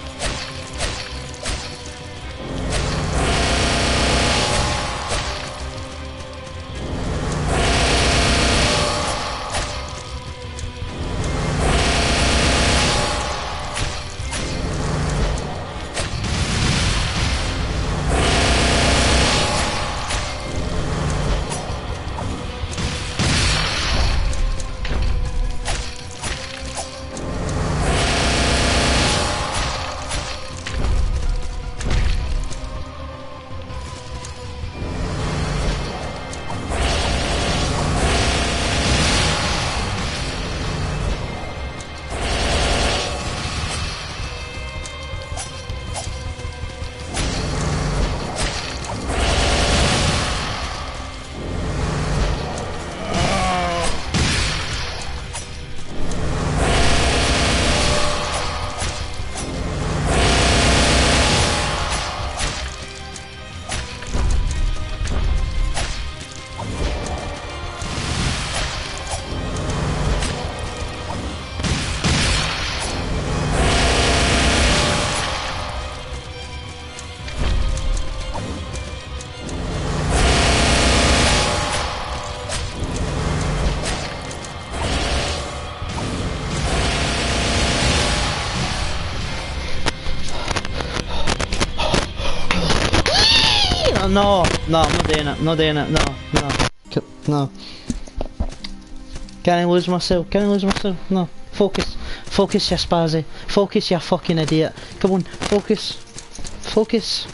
No, no, I'm not doing it, not doing it, no. Can I lose myself? Can I lose myself? No. Focus. Focus, you spazzy. Focus, you fucking idiot. Come on, focus. Focus.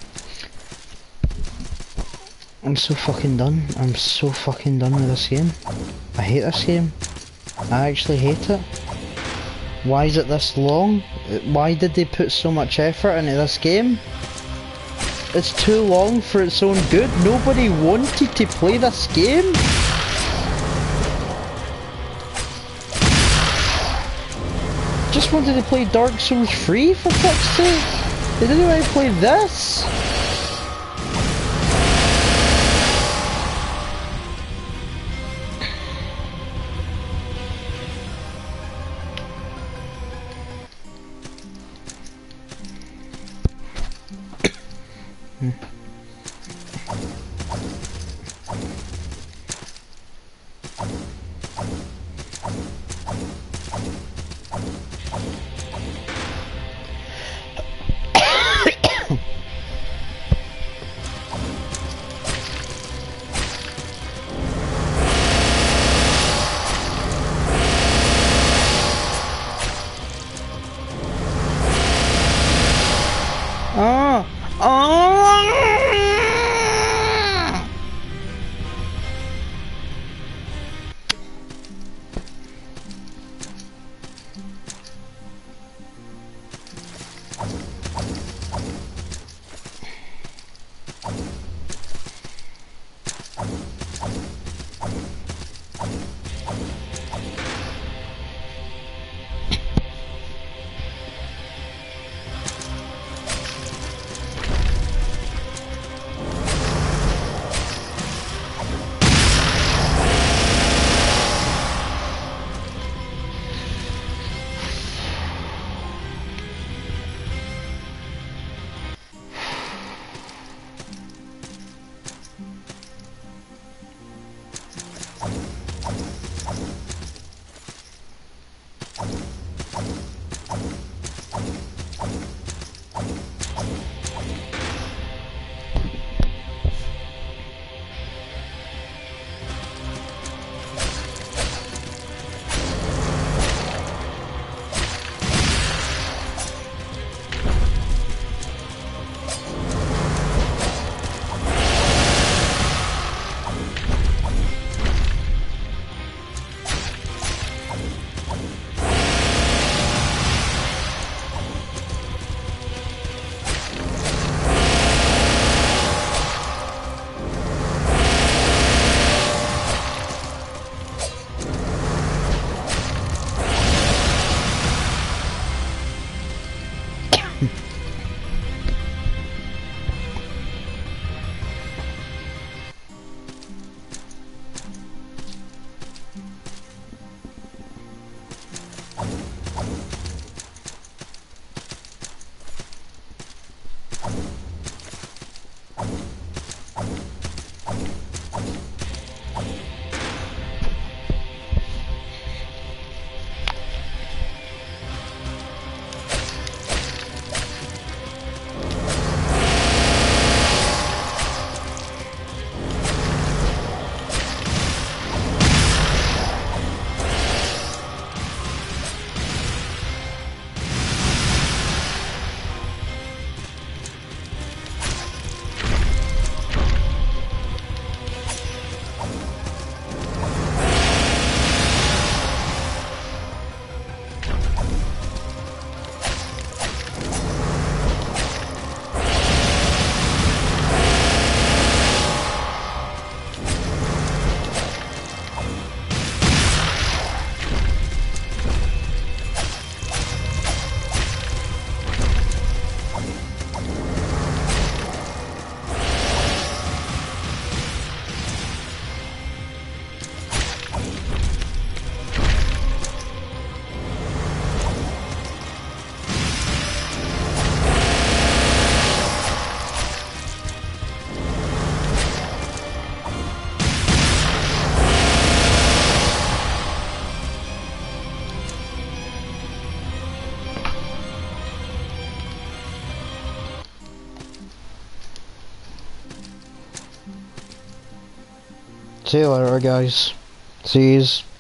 I'm so fucking done. I'm so fucking done with this game. I hate this game. I actually hate it. Why is it this long? Why did they put so much effort into this game? It's too long for its own good. Nobody wanted to play this game. Just wanted to play Dark Souls 3 for fuck's sake. They didn't want to play this. See you later, guys. See yous.